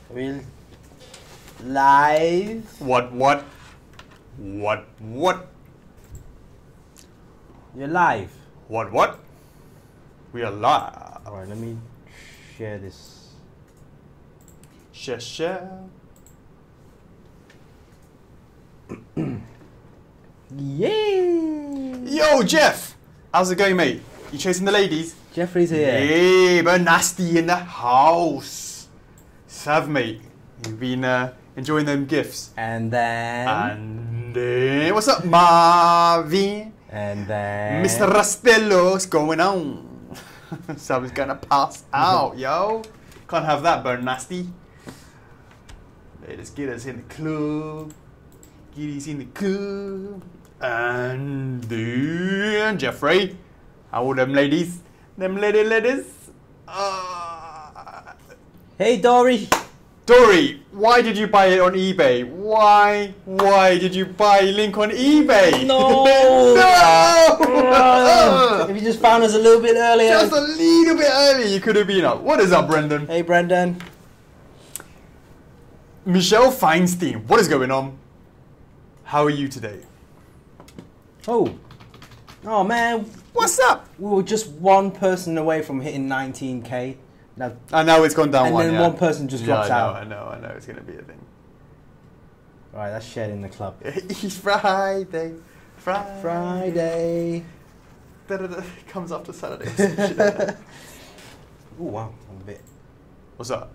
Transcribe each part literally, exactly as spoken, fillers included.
We're live. What, what? What, what? You're live. What, what? We are live. Alright, let me share this. Share, share. Yay! Yo, Jeff! How's it going, mate? You chasing the ladies? Jeffrey's here. Hey, but nasty in the house. Sav, mate. You've been uh, enjoying them gifts. And then... And then... What's up, Marvin? And then... Mister Rastello, what's going on? Sav is gonna pass out, yo. Can't have that, but nasty. Let's get us in the club. Get us in the club. And then Jeffrey. How are them ladies? Them lady ladies? Uh, Hey, Dory! Dory, why did you buy it on eBay? Why? Why did you buy Link on eBay? No! No! If you just found us a little bit earlier. Just a little bit early, you could have been up. What is up, Brendan? Hey, Brendan. Michelle Feinstein, what is going on? How are you today? Oh. Oh, man. What's up? We were just one person away from hitting nineteen K. Now, I know it's gone down and one, then yeah. one person just yeah, drops I know, out. I know, I know, it's going to be a thing. Alright, that's shared in the club. It's Friday, Friday. Friday. Da-da-da. Comes after Saturday. Oh, wow. I'm a bit... What's up?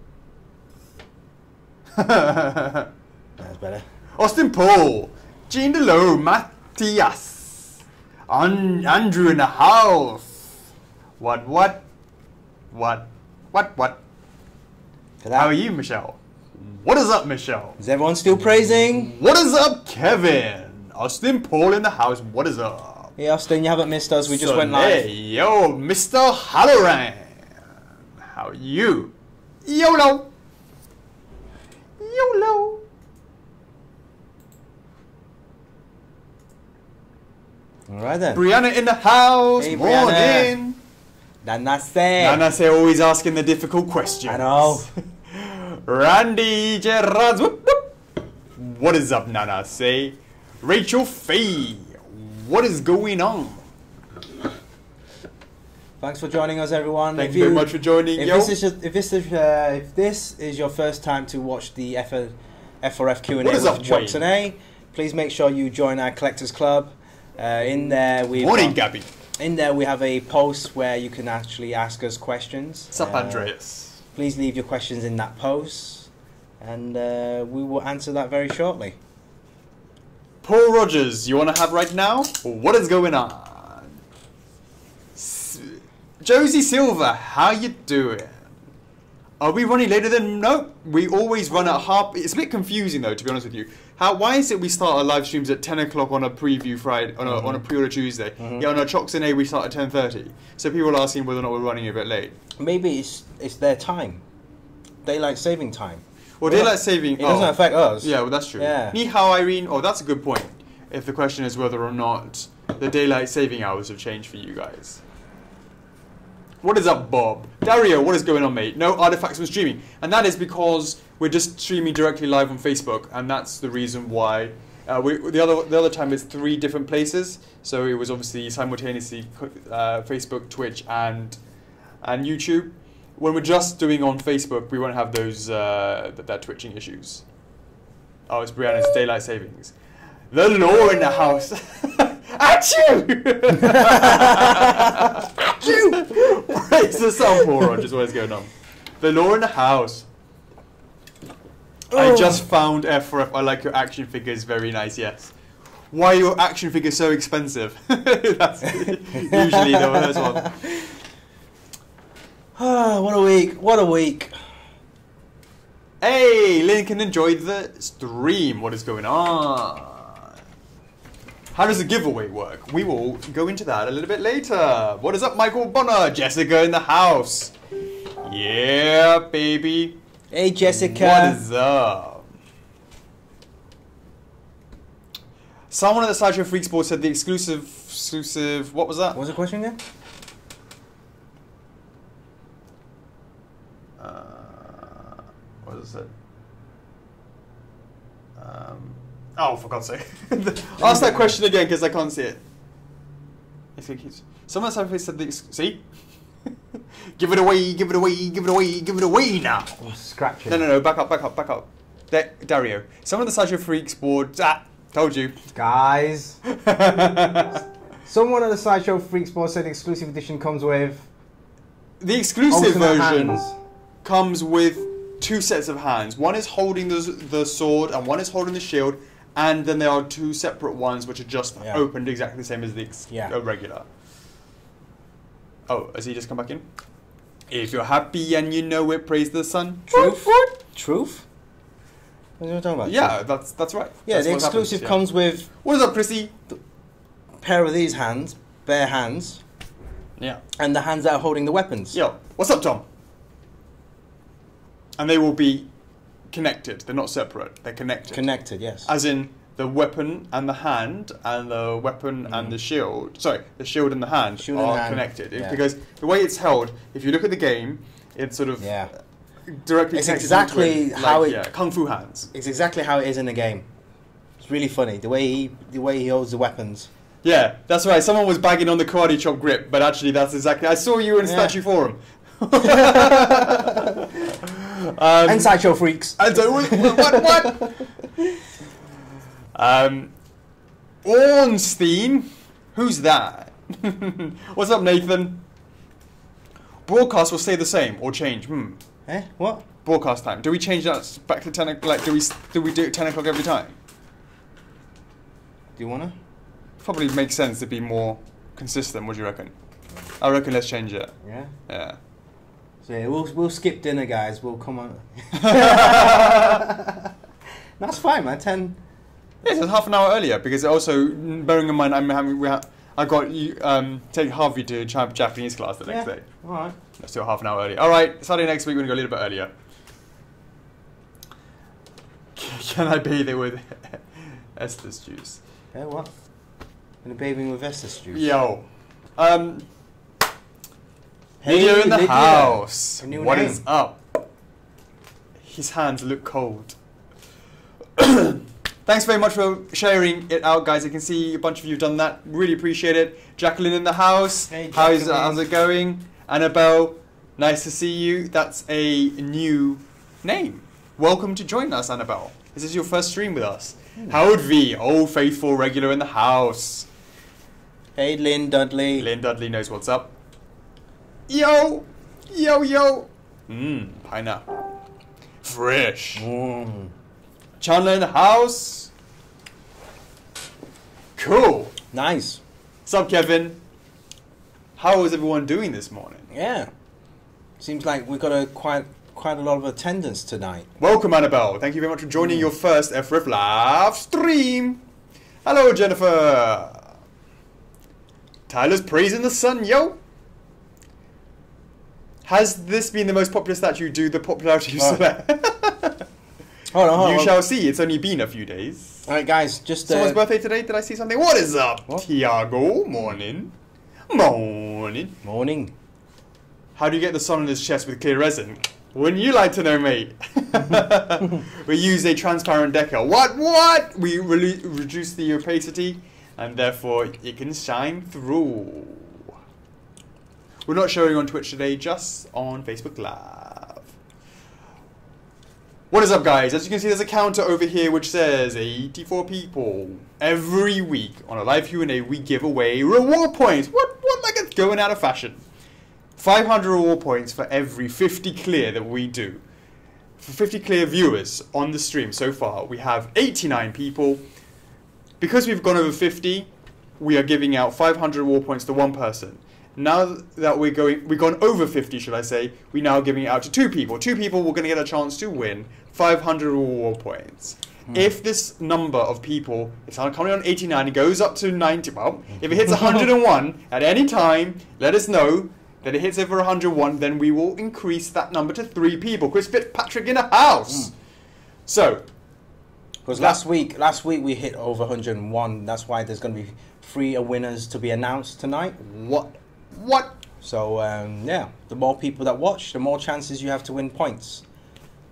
That's better. Austin Paul, Jean Delo, Matthias, An Andrew in the house. What, what? What? What, what? How are you, Michelle? What is up, Michelle? Is everyone still praising? What is up, Kevin? Austin Paul in the house. What is up? Hey, Austin, you haven't missed us. We just So, went live. Hey, yo, Mister Halloran. How are you? YOLO. YOLO. Alright then. Brianna in the house. Hey, Morning. Nana say. Nana say always asking the difficult questions. I know. Randy Gerards. Whoop, whoop. What is up, Nana say? Rachel Faye. What is going on? Thanks for joining us, everyone. Thank if you very much for joining. If yo. this is your, if this is uh, if this is your first time to watch the F four F Q A What is up, with Chocks Wayne? A, please make sure you join our collectors club. Uh, in there we Morning, Gabby. In there we have a post where you can actually ask us questions. What's up, Uh, Andreas? Please leave your questions in that post, and uh, we will answer that very shortly. Paul Rogers, you want to have right now? What is going on? S Josie Silva, how you doing? Are we running later than... No, we always run at half... It's a bit confusing though, to be honest with you. How? Why is it we start our live streams at ten o'clock on a preview Friday, on a, Mm-hmm. on a pre-order Tuesday? Mm-hmm. Yeah, on a Chocks A we start at ten thirty. So people are asking whether or not we're running a bit late. Maybe it's it's their time, daylight saving time. Well, daylight saving... It doesn't oh. affect us. Yeah, well, that's true. Yeah. Ni hao, Irene. Oh, that's a good point. If the question is whether or not the daylight saving hours have changed for you guys. What is up, Bob? Dario, what is going on, mate? No artifacts from streaming. And that is because we're just streaming directly live on Facebook, and that's the reason why. Uh, we, the other the other time it's three different places, so it was obviously simultaneously uh, Facebook, Twitch, and and YouTube. When we're just doing on Facebook, we won't have those uh, that, that twitching issues. Oh, it's Brianna's daylight savings. The law in the house. Achoo! Achoo! Praise the sun, Paul Rogers. What is going on? The law in the house. I Oh. just found F four F. I like your action figures. Very nice, yes. Why are your action figures so expensive? That's usually the first one. Ah, what a week! What a week! Hey, Lincoln enjoyed the stream. What is going on? How does the giveaway work? We will go into that a little bit later. What is up, Michael Bonner? Jessica in the house. Yeah, baby. Hey, Jessica. What is up? Someone at the Sideshow Freaks board said the exclusive, exclusive. What was that? What was the question again? Uh, what is it? Um, oh, for God's sake. Ask that question again because I can't see it. I think it's... Someone said the... See? Give it away, give it away, give it away, give it away now. Oh, scratching. No, no, no, back up, back up, back up. Da Dario, some of the Sideshow Freaks boards... Ah, told you. Guys. Someone at the Sideshow Freaks board said the exclusive edition comes with... The exclusive version hands. comes with two sets of hands. One is holding the, the sword and one is holding the shield. And then there are two separate ones which are just yeah. opened exactly the same as the ex yeah. uh, regular. Oh, has he just come back in? If you're happy and you know it, praise the sun. Truth? What? Truth? What are you talking about? Yeah, that's that's right. Yeah, that's the exclusive happens, comes yeah. with... What is up, Chrissy? A pair of these hands, bare hands. Yeah. And the hands that are holding the weapons. Yo, what's up, Tom? And they will be connected. They're not separate. They're connected. Connected, yes. As in the weapon and the hand, and the weapon mm. and the shield. Sorry, the shield and the hand shield are hand. connected. Yeah. Because the way it's held, if you look at the game, it's sort of yeah. directly it's connected exactly to it, how like, it... Yeah, kung fu hands. It's exactly how it is in the game. It's really funny, the way he, the way he holds the weapons. Yeah, that's right. Someone was bagging on the karate chop grip, but actually that's exactly... I saw you in yeah. Statue Forum. um, and Sideshow Freaks. And so, what? What? what? um, Ornstein? Who's that? What's up, Nathan? Broadcast will stay the same or change. Hmm. Eh? What? Broadcast time. Do we change that back to ten o'clock? Like, do we do we do it ten o'clock every time? Do you wanna? Probably makes sense to be more consistent. What do you reckon? I reckon let's change it. Yeah. Yeah. So yeah, we'll we'll skip dinner, guys. We'll come on. That's fine, man. Ten. Yes, it's half an hour earlier because also bearing in mind I'm having we ha I got you um take Harvey to Japanese class the next yeah. day. All right. Let's do it half an hour earlier. All right, Saturday next week we're gonna go a little bit earlier. Can I bathe it with Estes juice? Yeah, what? Gonna bathing with Estes juice. Yo, um, hey, Lydia in the Lydia. house. What name. is up? His hands look cold. Thanks very much for sharing it out, guys. I can see a bunch of you have done that. Really appreciate it. Jacqueline in the house. Hey, how's, how's it going? Annabelle, nice to see you. That's a new name. Welcome to join us, Annabelle. This is your first stream with us. Hmm. Howard V, old faithful regular in the house. Hey, Lynn Dudley. Lynn Dudley knows what's up. Yo, yo, yo. Mmm, pineapple. Fresh. Mm. Chandler in the house. Cool. Nice. What's up, Kevin? How is everyone doing this morning? Yeah. Seems like we've got a quite quite a lot of attendance tonight. Welcome, Annabelle. Thank you very much for joining mm. your first F four F live stream. Hello, Jennifer. Tyler's praising the sun, yo. Has this been the most popular statue due to the popularity you oh. select? Hold on, hold you on. shall see. It's only been a few days. All right, guys. Just uh, someone's birthday today. Did I see something? What is up, what? Tiago? Morning. Morning. Morning. How do you get the sun on his chest with clear resin? Wouldn't you like to know, mate? We use a transparent decal. What? What? We re reduce the opacity, and therefore it can shine through. We're not showing on Twitch today, just on Facebook Live. What is up, guys? As you can see, there's a counter over here which says eighty-four people. Every week on a live Q and A, we give away reward points. What? What? Like it's going out of fashion. five hundred reward points for every fifty clear that we do. For fifty clear viewers on the stream so far, we have eighty-nine people. Because we've gone over fifty, we are giving out five hundred reward points to one person. Now that we're going, we've gone over fifty, should I say, we're now giving it out to two people. Two people we're going to get a chance to win five hundred reward points. Hmm. If this number of people, it's currently on eighty-nine, it goes up to ninety, well, if it hits one hundred and one at any time, let us know that it hits over one hundred and one, then we will increase that number to three people. Chris Fitzpatrick in the house. Hmm. So, because last week, last week we hit over one hundred and one. That's why there's going to be three winners to be announced tonight. What? What? So um, yeah, the more people that watch, the more chances you have to win points.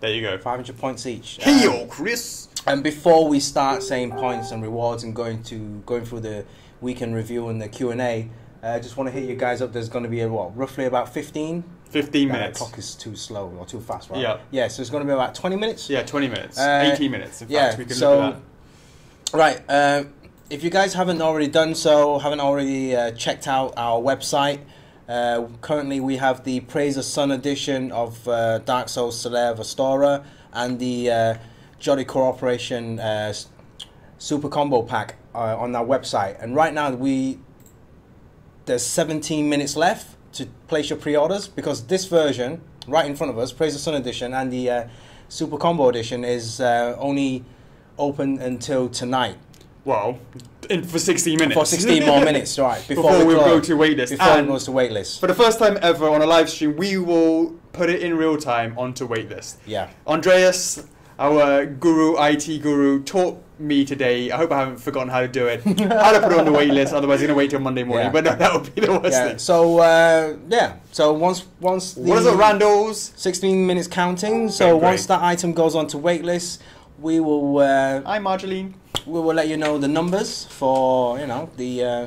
There you go. five hundred points each. Hey, Um, yo, Chris. And before we start saying points and rewards and going to going through the weekend review and the Q and A, I uh, just want to hit you guys up. There's going to be a, what, roughly about fifteen? fifteen Nah, minutes. The clock is too slow or too fast, right? Yeah. Yeah, so it's going to be about twenty minutes? Yeah, twenty minutes. Uh, eighteen minutes, in yeah, fact. We can so, look at that. Right. Uh, if you guys haven't already done so, haven't already uh, checked out our website, uh, currently we have the Praise the Sun edition of uh, Dark Souls Solaire Vestora and the uh, Jolly Corporation uh, Super Combo Pack uh, on our website. And right now we there's seventeen minutes left to place your pre-orders, because this version right in front of us, Praise the Sun edition and the uh, Super Combo edition, is uh, only open until tonight. Well, in, for sixteen minutes. For sixteen more minutes, right. Before, Before we close, go to waitlist. Before And it goes to waitlist. for the first time ever on a live stream, we will put it in real time onto waitlist. Yeah. Andreas, our guru, I T guru, taught me today. I hope I haven't forgotten how to do it. How to put it on the waitlist, otherwise I'm going to wait till Monday morning. Yeah. But no, that would be the worst Yeah. thing. So, uh, yeah. So once... once the What is it, Randalls? sixteen minutes counting. So Okay, once great. that item goes onto waitlist, we will... Uh, Hi, Marjoline. we will let you know the numbers for, you know, the... Uh,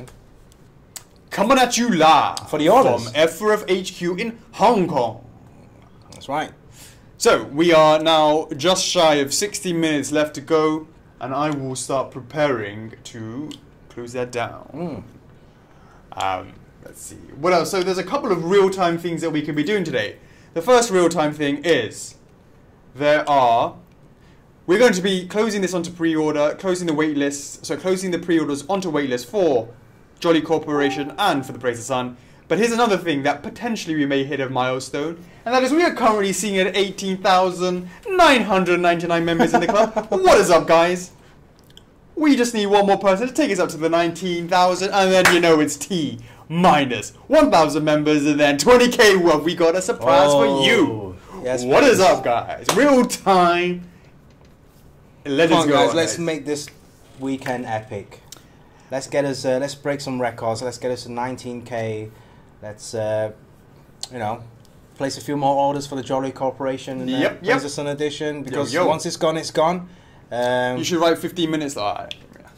Coming at you live For the orders. from F four F H Q in Hong Kong. that's right. So, we are now just shy of sixty minutes left to go, and I will start preparing to close that down. Mm. Um, let's see. What else? So, there's a couple of real-time things that we can be doing today. The first real-time thing is there are... We're going to be closing this onto pre-order, closing the wait list, so closing the pre-orders onto wait list for Jolly Corporation and for the Praise the Sun. But here's another thing that potentially we may hit a milestone, and that is we are currently seeing at eighteen thousand nine hundred ninety-nine members in the club. What is up, guys? We just need one more person to take us up to the nineteen thousand, and then you know it's T minus one thousand members, and then twenty K. Well, we got a surprise Oh, for you. yes, What is please. up, guys? Real time. Let Come us on, go, guys. on, Let's guys. make this weekend epic. Let's get us... Uh, let's break some records. Let's get us to nineteen K. Let's, uh, you know... place a few more orders for the Jolly Corporation and uh, Yep, Praise yep. the Sun edition, because Yo, yo. once it's gone, it's gone. Um, You should write fifteen minutes. Though.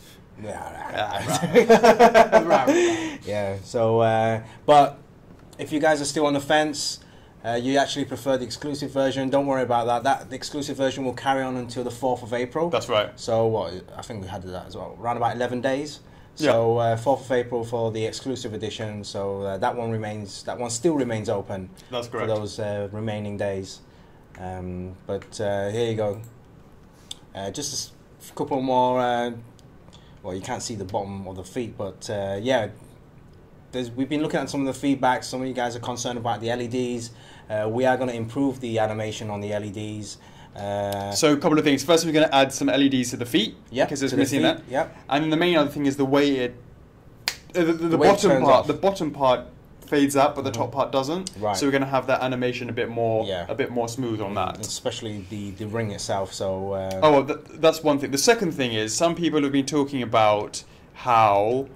yeah, yeah. So, uh, but if you guys are still on the fence, uh, you actually prefer the exclusive version, don't worry about that. That the exclusive version will carry on until the fourth of April. That's right. So what? I think we had that as well. Around about eleven days. So uh, fourth of April for the exclusive edition. So uh, that one remains. That one still remains open. That's For correct. those uh, remaining days. Um, but uh, here you go. Uh, just a s- couple more. Uh, well, you can't see the bottom or the feet, but uh, yeah. There's, we've been looking at some of the feedback. Some of you guys are concerned about the L E Ds. Uh, we are going to improve the animation on the L E Ds. Uh, So a couple of things. First, we're going to add some L E Ds to the feet. Yep, Because it's to the missing feet, that. yep. And then the main other thing is the way it, uh, the, the, the way it bottom turns part. off. The bottom part fades out, but the top part doesn't. Right. So we're going to have that animation a bit more, Yeah. a bit more smooth on that. especially the, the ring itself. So uh, Oh, well, th- that's one thing. The second thing is some people have been talking about how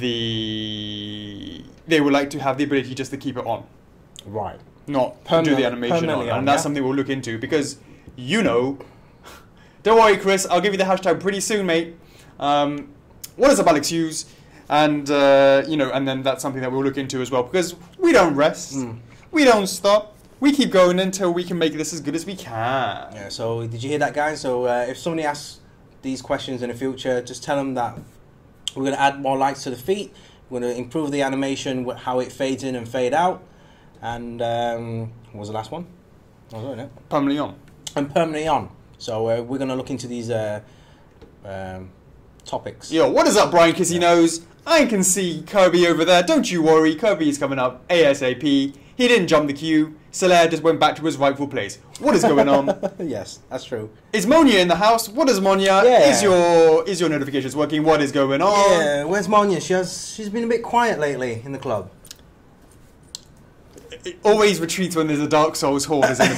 the they would like to have the ability just to keep it on, right. not to do Permanently- the animation on, permanently on, and that's yeah. something we'll look into because you know. Don't worry, Chris. I'll give you the hashtag pretty soon, mate. Um, what is up, Alex Hughes? And uh, you know, and then that's something that we'll look into as well because we don't rest, Mm. we don't stop, we keep going until we can make this as good as we can. Yeah, so did you hear that, guys? So uh, if somebody asks these questions in the future, just tell them that we're going to add more lights to the feet. We're going to improve the animation, wh- how it fades in and fade out. And um, what was the last one? I was doing it. Permanently on. And permanently on. So uh, we're going to look into these uh, um, topics. Yo, what is up, Brian Casinos? I can see Kirby over there. Don't you worry, Kirby is coming up ASAP. He didn't jump the queue. Solaire just went back to his rightful place. What is going on? Yes, that's true. Is Monia in the house? What is Monia? Yeah. Is your is your notifications working? What is going on? Yeah, where's Monia? She has, she's been a bit quiet lately in the club. It always retreats when there's a Dark Souls horde is in the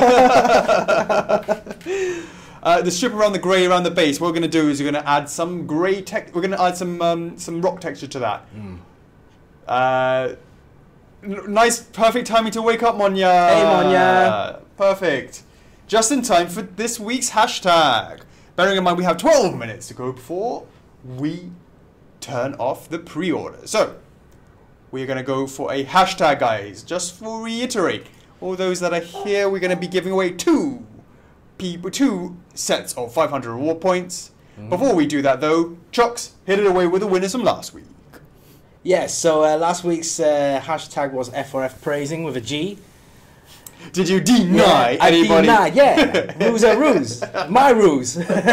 town. uh, the strip around the grey around the base. What we're going to do is we're going to add some grey text. We're going to add some um, some rock texture to that. Mm. Uh, n- nice, perfect timing to wake up, Monia. Hey, Monia. Perfect. just in time for this week's hashtag. Bearing in mind we have twelve minutes to go before we turn off the pre-order. So, we're going to go for a hashtag, guys. Just for reiterate, all those that are here, we're going to be giving away two people, two sets of five hundred reward points. Mm. Before we do that, though, Chocks, hit it away with the winners from last week. Yes, so uh, last week's uh, hashtag was F four F praising with a G. Did you deny yeah, anybody? I denied, yeah. Rules are rules. My rules.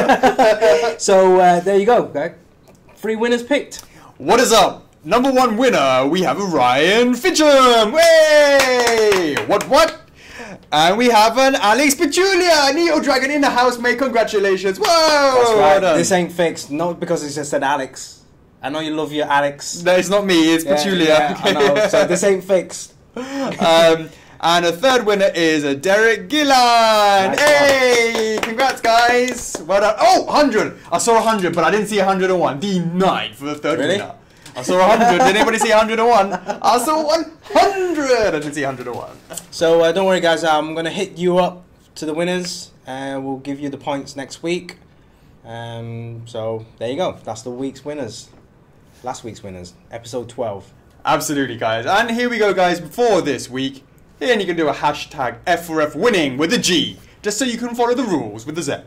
So uh, there you go. Okay. Three winners picked. What is up? Number one winner, we have a Ryan Fitcham. Way! What, what? And we have an Alex Petulia, Neo Dragon in the house, mate. Congratulations. Whoa! That's right. Well this ain't fixed. Not because it just said Alex. I know you love your Alex. No, it's not me. It's yeah, Petulia. Yeah, I know. So this ain't fixed. um... And a third winner is a Derek Gillan. Nice hey! One. Congrats, guys. Well done. Oh, one hundred. I saw one hundred, but I didn't see one hundred and one. Denied for the third really? winner. I saw one hundred. Did anybody see one hundred and one? I saw one hundred. I didn't see one hundred and one. So uh, don't worry, guys. I'm going to hit you up to the winners. And we'll give you the points next week. Um, so there you go. That's the week's winners. Last week's winners. Episode twelve. Absolutely, guys. And here we go, guys. Before this week. And you can do a hashtag F four F winning with a G, just so you can follow the rules with the Z.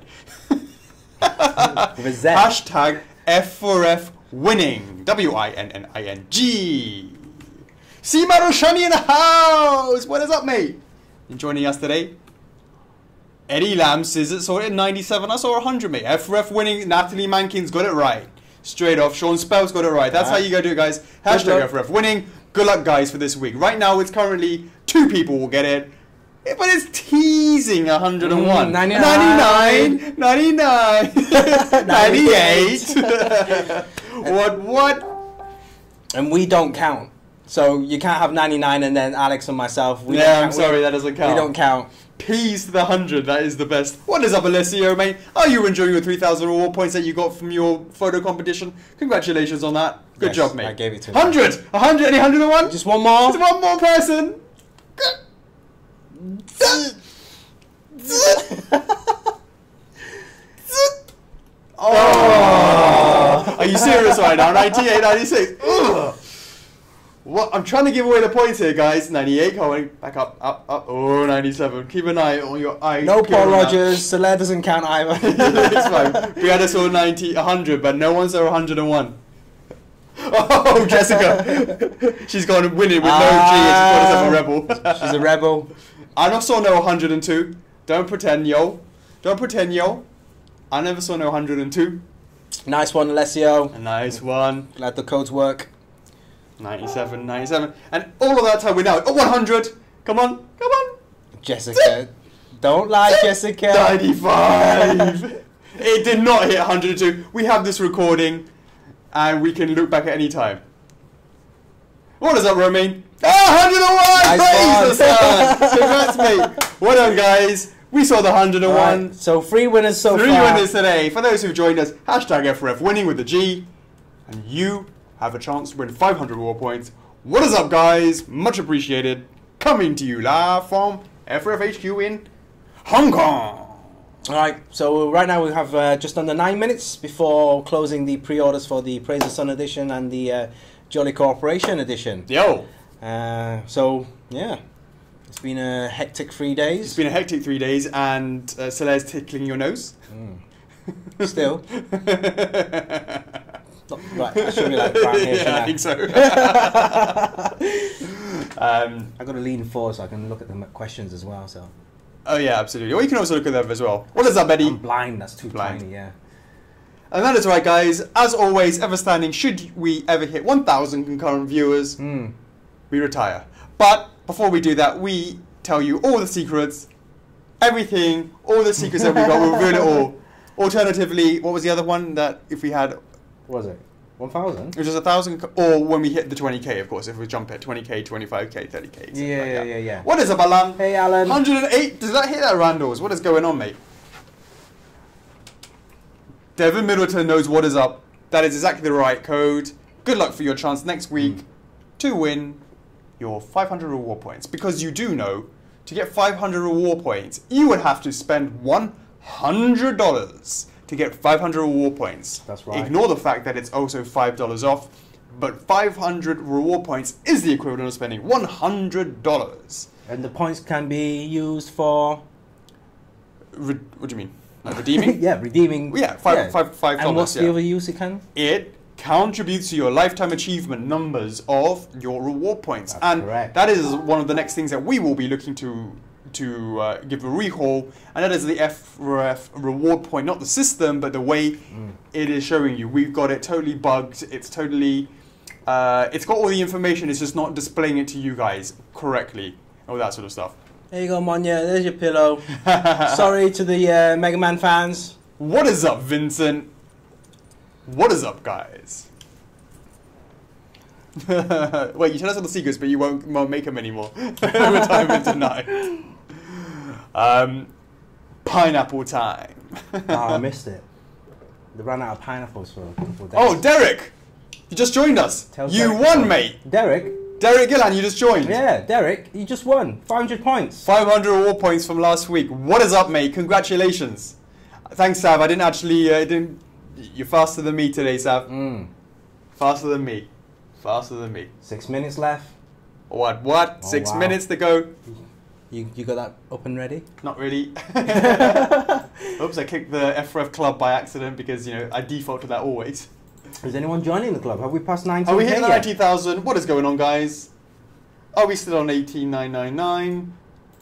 With a Z. Hashtag F four F winning. W I N N I N G. See Maroshani in the house. What is up, mate? You joining us today? Eddie Lamb says it saw it at ninety-seven. I saw one hundred, mate. F four F winning. Natalie Mankin's got it right. Straight off. Sean Spell's got it right. That's right. How you gotta do it, guys. Hashtag F four F winning. Good luck, guys, for this week. Right now, it's currently two people will get it. But it's teasing one hundred and one. Mm, ninety-nine. ninety-nine. ninety-nine. ninety-eight. What, what? And we don't count. So you can't have ninety-nine and then Alex and myself. We yeah, don't I'm count. sorry, we, that doesn't count. We don't count. Peas to the one hundred, that is the best. What is up, Alessio, mate? Are you enjoying your three thousand reward points that you got from your photo competition? Congratulations on that. Good yes, job, mate. I gave it to you. one hundred! one hundred, any one hundred and one? Just one more? Just one more person. Oh! Are you serious right now? ninety-eight, ninety-six. Ugh. What? I'm trying to give away the points here, guys. ninety-eight, going back up, up, up. Oh, ninety-seven. Keep an eye on your eyes. No Paul Rogers. Soler doesn't count either. It's fine. We had us all ninety, one hundred, but no one saw one hundred and one. Oh, Jessica. She's gone winning with no G and she's called herself a rebel. She's a rebel. I never saw no one hundred and two. Don't pretend, yo. Don't pretend, yo. I never saw no one hundred and two. Nice one, Alessio. A nice one. Glad the codes work. ninety-seven, ninety-seven. And all of that time we're now at one hundred. Come on, come on. Jessica. Don't lie, Jessica. ninety-five. It did not hit one hundred and two. We have this recording and we can look back at any time. What is up, Romain? Ah, one hundred and one! Nice Praise the sun! Congrats, mate. Well done, guys. We saw the one hundred and one. Right, so three winners so three far. Three winners today. For those who've joined us, hashtag F four F winning with the G. And you have a chance to win five hundred reward points. What is up, guys? Much appreciated. Coming to you live from F four F H Q in Hong Kong. Alright, so right now we have uh, just under nine minutes before closing the pre-orders for the Praise the Sun edition and the uh, Jolly Corporation edition. Yo! Uh, so, yeah. It's been a hectic three days. It's been a hectic three days and uh, Soler's tickling your nose. Mm. Still. Right, I should be like brown here. Yeah, I think so. um, I've got to lean forward so I can look at the questions as well. So. Oh yeah, absolutely. Or you can also look at them as well. What is up, Betty? I'm blind. That's too blind. tiny. Yeah. And that is right, guys. As always, ever standing. Should we ever hit one thousand concurrent viewers, mm. we retire. But before we do that, we tell you all the secrets, everything, all the secrets that we got. We'll reveal it all. Alternatively, what was the other one that if we had? What was it? one thousand? It was just a thousand, or when we hit the twenty K, of course, if we jump at twenty K, twenty-five K, thirty K. Yeah, like yeah, yeah, yeah. What is up, Alan? Hey, Alan. one hundred and eight, does that hit that, Randalls? What is going on, mate? Devin Middleton knows what is up. That is exactly the right code. Good luck for your chance next week mm. to win your five hundred reward points. Because you do know to get five hundred reward points, you would have to spend one hundred dollars to get five hundred reward points. That's right. Ignore the fact that it's also five dollars off, but five hundred reward points is the equivalent of spending one hundred dollars. And the points can be used for... Re what do you mean? Like redeeming? Yeah, redeeming. Yeah, five, yeah. five, five dollars. And what's yeah. the other use it can? It contributes to your lifetime achievement numbers of your reward points. That's and correct. that is one of the next things that we will be looking to to uh, give a rehaul, and that is the F four F reward point, not the system, but the way mm. it is showing you. We've got it totally bugged. It's totally, uh, it's got all the information. It's just not displaying it to you guys correctly. All that sort of stuff. There you go, Monya. There's your pillow. Sorry to the uh, Mega Man fans. What is up, Vincent? What is up, guys? Wait, you tell us all the secrets, but you won't, won't make them anymore. Retirement tonight. Um, pineapple time. Oh, I missed it. They ran out of pineapples for a couple of days. Oh, Derek! You just joined us. Tell you Derek won, so. mate. Derek? Derek Gillan, you just joined. Yeah, Derek, you just won. five hundred points. five hundred reward points from last week. What is up, mate? Congratulations. Thanks, Sav. I didn't actually... Uh, didn't. You're faster than me today, Sav. Mm. Faster than me. Faster than me. Six minutes left. What? What? Oh, Six wow. minutes to go. You you got that up and ready? Not really. Oops, I kicked the F four F club by accident because, you know, I default to that always. Is anyone joining the club? Have we passed nineteen K Are we hitting yet? ninety thousand? What is going on, guys? Are we still on eighteen nine nine nine?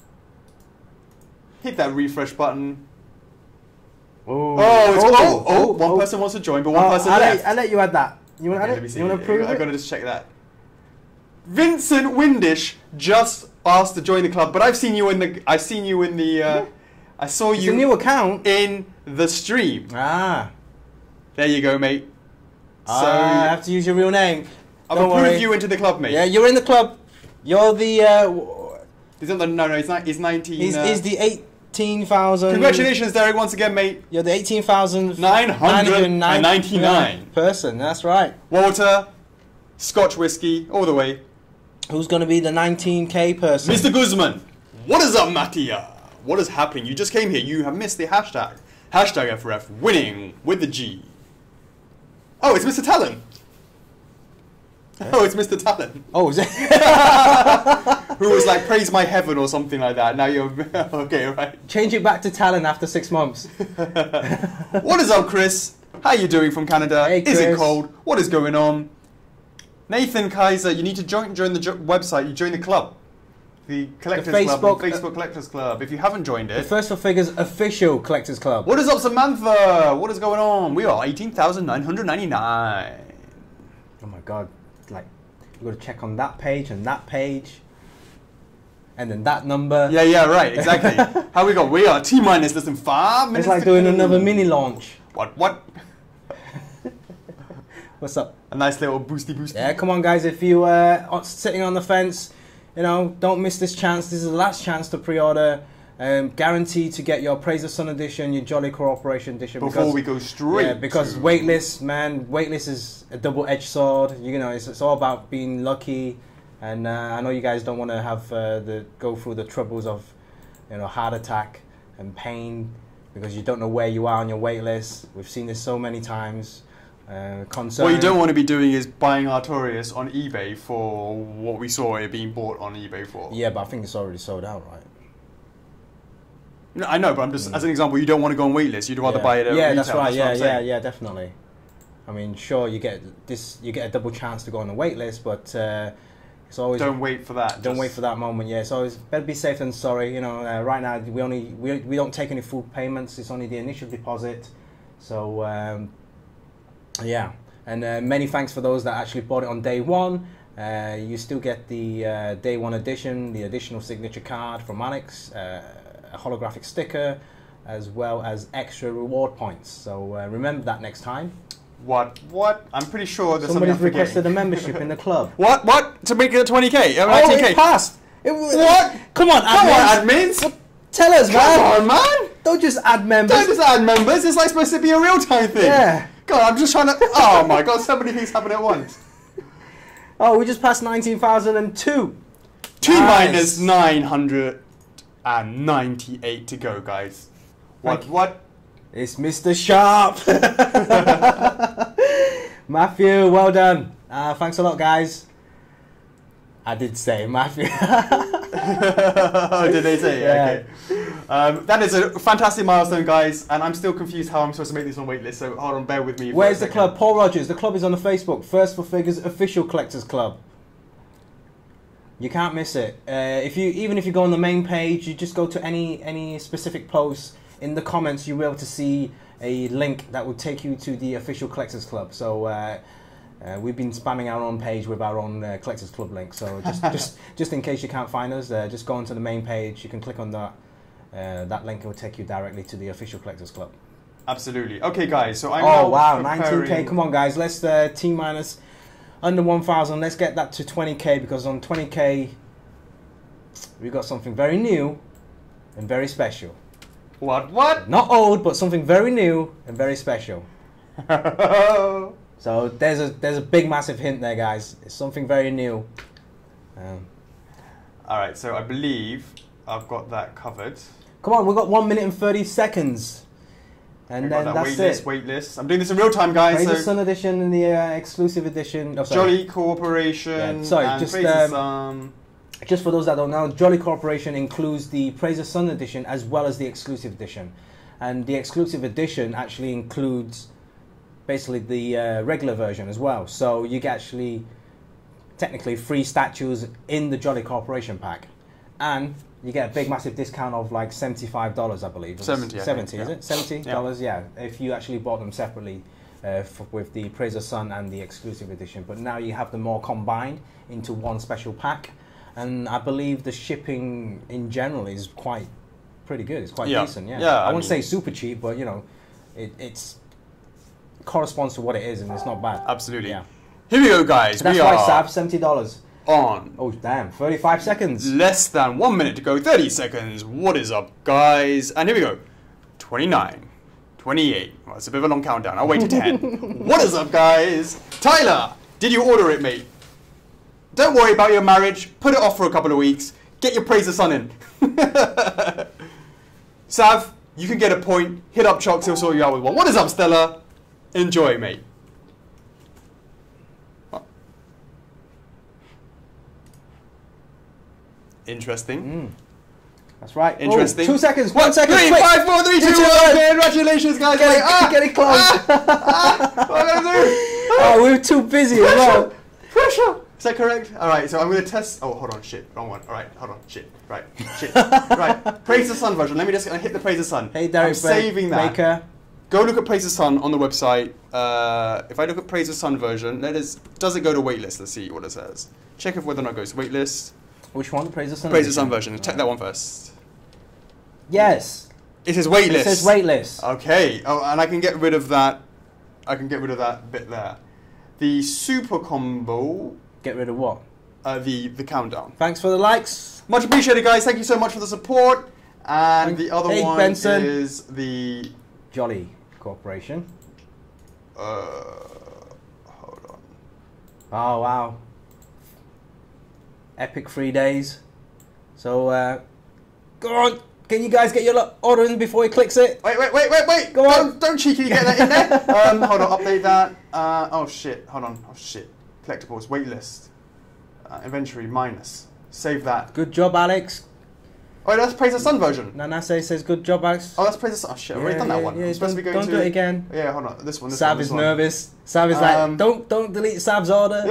Hit that refresh button. Oh, Oh, it's, oh, oh, oh, oh, one oh. person wants to join, but one Oh, person I'll left. let, I'll let you add that. You want to Okay, add let me it? see. You want to prove I it? gotta just check that. Vincent Windish just asked to join the club, but I've seen you in the. I've seen you in the. Uh, I saw It's you a new account. in the stream. Ah. There you go, mate. So Ah, I have to use your real name. I've Don't approved worry. you into the club, mate. Yeah, you're in the club. You're the. Uh, He's not the, no, no, he's not. He's nineteen. he's, uh, he's the eighteen thousand. Congratulations, Derek, once again, mate. You're the eighteen thousand nine hundred ninety-nine. person. That's right. Walter, Scotch whiskey, all the way. Who's going to be the nineteen K person? Mister Guzman, what is up, Mattia? What is happening? You just came here. You have missed the hashtag. Hashtag F four F winning with the G. Oh, it's Mister Talon. Oh, it's Mister Talon. Oh, is it? Who was like, praise my heaven or something like that. Now you're... okay, right. Change it back to Talon after six months. What is up, Chris? How you doing from Canada? Hey, is it Chris. cold? What is going on? Nathan Kaiser, you need to join, join the jo website. You join the club. The Collectors The Club. Facebook- The Facebook Collectors Club. If you haven't joined The it... First for Figures official Collectors Club. What is up, Samantha? What is going on? We are eighteen thousand nine hundred ninety-nine. Oh my god. Like, you've got to check on that page and that page. And then that number. Yeah, yeah, right, exactly. How we got? We are T minus less than five minutes. It's like to doing go. another mini launch. What, what? What's up? A nice little boosty boosty. Yeah, come on, guys. If you uh, are sitting on the fence, you know, don't miss this chance. This is the last chance to pre-order. Um, guaranteed to get your Praise the Sun edition, your Jolly Cooperation edition. Before because, we go straight. Yeah, because to... waitlist, man, waitlist is a double-edged sword. You know, it's, it's all about being lucky. And uh, I know you guys don't want to have uh, the go through the troubles of, you know, heart attack and pain because you don't know where you are on your waitlist. We've seen this so many times. Uh, concern. What you don't want to be doing is buying Artorias on eBay for what we saw it being bought on eBay for. Yeah, but I think it's already sold out, right? No, I know, but I'm just Mm. as an example. You don't want to go on waitlist. You'd rather yeah. buy it at yeah, retail. that's right. That's what yeah, I'm yeah, saying. yeah, definitely. I mean, sure, you get this, you get a double chance to go on the wait list, but uh, it's always Don't wait for that. don't just- wait for that moment. Yeah, so it's better be safe than sorry. You know, uh, right now we only we we don't take any full payments. It's only the initial deposit. So um, yeah, and uh, many thanks for those that actually bought it on day one. Uh, you still get the uh, day one edition, the additional signature card from Alex, uh, a holographic sticker, as well as extra reward points. So uh, remember that next time. What? What? I'm pretty sure there's Somebody's something I'm requested a forgetting. membership in the club. What? What? To make it twenty K? Uh, Oh, nineteen K? it passed. It was, What? Come on, Come admins. on, admins! Tell us, Come man. on, man! Don't just add members. Don't just add members. It's like supposed to be a real time thing. Yeah. God, I'm just trying to. Oh my God! So many things happen at once. Oh, we just passed nineteen thousand two. T Nice. minus nine hundred And ninety-eight to go, guys. What? Thank What? It's Mister Sharp. Matthew, well done. Uh, thanks a lot, guys. I did say Matthew. Oh, did they say? Yeah. Okay. Um, that is a fantastic milestone, guys, and I'm still confused how I'm supposed to make this on waitlist. So hold on, bear with me. Where's the club? Paul Rogers. The club is on the Facebook. First for Figures Official Collectors Club. You can't miss it. Uh, if you even if you go on the main page, you just go to any any specific posts. In the comments, you'll be able to see a link that will take you to the Official Collectors Club. So uh, uh, we've been spamming our own page with our own uh, Collectors Club link. So just just just in case you can't find us, uh, just go onto the main page. You can click on that. Uh, that link will take you directly to the Official Collectors Club. Absolutely. Okay, guys. So I'm oh now wow, preparing... nineteen K. Come on, guys. Let's uh, T minus under one thousand. Let's get that to twenty K because on twenty K we've got something very new and very special. What? What? Not old, but something very new and very special. So there's a there's a big massive hint there, guys. It's something very new. Um, All right. So I believe I've got that covered. come on, we've got one minute and thirty seconds, and We've then got that that's wait it. list, wait list. I'm doing this in real time, guys. Fraser So Sun edition and the uh, exclusive edition. Oh, sorry. Jolly Corporation. Yeah, sorry, and just, Fraser um, Sun. Just for those that don't know, Jolly Corporation includes the Praiser Sun edition as well as the exclusive edition. And the exclusive edition actually includes basically the uh, regular version as well. So you get actually technically free statues in the Jolly Corporation pack. And you get a big massive discount of like seventy-five dollars, I believe. seventy, I seventy, think, is yeah. it? seventy dollars, yeah. yeah. If you actually bought them separately uh, for, with the Praiser Sun and the exclusive edition. But now you have them all combined into one special pack. And I believe the shipping in general is quite pretty good. It's quite Yeah. decent, yeah. Yeah, I, I wouldn't mean- say super cheap, but you know, it it's corresponds to what it is, and it's not bad. Absolutely. Yeah. Here we go, guys. That's we right, are Sav, seventy dollars. on Oh damn, thirty-five seconds. less than one minute to go. thirty seconds. What is up, guys? And here we go. twenty-nine. twenty-eight. Well, it's a bit of a long countdown. I'll wait to ten. What is up, guys? Tyler, did you order it, mate? Don't worry about your marriage. Put it off for a couple of weeks. Get your Praise the Sun in. Sav, you can get a point. Hit up Chocks, he'll sort you out with one. What is up, Stella? Enjoy, mate. What? Interesting. Mm. That's right. Interesting. Oh, two seconds. What? One second. Three, quick. five, four, three, two, Two, one. one. Congratulations, guys. Get Wait, it, ah, get it close. ah, what am I gonna do? Oh, we were too busy as well. Pressure. Is that correct? All right. So I'm gonna test. Oh, hold on. Shit. Wrong one. All right. Hold on. Shit. Right. Shit. Right. Praise the Sun version. Let me just uh, hit the Praise the Sun. Hey, Derek. I'm saving that. Baker. Go look at Praise the Sun on the website. Uh, if I look at Praise the Sun version, let us, does it go to waitlist? Let's see what it says. Check if whether or not it goes to waitlist. Which one? Praise the Sun. Praise the Sun edition? version. Check that one first. Yes. It says waitlist. It says waitlist. Okay. Oh, and I can get rid of that. I can get rid of that bit there. The super combo. Get rid of what? Uh, the the countdown. Thanks for the likes. Much appreciated, guys. Thank you so much for the support. And the other Hey, one Benson. is the. Jolly Corporation. Uh, hold on. Oh wow. Epic three days. So uh, go on. Can you guys get your lo- order in before he clicks it? Wait, wait, wait, wait, wait. Go don't, on. Don't cheekily get that in there. um, hold on. Update that. Uh, oh shit. Hold on. Oh shit. Collectibles. Waitlist. Uh, inventory minus. Save that. Good job, Alex. Oh, that's Praise the Sun version. Nanase says good job, Alex. Oh, that's Praise the Sun. Oh shit. I've already Yeah, done that yeah, one. yeah, I'm supposed to don't- be going don't to. do it again. Yeah, hold on. This one. This Sav one, this is one. nervous. Sav is Um, like, don't don't delete Sav's order.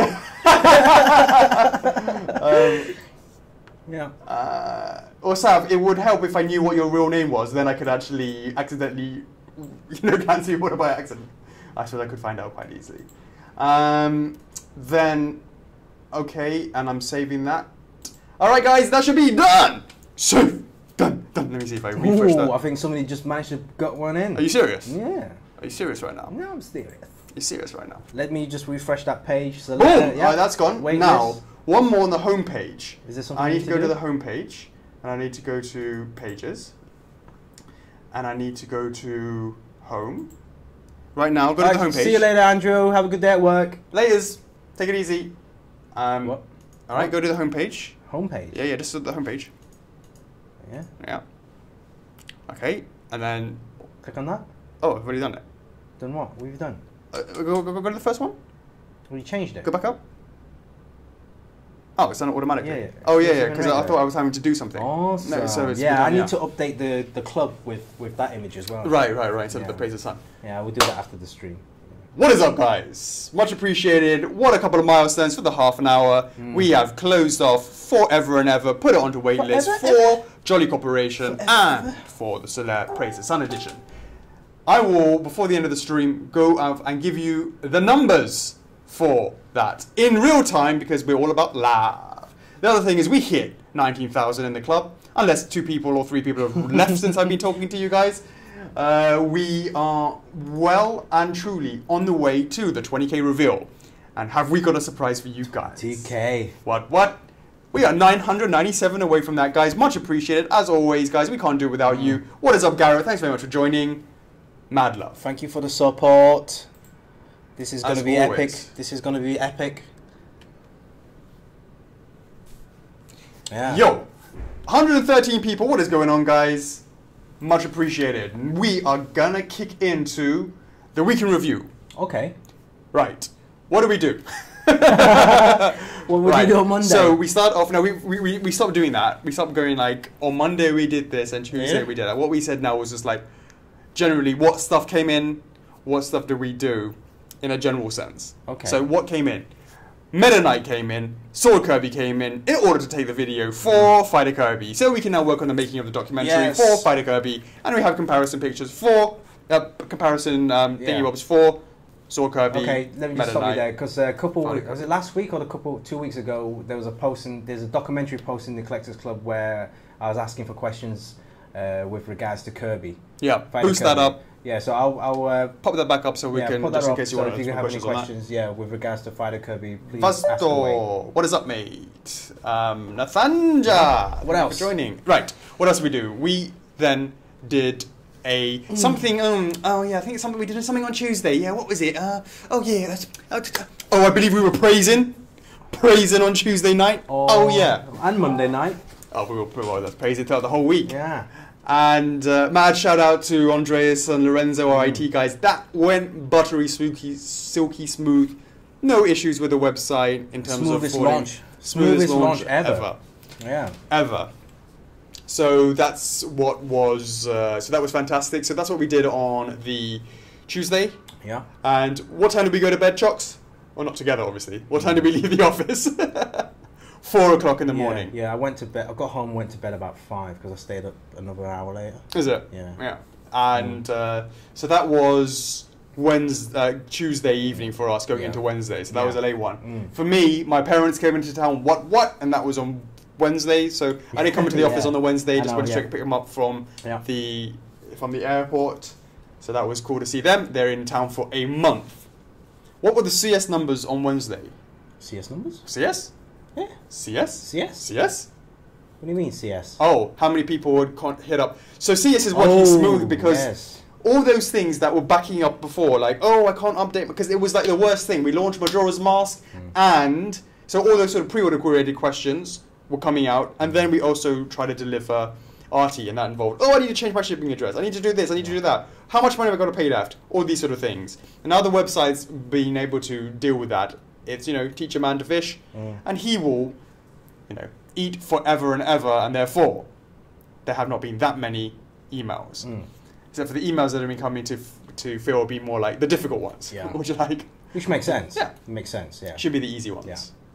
um, Yeah. Uh, or Sav, it would help if I knew what your real name was. Then I could actually accidentally, you know, cancel your order by accident. I suppose I could find out quite easily. Um, then, okay, and I'm saving that. All right, guys, that should be done. Save. Done. Done. Let me see if I refresh Ooh, that. I think somebody just managed to get one in. Are you serious? Yeah. Are you serious right now? No, I'm serious. Are you serious right now? Let me just refresh that page. So Boom! let- yeah. All right, that's gone. Wait now, list. one more on the home page. Is there something I you need to go do? to the home page, and I need to go to pages, and I need to go to home. Right now, go to All the right, home page. see you later, Andrew. Have a good day at work. Laters. Take it easy. Um, What? All right, go to the home page. Homepage. Yeah, yeah, just to the home page. Yeah. Yeah. Okay, and then... Click on that. Oh, I've already done it. Done what? What have you done? Uh, go, go, go to the first one. Well, you changed it. Go back up. Oh, it's done automatically. Yeah, yeah. Oh, yeah, It's yeah, even because I regular. thought I was having to do something. Awesome. No, so it's yeah, done, I need yeah. to update the, the club with, with that image as well. Right, right, right, instead Yeah. of the Praise the Sun. Yeah, we'll do that after the stream. What is up, guys? Much appreciated. What a couple of milestones for the half an hour. Mm. We have closed off forever and ever, put it onto waitlist Forever, for ever? Jolly Corporation Forever, and ever? for the Celeb Praise the Sun edition. I will, before the end of the stream, go out and give you the numbers for that in real time because we're all about live. The other thing is we hit nineteen thousand in the club, unless two people or three people have left since I've been talking to you guys. Uh, we are well and truly on the way to the twenty K reveal. And have we got a surprise for you guys? T K. What, what? We are nine hundred ninety-seven away from that, guys. Much appreciated. As always, guys, we can't do it without Mm. you. What is up, Garrett? Thanks very much for joining. Mad love. Thank you for the support. This is going As to be always. epic. This is going to be epic. Yeah. Yo, one hundred thirteen people. What is going on, guys? Much appreciated. We are gonna kick into the week in review. Okay. Right. What do we do? What would Right. you do on Monday? So we start off. No, we, we we we stopped doing that. We stopped going like on Monday we did this and Tuesday Yeah. we did that. What we said now was just like generally what stuff came in, what stuff did we do, in a general sense. Okay. So what came in? Meta Knight came in, Sword Kirby came in, in order to take the video for Fighter Kirby. So we can now work on the making of the documentary Yes. for Fighter Kirby, and we have comparison pictures for, uh, comparison um, Yeah. thingy bobs for Sword Kirby. Okay, let me Meta just stop you Knight. there because a couple Fighter was it last week or a couple two weeks ago there was a post in, there's a documentary post in the Collectors Club where I was asking for questions uh, with regards to Kirby. Yeah, Fighter boost that Kirby. up, Yeah, so I'll, I'll uh, pop that back up so we yeah, can, put that just in up. case you So want if to you ask have any questions on that. questions, yeah, with regards to Fighter Kirby, please ask away. Vasto, what is up, mate? Um, Nathanja, What else? For joining. Right, what else did we do? We then did a something. Um, oh yeah, I think it's something we did something on Tuesday. Yeah, what was it? Uh, oh yeah, that's, oh, t- t- oh, I believe we were praising, praising on Tuesday night. Oh, yeah. and Monday night. Oh, we were well, that's praising throughout the whole week. Yeah. And uh, mad shout out to Andreas and Lorenzo, our I T guys. That went buttery, silky, silky smooth. No issues with the website in terms Smoothest of forwarding. launch. Smoothest, Smoothest launch, launch ever. ever. Yeah. Ever. So that's what was. Uh, so that was fantastic. So that's what we did on the Tuesday. Yeah. And what time did we go to bed, Chocks? Well, not together, obviously. What time did we leave the office? Four o'clock in the yeah, morning. Yeah, I went to bed. I got home, went to bed about five because I stayed up another hour later. Is it? Yeah. Yeah. And uh, so that was Wednesday, uh, Tuesday evening for us going Yeah. into Wednesday. So that Yeah. was a late one. Mm. For me, my parents came into town. What? What? And that was on Wednesday. So I didn't come into the office Yeah. on the Wednesday. I Just know, went straight yeah. to pick them up from Yeah. the from the airport. So that was cool to see them. They're in town for a month. What were the C S numbers on Wednesday? C S numbers? C S? Yeah. C S? C S? C S? What do you mean C S? Oh, how many people would con- hit up? So C S is working smooth because yes. all those things that were backing up before, like, oh, I can't update, because it was like the worst thing. We launched Majora's Mask, Mm. and so all those sort of pre-order related questions were coming out, and then we also tried to deliver Artie, and that involved, oh, I need to change my shipping address, I need to do this, I need to do that. How much money have I got to pay left? All these sort of things. And now the website's being able to deal with that. It's, you know, teach a man to fish, Mm. and he will, you know, eat forever and ever, and therefore, there have not been that many emails. Mm. Except for the emails that have been coming to f- to Phil will be more like the difficult ones. Yeah. Which are like, Which makes sense. Yeah. Makes sense, yeah. should be the easy ones. Yeah.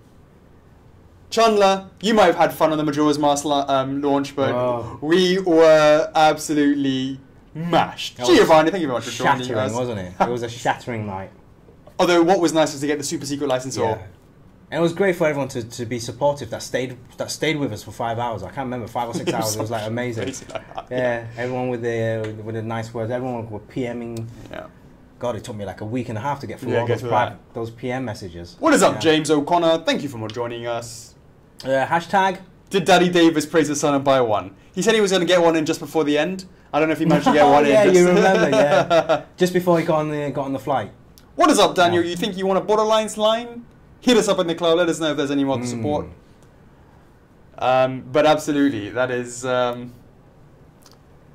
Chandler, you might have had fun on the Majora's Mask la- um, launch, but Oh. we were absolutely mashed. That was Giovanni, thank you very much for joining Shattering, us. wasn't it? It was a shattering night. Although what was nice was to get the super secret license. Yeah. Or And it was great for everyone to, to be supportive that stayed that stayed with us for five hours. I can't remember, five or six hours. It was like amazing. Crazy like that. Yeah, everyone with the with the nice words. Everyone were PMing. Yeah. God, it took me like a week and a half to get through Yeah, all get those, through private, that. those P M messages. What is up, Yeah. James O'Connor? Thank you for joining us. Uh, hashtag. Did Daddy Davis praise his son and buy one? He said he was going to get one in just before the end. I don't know if he managed to get Oh, one yeah, in. you just- remember, yeah. Just before he got on the got on the flight. What is up, Daniel? Yeah. You think you want a Borderlines line? Hit us up in the club. Let us know if there's any more Mm. support. Um, but absolutely, that is um,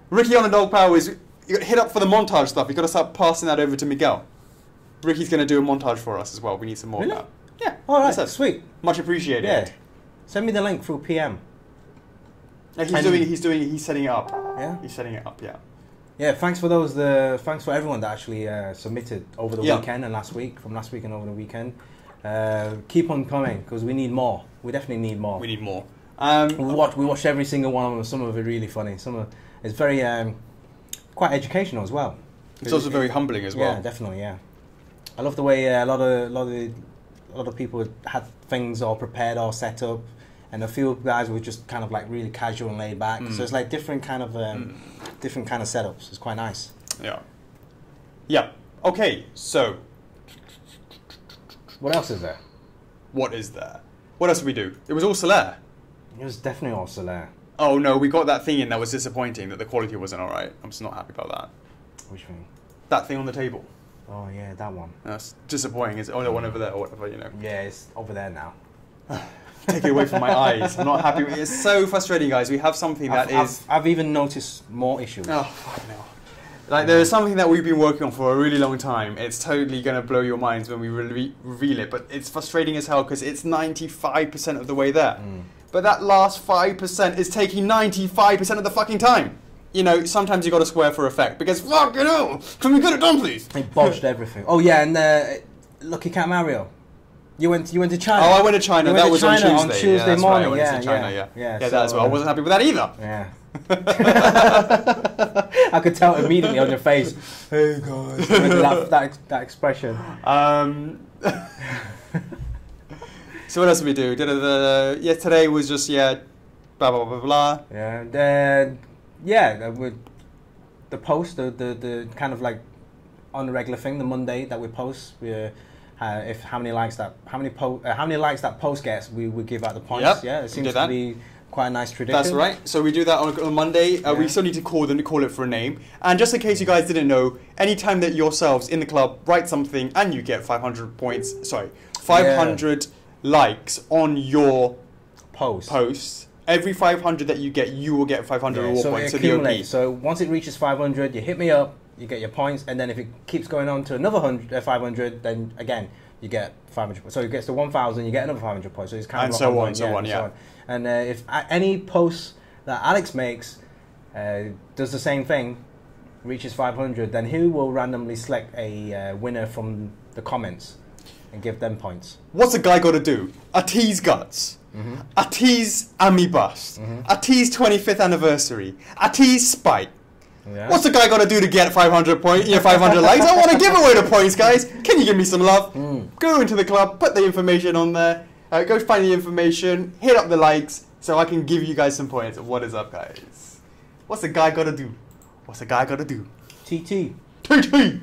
Ricky on the dog power is you got hit up for the montage stuff. You got to start passing that over to Miguel. Ricky's going to do a montage for us as well. We need some more Really? of that. Yeah. All right, Listen, sweet. Much appreciated. Yeah. Send me the link through P M. Yeah, he's And- doing. He's doing. He's setting it up. Yeah. He's setting it up. Yeah. Yeah, thanks for those. The thanks for everyone that actually uh, submitted over the Yeah. weekend and last week, from last week and over the weekend. Uh, keep on coming because we need more. We definitely need more. We need more. Um, We watch. We watched every single one of them. Some of it really funny. Some of it's very um, quite educational as well. it's also very humbling as well. Yeah, definitely. Yeah, I love the way uh, a lot of a lot of the, a lot of people had things all prepared, all set up, and a few guys were just kind of like really casual and laid back. Mm. So it's like different kind of um, Mm. different kind of setups. It's quite nice. Yeah. Yeah. Okay. So, What else is there? what is there? What else did we do? It was all Solaire. It was definitely also there. Oh no, we got that thing in that was disappointing. That the quality wasn't all right. I'm just not happy about that. Which thing? That thing on the table. Oh yeah, that one. That's disappointing. It's oh, the one over there or whatever, you know. Yeah, it's over there now. Take it away from my eyes. I'm not happy with it. It's so frustrating, guys. We have something that I've, is. I've, I've even noticed more issues. Oh, fuck no. Like, there is something that we've been working on for a really long time. It's totally going to blow your minds when we re- reveal it, but it's frustrating as hell because it's ninety-five percent of the way there. Mm. But that last five percent is taking ninety-five percent of the fucking time. You know, sometimes you got to swear for effect because, fuck, you know, can we get it done, please? They bodged everything. Oh yeah, and uh, Lucky Cat Mario. You went. You went to China. Oh, I went to China. You That went was to China on on Tuesday. Tuesday yeah, that's morning. Right. I went Yeah, to China, yeah, yeah. yeah. Yeah, so, that as well. I uh, wasn't happy with that either. Yeah. I could tell immediately on your face. Hey guys, with that, that that expression. Um, so what else did we do? Did the yeah today was just yeah, blah blah blah blah. Yeah. And then yeah, the- with the post, the, the the kind of like on the regular thing, the Monday that we post. We, uh, uh, if how many likes that how many po- uh, how many likes that post gets, we would give out the points. Yep, Yeah, we it seems did to that. be quite a nice tradition. That's right. So we do that on, on Monday. Uh, We Yeah. still need to call them to call it for a name. And just in case you guys didn't know, anytime that yourselves in the club write something and you get five hundred points, sorry, five hundred likes on your Post. post, every five hundred that you get, you will get five hundred Yeah, reward so points it to the O P. accumulates. So once it reaches five hundred, you hit me up, you get your points, and then if it keeps going on to another one hundred, uh, five hundred, then again you get five hundred. So it gets to one thousand, you get another five hundred points. So it's kind And of so ongoing, on, so on, yeah. And uh, if uh, any post that Alex makes uh, does the same thing, reaches five hundred, then he will randomly select a uh, winner from the comments and give them points. What's a guy got to do? A tease guts. Mm-hmm. A tease Ami bust. Mhm. A tease twenty-fifth anniversary. A tease spike. Yeah. What's the guy got to do to get five hundred point, you know, five hundred likes? I want to give away the points, guys. Can you give me some love? Mm. Go into the club, put the information on there. Uh, go find the information, hit up the likes, so I can give you guys some points. What is up, guys? What's the guy got to do? What's the guy got to do? T T. T T.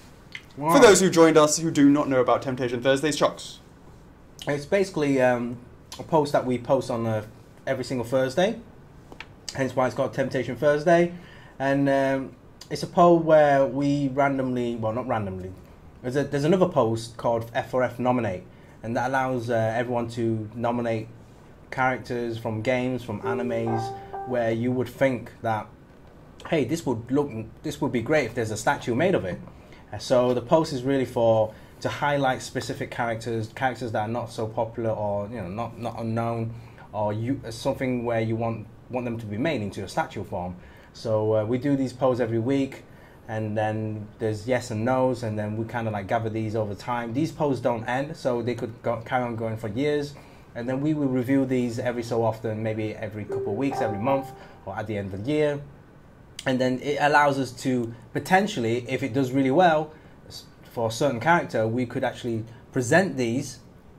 Wow. For those who joined us who do not know about Temptation Thursdays, Chocks. It's basically um, a post that we post on uh, every single Thursday, hence why it's called Temptation Thursday. And um, it's a poll where we randomly, well, not randomly, there's, a, there's another post called F four F Nominate, and that allows uh, everyone to nominate characters from games, from animes, where you would think that, hey, this would look, this would be great if there's a statue made of it. Uh, So the post is really for to highlight specific characters, characters that are not so popular or you know not not unknown, or you uh, something where you want want them to be made into a statue form. So uh, we do these polls every week, and then there's yes and no's, and then we kind of like gather these over time. These polls don't end, so they could go, carry on going for years, and then we will review these every so often, maybe every couple of weeks, every month, or at the end of the year. And then it allows us to potentially, if it does really well s- for a certain character, we could actually present these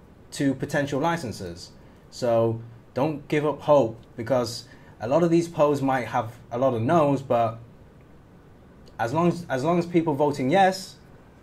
to potential licensors. So don't give up hope, because a lot of these polls might have a lot of no's, but as long as as long as people voting yes,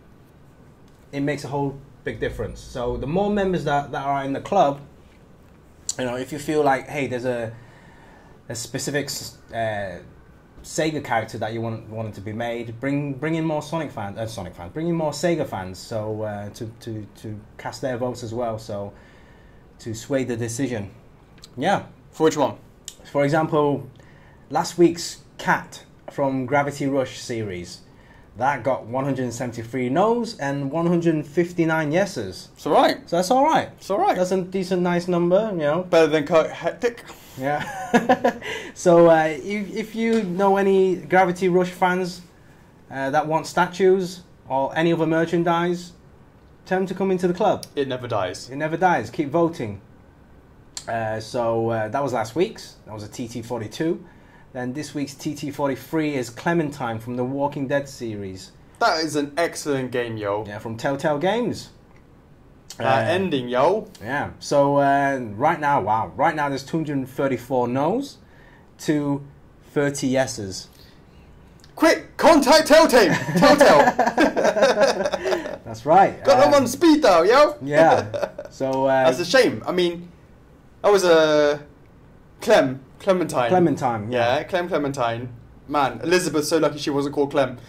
it makes a whole big difference. So the more members that, that are in the club, you know, if you feel like, hey, there's a a specific uh, Sega character that you want wanted to be made, bring bring in more Sonic fans, uh, Sonic fans, bring in more Sega fans, so uh, to to to cast their votes as well, so to sway the decision. Yeah. For which one? For example, last week's cat from Gravity Rush series. That got one hundred seventy-three no's and one hundred fifty-nine yeses. It's all right. So that's all right. It's all right. That's a decent, nice number, you know. Better than Kurt Hectic. Yeah. So uh, if, if you know any Gravity Rush fans uh, that want statues or any other merchandise, tell them to come into the club. It never dies. It never dies. Keep voting. Uh, so uh, that was last week's. That was a T T forty-two. Then this week's T T forty-three is Clementine from the Walking Dead series. That is an excellent game, yo. Yeah, from Telltale Games. Uh, uh, ending, yo. Yeah. So uh, right now, wow. Right now there's two hundred thirty-four no's to thirty yeses. Quick, contact Telltale. Telltale. That's right. Got them um, on speed dial, yo. Yeah. So uh, that's a shame. I mean, that was a Clem. Clementine. Clementine, yeah. Yeah, Clem Clementine. Man, Elizabeth's so lucky she wasn't called Clem.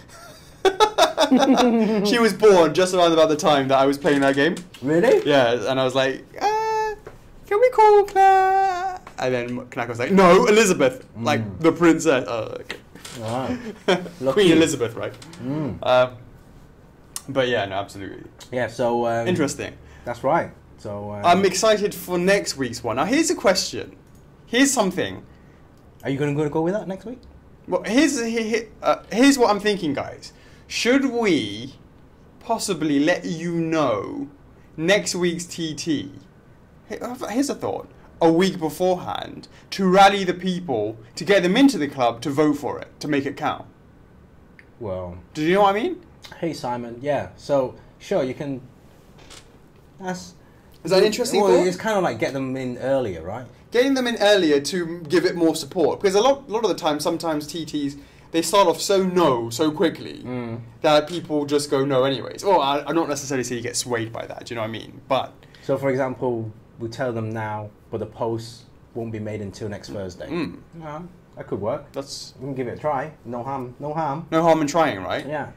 She was born just around about the time that I was playing that game. Really? Yeah, and I was like, uh, can we call Claire? And then Knack was like, no, Elizabeth. Mm. Like, the princess. Oh, okay. Wow. Queen Elizabeth, right? Mm. Um, but yeah, no, absolutely. Yeah, so... Um, interesting. That's right. So um, I'm excited for next week's one. Now, here's a question. Here's something. Are you going to go with that next week? Well, here's here, uh, here's what I'm thinking, guys. Should we possibly let you know next week's T T? Here's a thought. A week beforehand to rally the people to get them into the club to vote for it to make it count. Well, do you know what I mean? Hey Simon, yeah. So sure, you can. That's. Is that interesting? Well, thought? It's kind of like get them in earlier, right? Getting them in earlier to give it more support, because a lot, a lot of the time, sometimes T Ts they start off so no so quickly mm. that people just go no anyways. Well, I, I'm not necessarily saying you get swayed by that. Do you know what I mean? But so, for example, we tell them now, but the post won't be made until next Thursday. Mm. Yeah, that could work. That's we can give it a try. No harm. No harm. No harm in trying, right? Yeah.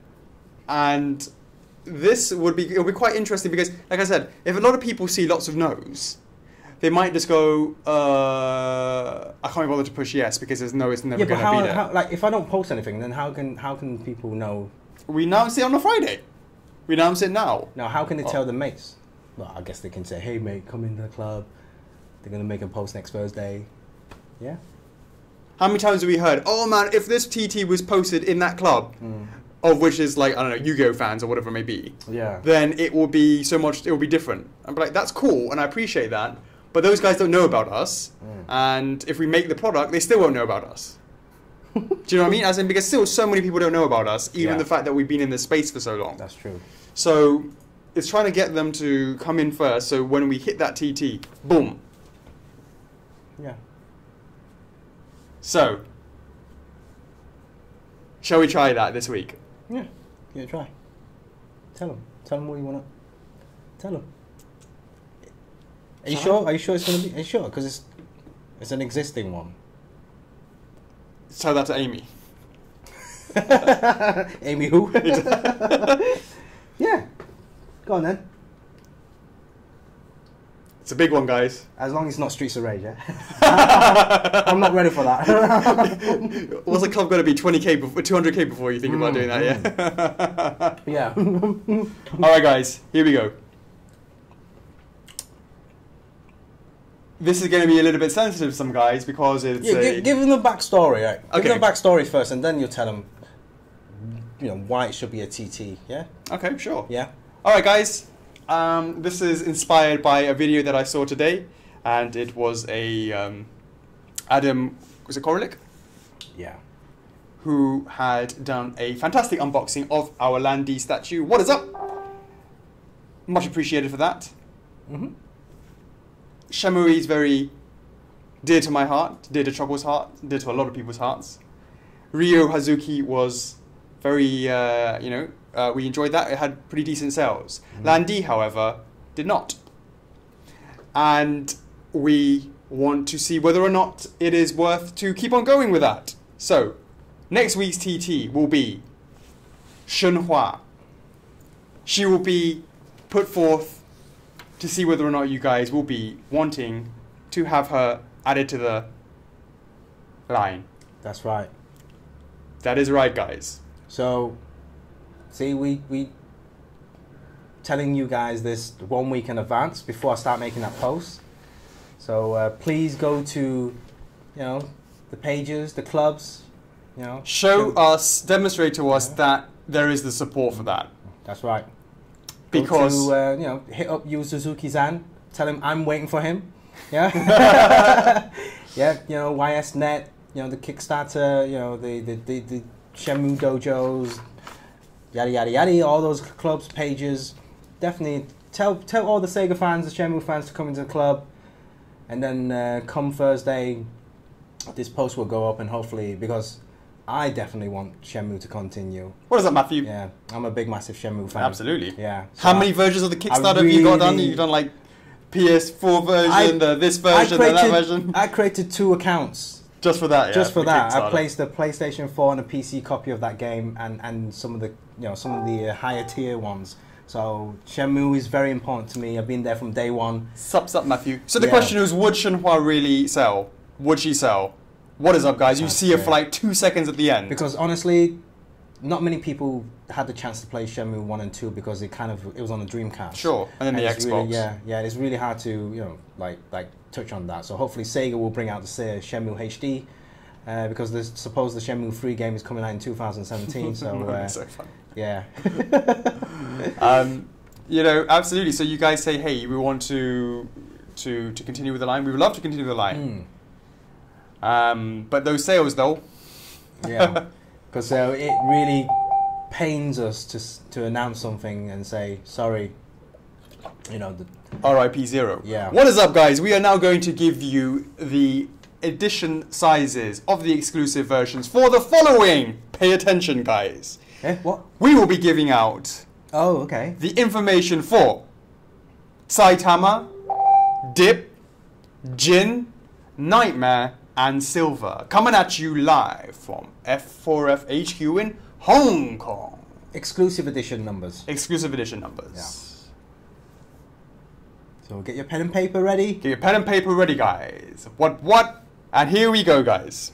And this would be it'll be quite interesting because, like I said, if a lot of people see lots of no's, they might just go, uh, I can't be bothered to push yes because there's no, it's never yeah, going to how, be there. How, like, if I don't post anything, then how can how can people know? We announce it on a Friday. We announce it now. Now, how can they oh. tell the mates? Well, I guess they can say, hey, mate, come into the club. They're going to make a post next Thursday. Yeah. How many times have we heard, oh, man, if this T T was posted in that club, mm. of which is like, I don't know, Yu-Gi-Oh fans or whatever it may be, yeah. then it will be so much, it will be different. I'm like, that's cool, and I appreciate that. But those guys don't know about us, mm. and if we make the product, they still won't know about us. Do you know what I mean? As in, because still so many people don't know about us, even yeah. the fact that we've been in this space for so long. That's true. So it's trying to get them to come in first, so when we hit that T T, boom. Yeah. So, shall we try that this week? Yeah, yeah, try. Tell them. Tell them what you want to... Tell them. Are you sure? Are you sure it's going to be? Are you sure? Because it's it's an existing one. Tell that to Amy. Amy who? Yeah. Go on then. It's a big one, guys. As long as it's not Streets of Rage, yeah? I'm not ready for that. What's the club going to be? twenty K, before, two hundred K before you think mm, about doing that, yeah? Yeah. Alright, guys. Here we go. This is going to be a little bit sensitive to some guys because it's yeah, a... give, give them the backstory, right? Okay. Give them the backstory first and then you'll tell them, you know, why it should be a T T, yeah? Okay, sure. Yeah. Alright, guys. Um, this is inspired by a video that I saw today, and it was a um, Adam, was it Korolik? Yeah. Who had done a fantastic unboxing of our Landy statue. What is up? Much appreciated for that. Mm-hmm. Shamui is very dear to my heart, dear to Trouble's heart, dear to a lot of people's hearts. Ryo Hazuki was very, uh, you know, uh, we enjoyed that. It had pretty decent sales. Mm. Landy, however, did not. And we want to see whether or not it is worth to keep on going with that. So, next week's T T will be Shenhua. She will be put forth to see whether or not you guys will be wanting to have her added to the line. That's right. That is right, guys. So, see, we we telling you guys this one week in advance before I start making that post. So uh, please go to, you know, the pages, the clubs, you know. Show show, us, demonstrate to us yeah. that there is the support for that. That's right. Because Go to, uh, you know, hit up Yu Suzuki-san, tell him I'm waiting for him. Yeah. Yeah, you know, Y S Net, you know, the Kickstarter, you know, the the, the, the Shenmue dojos, yada yada yada, all those clubs, pages. Definitely tell tell all the Sega fans, the Shenmue fans to come into the club, and then uh, come Thursday, this post will go up, and hopefully, because I definitely want Shenmue to continue. What is that, Matthew? Yeah, I'm a big, massive Shenmue fan. Absolutely. Yeah. So How many I, versions of the Kickstarter really, have you got done? You've done like P S four version, I, the this version, created, the that version. I created two accounts. Just for that, yeah. Just for the that, I Kickstarter. placed the PlayStation four and a P C copy of that game, and, and some of the you know some of the uh, higher tier ones. So Shenmue is very important to me. I've been there from day one. Sup, sup, Matthew. So the Yeah. question is, would Shenhua really sell? Would she sell? What is up, guys? You That's see her great. for like two seconds at the end. Because honestly, not many people had the chance to play Shenmue one and two because it kind of it was on the Dreamcast. Sure, and then the it's Xbox. Really, yeah, yeah, it's really hard to you know like like touch on that. So hopefully Sega will bring out the uh, Shenmue H D. Uh, because there's suppose the Shenmue three game is coming out in two thousand seventeen, so uh, so fun. yeah. um, you know, absolutely. So you guys say, hey, we want to to to continue with the line. We would love to continue the line. Mm. Um, but those sales, though. Yeah, because uh, it really pains us to s- to announce something and say sorry. You know. The, R I P zero. Yeah. What is up, guys? We are now going to give you the edition sizes of the exclusive versions for the following. Pay attention, guys. eh, what? We will be giving out Oh, okay. the information for Saitama, Dip, Jin, Nightmare, and Silver. Coming at you live from F four F H Q in Hong Kong. Exclusive edition numbers. Exclusive edition numbers. Yeah. So get your pen and paper ready. Get your pen and paper ready, guys. What, what? And here we go, guys.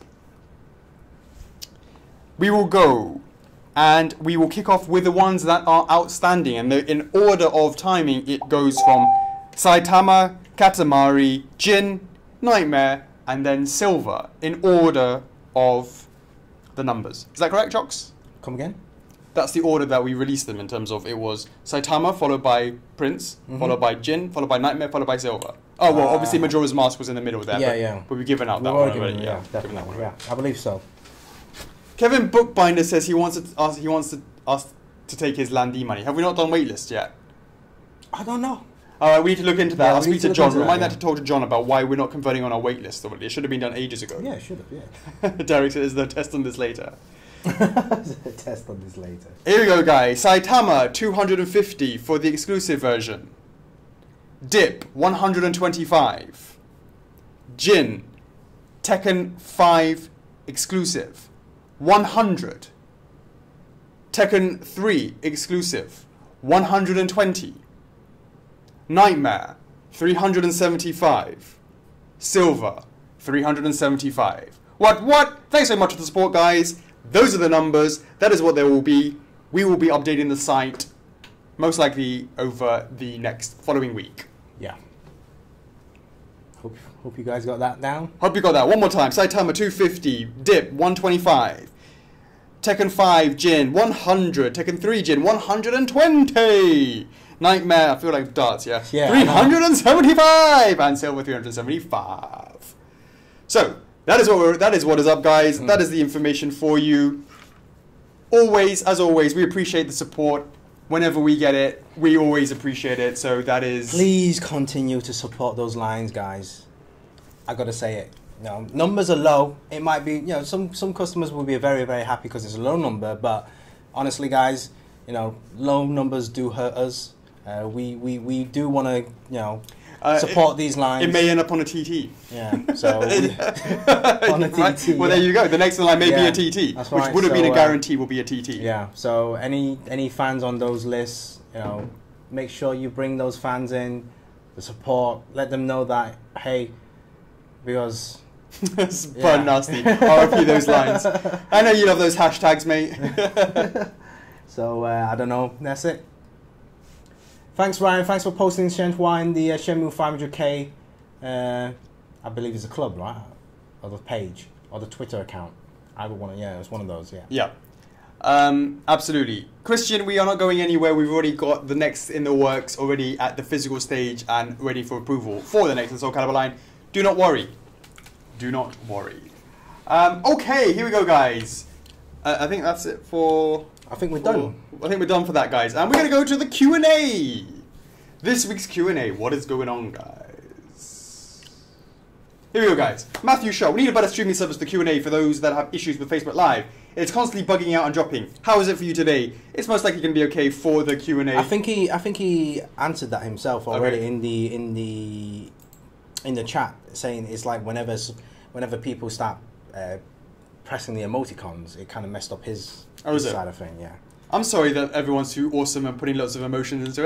We will go and we will kick off with the ones that are outstanding. And the, in order of timing, it goes from Saitama, Katamari, Jin, Nightmare, and then Silver in order of the numbers. Is that correct, Chocks? Come again? That's the order that we released them in terms of it was Saitama, followed by Prince, Mhm. followed by Jin, followed by Nightmare, followed by Silver. Oh, well, Ah. obviously Majora's Mask was in the middle there. Yeah, but, yeah. But we've given out that We've one already already. given Yeah, them, yeah, given that definitely. one. Yeah, I believe so. Kevin Bookbinder says he wants to ask, he wants to ask to take his Landy money. Have we not done waitlist yet? I don't know. All right, we need to look into that. Yeah, I'll we speak need to to look John. into that, Remind yeah. that to talk to John about why we're not converting on our waitlist already. It should have been done ages ago. Yeah, should have. Yeah. Derek says the test on this later. Test on this later. Here we go, guys. Saitama, two hundred fifty for the exclusive version. Dip, one hundred twenty-five. Jin, Tekken five exclusive, one hundred. Tekken three exclusive, one hundred twenty. Nightmare, three hundred seventy-five. Silver, three hundred seventy-five. What, what? Thanks so much for the support, guys. Those are the numbers. That is what there will be. We will be updating the site most likely over the next following week. Yeah. Hope, hope you guys got that down. Hope you got that. One more time. Saitama two fifty, Dip one twenty-five, Tekken five Jin one hundred, Tekken three Jin one hundred twenty, Nightmare, I feel like darts, yeah, Yeah, three hundred seventy-five, and Silver three hundred seventy-five. So that is what we're, that is what is up, guys. Mm. That is the information for you. Always, as always, we appreciate the support. Whenever we get it, we always appreciate it. So that is. Please continue to support those lines, guys. I gotta say it. You know, numbers are low. It might be, you know, some some customers will be very very happy because it's a low number. But honestly, guys, you know, low numbers do hurt us. Uh, we we we do want to, you know. Uh, support it, these lines. It may end up on a T T. Yeah, so we, on a T T. Right? Well, yeah. there you go. The next line may Yeah, be a T T, that's which right. would have So, been a uh, guarantee will be a T T. Yeah. So any any fans on those lists, you know, make sure you bring those fans in, the support. Let them know that hey, because That's Yeah. fun, nasty. I'll repeat those lines. I know you love those hashtags, mate. So, uh, I don't know. That's it. Thanks, Ryan. Thanks for posting Shenhua the uh, Shenmue five hundred K. Uh, I believe it's a club, right? Or the page. Or the Twitter account. I would want to, yeah, it was one of those, yeah. Yeah. Um, absolutely. Christian, we are not going anywhere. We've already got the next in the works already at the physical stage and ready for approval for the next Soul Calibur line. Do not worry. Do not worry. Um, okay, here we go, guys. Uh, I think that's it for... I think we're for, done. I think we're done for that, guys. And we're going to go to the Q and A. This week's Q and A. What is going on, guys? Here we go, guys. Matthew Shaw. We need a better streaming service for Q and A for those that have issues with Facebook Live. It's constantly bugging out and dropping. How is it for you today? It's most likely going to be okay for the Q and A. I think he, I think he answered that himself already Okay. in the in the in the chat, saying it's like whenever s- whenever people start uh, pressing the emoticons, it kind of messed up his, Oh, his is it? side of thing. Yeah. I'm sorry that everyone's too awesome and putting lots of emotions into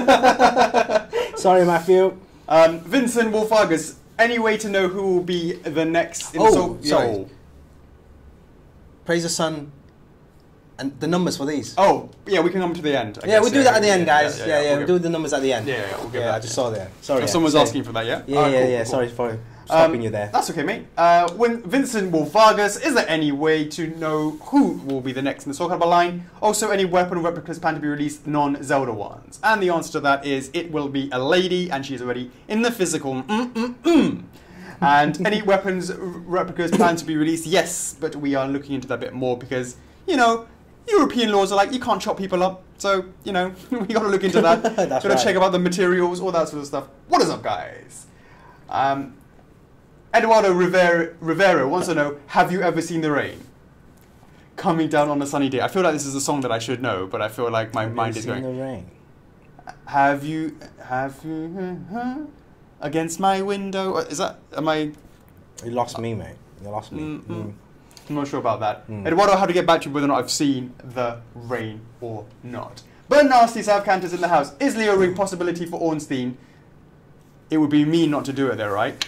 it. Sorry, Matthew. um, Vincent Wolfargus. Any way to know who will be the next? In Oh, Soul- sorry. Yo. Praise the Sun. And the numbers for these. Oh, yeah, we can come to the end. I yeah, guess. we'll do that at the end, guys. Yeah, yeah, we'll we'll give- do the numbers at the end. Yeah, yeah, we'll give yeah. that. I just saw that. Sorry. Oh, yeah, someone's sorry. asking for that, yeah? Yeah, Alright, yeah, cool, yeah. cool, Sorry cool. for stopping Um, you there. That's okay, mate. Uh, when Vincent Wolfargus, is there any way to know who will be the next in the Soul Calibur line? Also, any weapon replicas planned to be released, non-Zelda ones? And the answer to that is it will be a lady, and she's already in the physical. Mm-mm-mm. And any weapons replicas planned to be released? Yes, but we are looking into that a bit more because, you know, European laws are like, you can't chop people up. So, you know, we got to look into that. That's Got to right. check about the materials, all that sort of stuff. What is up, guys? Um, Eduardo Rivera, Rivera wants to know, have you ever seen the rain? Coming down on a sunny day. I feel like this is a song that I should know, but I feel like my Have you mind is seen going. the rain? Have you, have you, uh, against my window? Is that, am I, You lost me, mate. You lost me. Mm, Mm. I'm not sure about that. Mm. Eduardo, how to get back to you whether or not I've seen the rain or not. Burn Nasty South Canters in the house. Is Leo Ring possibility for Ornstein? It would be mean not to do it there, right?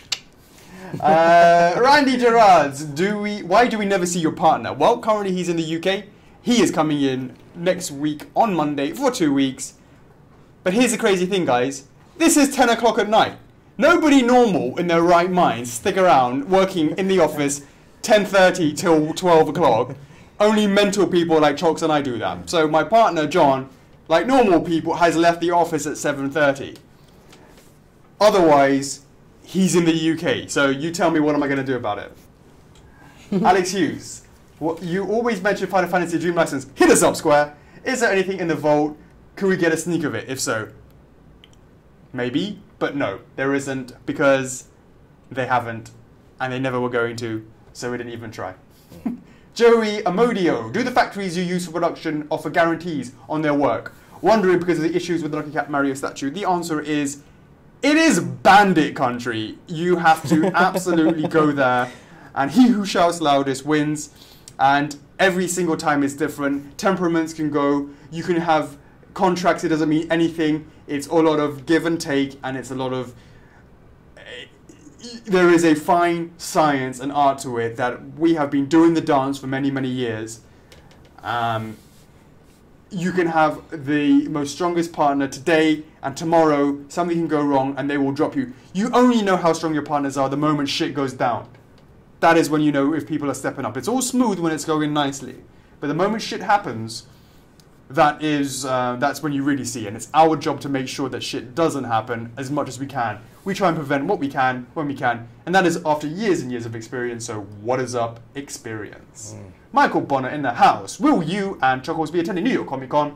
uh, Randy Gerards, do we? Why do we never see your partner? Well, currently he's in the U K. He is coming in next week on Monday for two weeks. But here's the crazy thing, guys. This is ten o'clock at night. Nobody normal in their right mind stick around working in the office ten thirty till twelve o'clock. Only mental people like Chocks and I do that. So my partner, John, like normal people, has left the office at seven thirty. Otherwise, he's in the U K. So you tell me, what am I going to do about it? Alex Hughes, what, you always mention Final Fantasy Dream License. Hit us up, Square. Is there anything in the vault? Could we get a sneak of it? If so, maybe. But no, there isn't, because they haven't, and they never were going to, so we didn't even try. Joey Amodio, do the factories you use for production offer guarantees on their work? Wondering because of the issues with the Lucky Cat Mario statue. The answer is, it is bandit country. You have to absolutely go there, and he who shouts loudest wins, and every single time is different. Temperaments can go, you can have contracts, it doesn't mean anything. It's a lot of give and take, and it's a lot of... There is a fine science and art to it that we have been doing the dance for many, many years. Um, you can have the most strongest partner today, and tomorrow something can go wrong and they will drop you. You only know how strong your partners are the moment shit goes down. That is when you know if people are stepping up. It's all smooth when it's going nicely. But the moment shit happens, that is, uh, that's when you really see. And it's our job to make sure that shit doesn't happen as much as we can. We try and prevent what we can, when we can. And that is after years and years of experience. So what is up, experience? Mm. Michael Bonner in the house. Will you and Chuckles be attending New York Comic Con?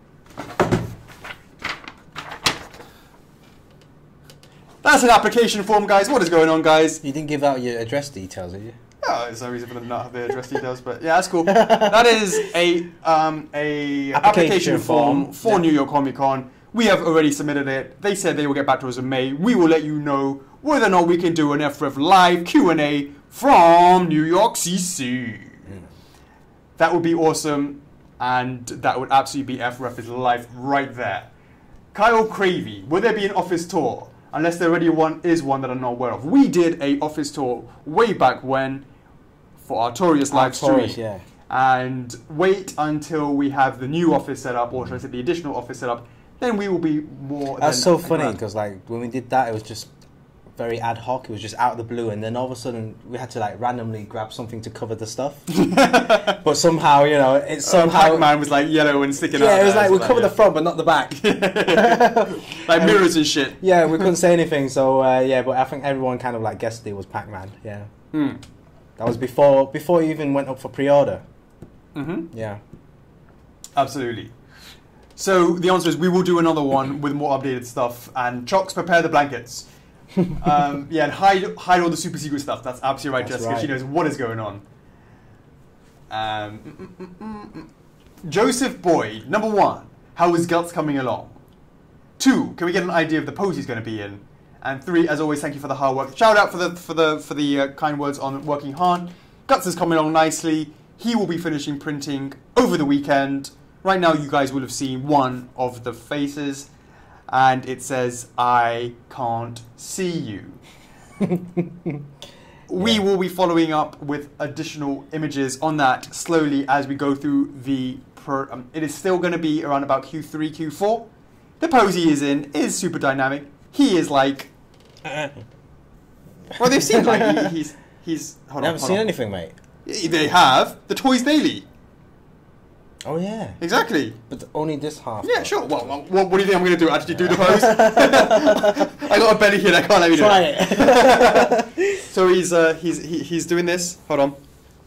That's an application form, guys. What is going on, guys? You didn't give out your address details, did you? Oh, there's no reason for them to not have the address details, but yeah, that's cool. That is a um, a application, Application form, form. for Yeah. New York Comic Con. We have already submitted it. They said they will get back to us in May. We will let you know whether or not we can do an F four F live Q and A from New York C C. Mm. That would be awesome, and that would absolutely be F four F's life right there. Kyle Cravey, will there be an office tour? unless there already one is one that I'm not aware of. We did a office tour way back when for Artorias live stream. Yeah. And wait until we have the new office set up, or should I say the additional office set up, then we will be more. That's so funny because like when we did that, it was just very ad hoc. It was just out of the blue, and then all of a sudden we had to like randomly grab something to cover the stuff. But somehow, you know, it somehow uh, Pac-Man was like yellow and sticking yeah, out. Yeah, it was there, like we like, cover yeah. the front but not the back. Like mirrors and shit. Yeah, we couldn't say anything. So uh, yeah, but I think everyone kind of like guessed it was Pac-Man. Yeah. Hmm. That was before before it even went up for pre-order. Mm-hmm. Yeah. Absolutely. So the answer is we will do another one with more updated stuff. And Chocks, prepare the blankets. um, yeah, and hide hide all the super secret stuff. That's absolutely right, That's Jessica. right. She knows what is going on. Um, mm, mm, mm, mm. Joseph Boyd, number one, how is Guts coming along? Two, can we get an idea of the pose he's going to be in? And three, as always, thank you for the hard work. Shout out for the for the for the uh, kind words on working hard. Guts is coming along nicely. He will be finishing printing over the weekend. Right now, you guys will have seen one of the faces, and it says, "I can't see you." We Yeah. will be following up with additional images on that slowly as we go through the. Pro um, it is still going to be around about Q three, Q four. The pose he is in is super dynamic. He is like. Well, they've seen like he, he's he's. Hold I on, haven't hold seen on. anything, mate. They have the Toys Daily. Oh yeah. Exactly. But only this half. Yeah, sure. Well, well, what, what do you think I'm going to do? Actually do the pose? I got a belly here. I can't let me do Try it. it. So he's uh, he's he, he's doing this. Hold on.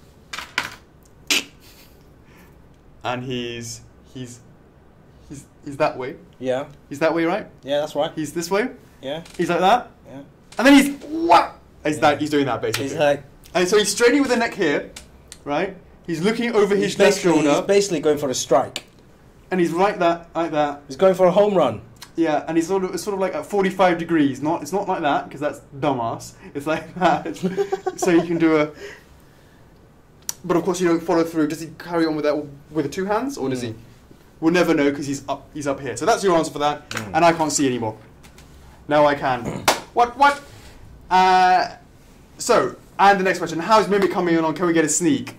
And he's he's he's he's that way. Yeah. He's that way, right? Yeah, that's right. He's this way. Yeah. He's like that. Yeah. And then he's what? He's Yeah. that. He's doing that basically. He's like. And so he's straightening with the neck here, right? He's looking over his He's left basically, shoulder, he's basically going for a strike. and he's like that, like that. He's going for a home run. Yeah, and he's sort of, it's sort of like at forty-five degrees. Not, it's not like that because that's dumbass. It's like that. So you can do a. But of course, you don't follow through. Does he carry on with that with the two hands, or does Mm. he? We'll never know because he's up. He's up here. So that's your answer for that. Mm. And I can't see anymore. Now I can. What? What? Uh, so, and the next question: how's Mimic coming on? Can we get a sneak?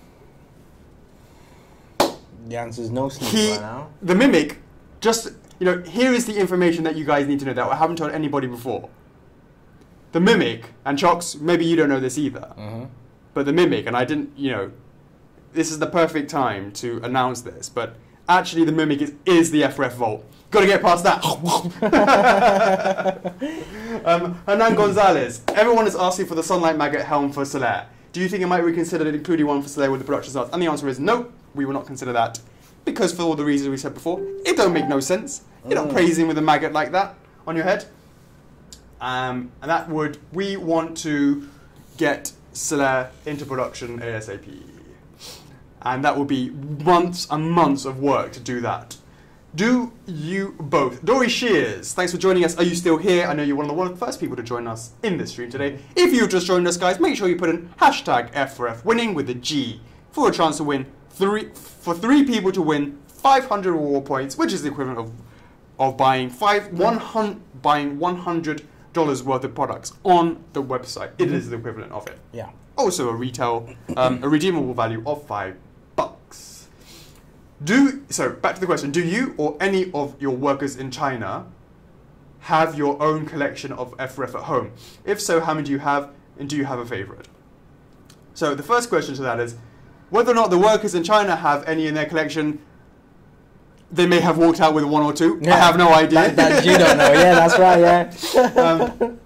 The answer is no sneak He, right now. the Mimic, just, you know, here is the information that you guys need to know that I haven't told anybody before. The Mimic, and Chocks, maybe you don't know this either, Mm-hmm. but the Mimic, and I didn't, you know, this is the perfect time to announce this, but actually the Mimic is, is the F four F Vault. Got to get past that. um, Hernan Gonzalez, everyone is asking for the Sunlight Maggot helm for Solaire. Do you think it might be considered including one for Solaire with the production starts? And the answer is no, we will not consider that. Because for all the reasons we said before, it don't make no sense. You're not Mm. praising with a maggot like that on your head. Um, and that would, we want to get Solaire into production ASAP. And that will be months and months of work to do that. Do you both? Dory Shears, thanks for joining us. Are you still here? I know you're one of the, one of the first people to join us in this stream today. If you've just joined us, guys, make sure you put in hashtag F four F winning with a G for a chance to win three for three people to win five hundred reward points, which is the equivalent of of buying five one hundred buying one hundred dollars worth of products on the website. It is the equivalent of it. Yeah. Also a retail, um, a redeemable value of five bucks. Do so. Back to the question: do you or any of your workers in China have your own collection of F four F at home? If so, how many do you have, and do you have a favorite? So the first question to that is whether or not the workers in China have any in their collection. They may have walked out with one or two. Yeah. I have no idea. That, that you don't know. Yeah, that's right. Yeah. um,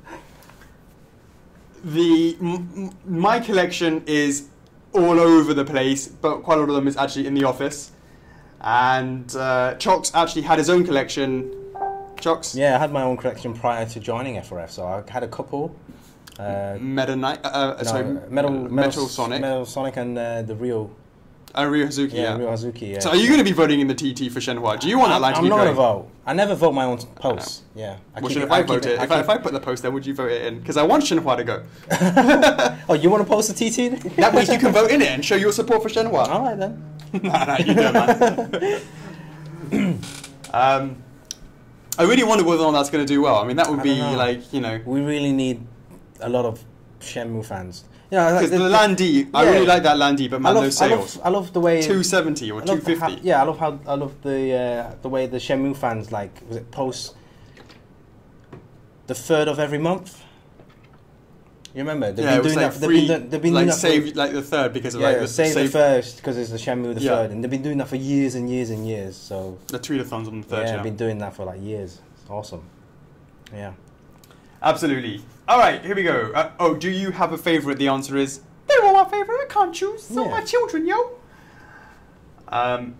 the m m my collection is all over the place, but quite a lot of them is actually in the office. And uh, Chocks actually had his own collection. Chocks? Yeah, I had my own collection prior to joining F four F, so I had a couple. Uh, Meta Knight, uh, uh, no, sorry, Metal, uh, Metal, Metal Sonic, Metal Sonic, and uh, the Rio. uh, Ryo Hazuki. Yeah, Yeah. Rio Hazuki. Yeah. So are you going to be voting in the T T for Shenhua? Do you want that line to I'm be not going? gonna vote. I never vote my own posts. Yeah. I Well, keep should it- if I, keep vote it? I If, I, keep- if I put the post there, would you vote it in? Because I want Shenhua to go. Oh, you want to post a T T? That means you can vote in it and show your support for Shenhua. All right then. Nah, nah, you don't, man. um, I really wonder whether or not that's going to do well. I mean, that would I be don't know. like, you know... We really need a lot of Shenmue fans. Yeah, Because like the, the Landy, I yeah. really like that Landy, but man, I love, those I sales. love, I love the way two seventy or I love two fifty. how- yeah, I love how I love the uh, the way the Shenmue fans like was it post the third of every month. You remember they've Yeah, it been was doing like that. They've free, been, do- they've been like doing that. save For, like the third because of yeah, like the save, save the first because it's the Shenmue the Yeah. third, and they've been doing that for years and years and years. So the tweetathons on the third. yeah, Yeah, they've been doing that for like years. It's awesome. Yeah. absolutely. All right, here we go. Uh, oh, do you have a favorite? The answer is they were my favorite. I can't choose. So Yeah. my children, yo. Um.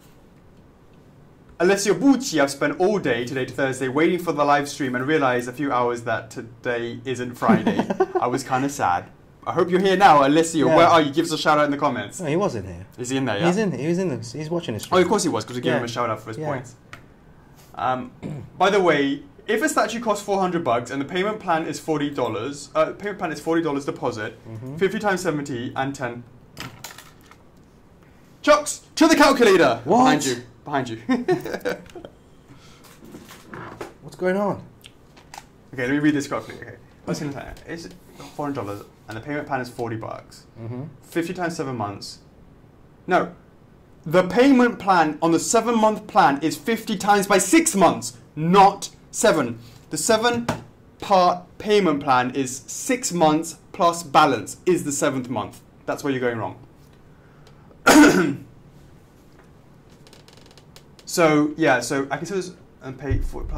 Alessio Bucci, I've spent all day today to Thursday waiting for the live stream and realised a few hours that today isn't Friday. I was kind of sad. I hope you're here now, Alessio. Yeah. Where are you? Give us a shout out in the comments. No, he was in here. Is he in there? Yeah. He's in. He was in. The, he's watching this. Oh, of course he was, because we gave Yeah. him a shout out for his Yeah. points. Um, by the way, if a statue costs four hundred bucks and the payment plan is forty dollars, uh, the payment plan is forty dollars deposit, Mhm. fifty times seventy, and ten. Chocks to the calculator. What? Behind you. Behind you. What's going on? Okay, let me read this quickly. Okay, what's in there? It's four hundred dollars and the payment plan is forty bucks. Mm-hmm. Fifty times seven months. No, the payment plan on the seven month plan is fifty times by six months, not seven. The seven part payment plan is six months plus balance is the seventh month. That's where you're going wrong. So yeah, so I can see this and pay for plus.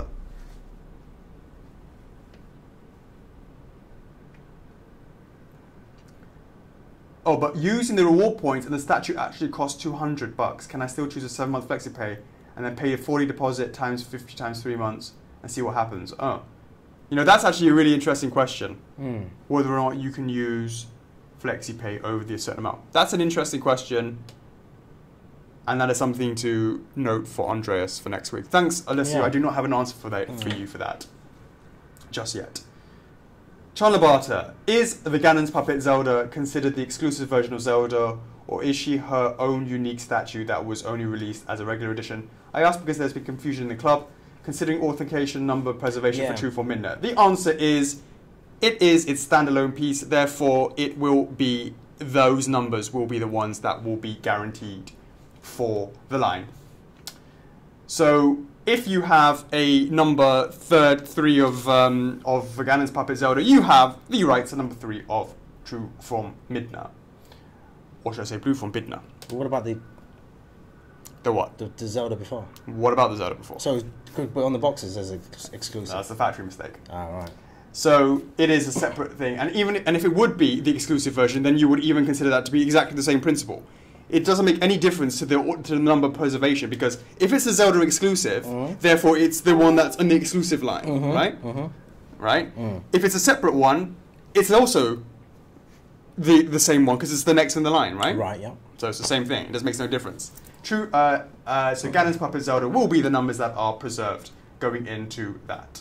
Oh, but using the reward points and the statue actually costs two hundred bucks. Can I still choose a seven month flexi pay and then pay a forty deposit times fifty times three months and see what happens? Oh, you know, that's actually a really interesting question. Mm. Whether or not you can use flexi pay over the certain amount. That's an interesting question. And that is something to note for Andreas for next week. Thanks, Alessio. Yeah. I do not have an answer for that Mm. for you for that just yet. Chandler Barter, is the Ganon's Puppet Zelda considered the exclusive version of Zelda, or is she her own unique statue that was only released as a regular edition? I ask because there's been confusion in the club, considering authentication number preservation Yeah. for True for Midnight. The answer is, it is its standalone piece, therefore it will be, those numbers will be the ones that will be guaranteed for the line. So if you have a number third three of um, of Ganon's Puppet Zelda, you have the rights to number three of True from Midna, or should I say Blue from Midna? What about the, The what? the the Zelda before? What about the Zelda before? So, but on the boxes as ex- exclusive. That's the factory mistake. Ah, right. So it is a separate thing, and even and if it would be the exclusive version, then you would even consider that to be exactly the same principle. It doesn't make any difference to the to the number preservation, because if it's a Zelda exclusive, Mhm. therefore it's the one that's on the exclusive line, Mhm, right? mhm. Right? Mm. If it's a separate one, it's also the the same one because it's the next in the line, right? Right. Yeah. So it's the same thing. It just makes no difference. True. Uh, uh, so Ganon's Puppet Zelda will be the numbers that are preserved going into that.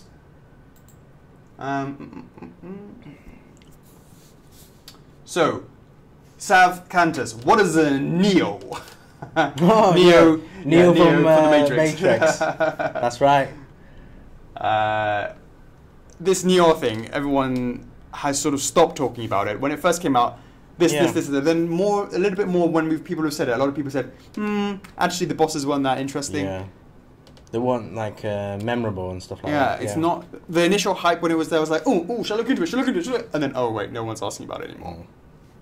Um, mm, mm, mm. So, Sav Cantus, what is a Neo? Oh, Neo, yeah. Neo yeah, from, the uh, Matrix. Matrix. That's right. Uh, this Neo thing, everyone has sort of stopped talking about it. When it first came out, this, Yeah. this, this, this, then more, a little bit more when we've, people have said it. A lot of people said, hmm, actually the bosses weren't that interesting. Yeah. They weren't like uh, memorable and stuff like Yeah, that. it's not, the initial hype when it was there was like, oh, oh, shall I look into it, shall I look into it, shall I? And then, oh wait, no one's asking about it anymore. Mm.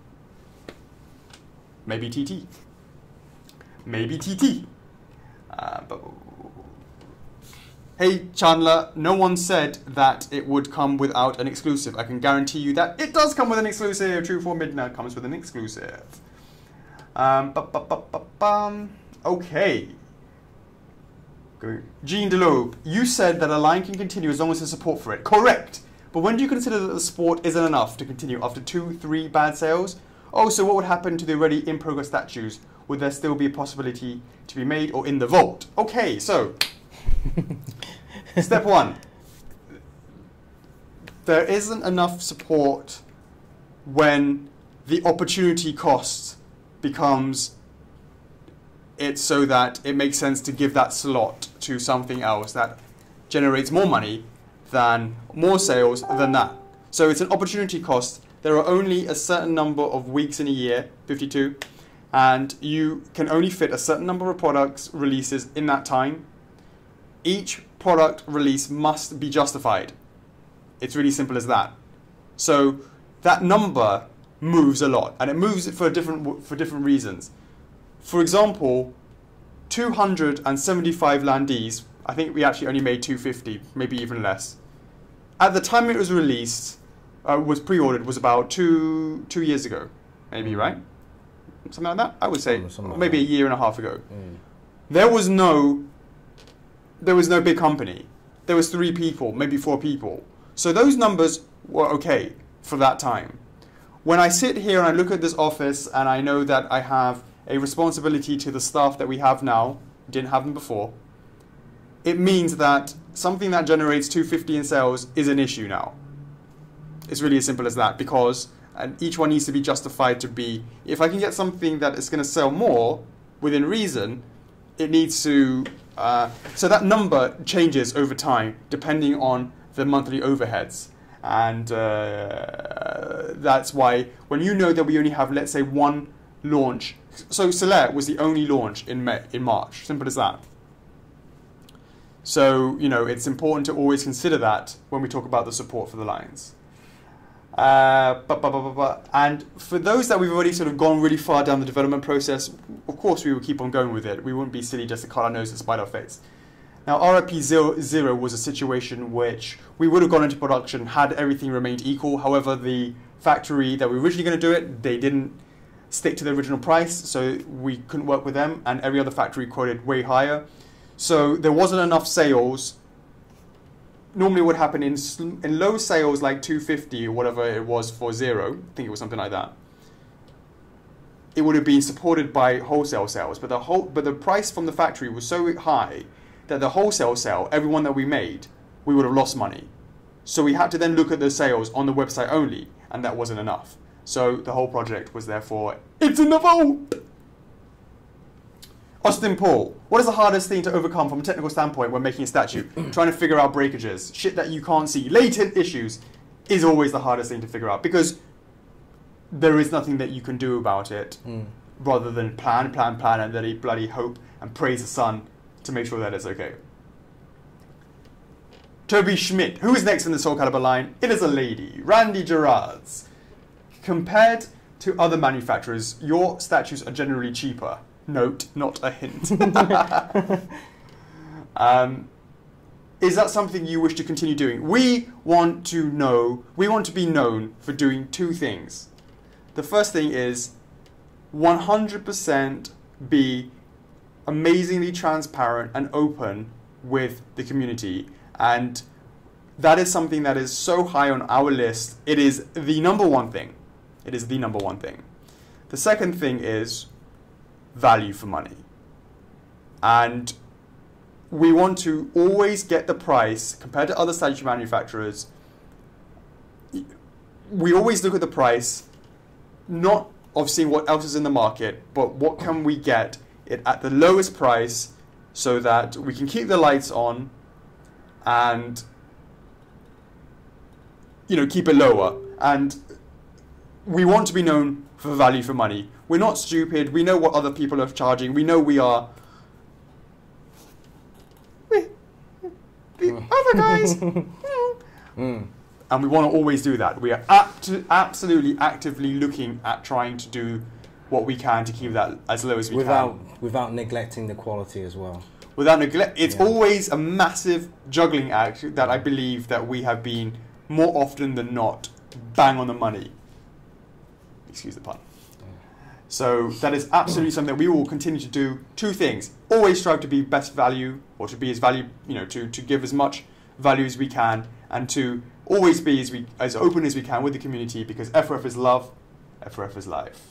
Maybe T T. Maybe T T. Uh, but hey, Chandler, no one said that it would come without an exclusive. I can guarantee you that it does come with an exclusive. True for Midnight comes with an exclusive. Um, bu- bu- bu- bu- bum. Okay. Jean Delobe, you said that a line can continue as long as there's support for it. Correct. But when do you consider that the support isn't enough to continue after two, three bad sales? Oh, so what would happen to the already in progress statues? Would there still be a possibility to be made or in the vault? Okay, so step one. There isn't enough support when the opportunity cost becomes it's so that it makes sense to give that slot to something else that generates more money than more sales than that. So it's an opportunity cost. There are only a certain number of weeks in a year, fifty-two, and you can only fit a certain number of products releases in that time. Each product release must be justified. It's really simple as that. So that number moves a lot, and it moves for different for different reasons. For example, two hundred seventy-five Landies, I think we actually only made two hundred fifty, maybe even less. At the time it was released, uh, was pre-ordered, was about two two years ago, maybe, right? Something like that. I would say Something maybe like a year and a half ago. Mm. There was no, there was no big company. There was three people, maybe four people. So those numbers were okay for that time. When I sit here and I look at this office and I know that I have a responsibility to the staff that we have now, didn't have them before, it means that something that generates two hundred fifty in sales is an issue now. It's really as simple as that, because and each one needs to be justified to be, if I can get something that is going to sell more within reason, it needs to, uh, so that number changes over time depending on the monthly overheads. And uh, that's why when you know that we only have, let's say, one launch, so Solaire was the only launch in May, in March, simple as that. So, you know, it's important to always consider that when we talk about the support for the lines. Uh, but, but, but, but, but. And for those that we've already sort of gone really far down the development process, of course we will keep on going with it. We wouldn't be silly just to cut our nose and spite our face. Now, R I P zero, zero was a situation which we would have gone into production had everything remained equal. However, the factory that we were originally going to do it, they didn't stick to the original price, so we couldn't work with them, and every other factory quoted way higher. So there wasn't enough sales. Normally what would happen in, in low sales like two hundred fifty or whatever it was for zero, I think it was something like that, it would have been supported by wholesale sales, but the whole but the price from the factory was so high that the wholesale sale, every one that we made, we would have lost money. So we had to then look at the sales on the website only, and that wasn't enough. So the whole project was therefore, it's in the vault! Austin Paul, what is the hardest thing to overcome from a technical standpoint when making a statue? Trying to figure out breakages, shit that you can't see, latent issues is always the hardest thing to figure out, because there is nothing that you can do about it mm. rather than plan, plan, plan, and then bloody hope and praise the sun to make sure that it's okay. Toby Schmidt, who is next in the Soul Calibur line? It is a lady, Randy Gerards. Compared to other manufacturers, your statues are generally cheaper. Note, not a hint. um, is that something you wish to continue doing? We want to know, we want to be known for doing two things. The first thing is one hundred percent be amazingly transparent and open with the community, and that is something that is so high on our list. It is the number one thing. It is the number one thing. The second thing is value for money, and we want to always get the price compared to other statue manufacturers. We always look at the price not of seeing what else is in the market, but what can we get it at the lowest price so that we can keep the lights on and, you know, keep it lower. And we want to be known for value for money. We're not stupid. We know what other people are charging. We know we are we, the other guys. mm. And we want to always do that. We are apt absolutely actively looking at trying to do what we can to keep that as low as we without, can. Without neglecting the quality as well. Without neglect, it's yeah. always a massive juggling act that I believe that we have been more often than not bang on the money. Excuse the pun. So that is absolutely something that we will continue to do. Two things: always strive to be best value, or to be as value, you know, to, to give as much value as we can, and to always be as we as open as we can with the community, because F four F is love, F four F is life.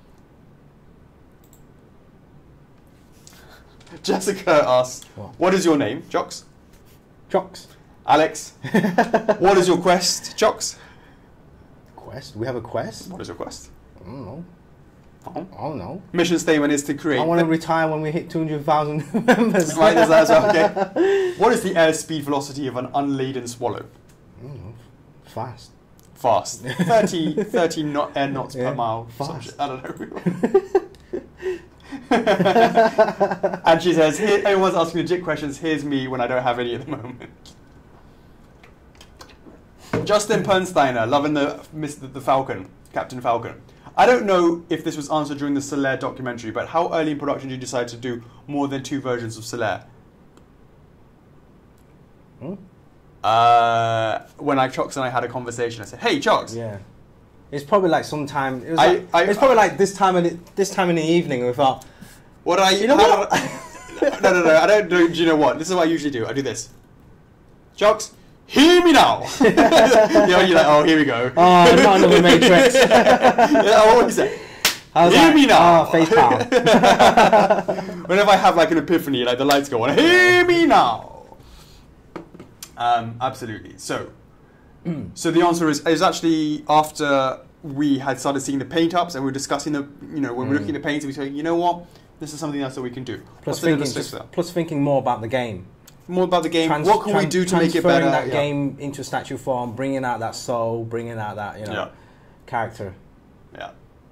Jessica asks, what? What is your name, Chocks? Chocks. Alex, what is your quest, Chocks? Quest? We have a quest? What is your quest? I don't know. Oh. I don't know. Mission statement is to create... I want to retire when we hit two hundred thousand members. Right, there's that as well, okay. What is the airspeed velocity of an unladen swallow? I don't know. Fast. Fast. thirty, thirty knot, air knots Yeah, per mile. fast. I don't know. And she says, Here, everyone's asking legit questions. Here's me when I don't have any at the moment. Justin Pernsteiner, loving the Mister the Falcon, Captain Falcon. I don't know if this was answered during the Solaire documentary, but how early in production did you decide to do more than two versions of Solaire? Hmm? Uh, when I Chocks and I had a conversation, I said, "Hey, Chocks." Yeah. It's probably like sometime. It was I- like, I- it's probably like this time in the, this time in the evening. We thought, What I you know how- what? no, no, no. I don't do. Do you know what? This is what I usually do. I do this. Chocks, hear me now. you know, you're like, oh, here we go. oh, not another Matrix. yeah, what is it? How's Hear that? me now. Oh, face palm. Whenever I have like an epiphany, like the lights go on. Hear me now. Um, absolutely. So, so the answer is is actually after we had started seeing the paint ups and we were discussing the, you know, when we we're looking at the paints, and we saying, you know what, this is something else that we can do. Plus What's the thinking, logistics just, there? plus thinking more about the game. More about the game. Trans- what can we tran- do to make it better? Transferring that Yeah. game into statue form, bringing out that soul, bringing out that, you know, Yeah. character. Yeah.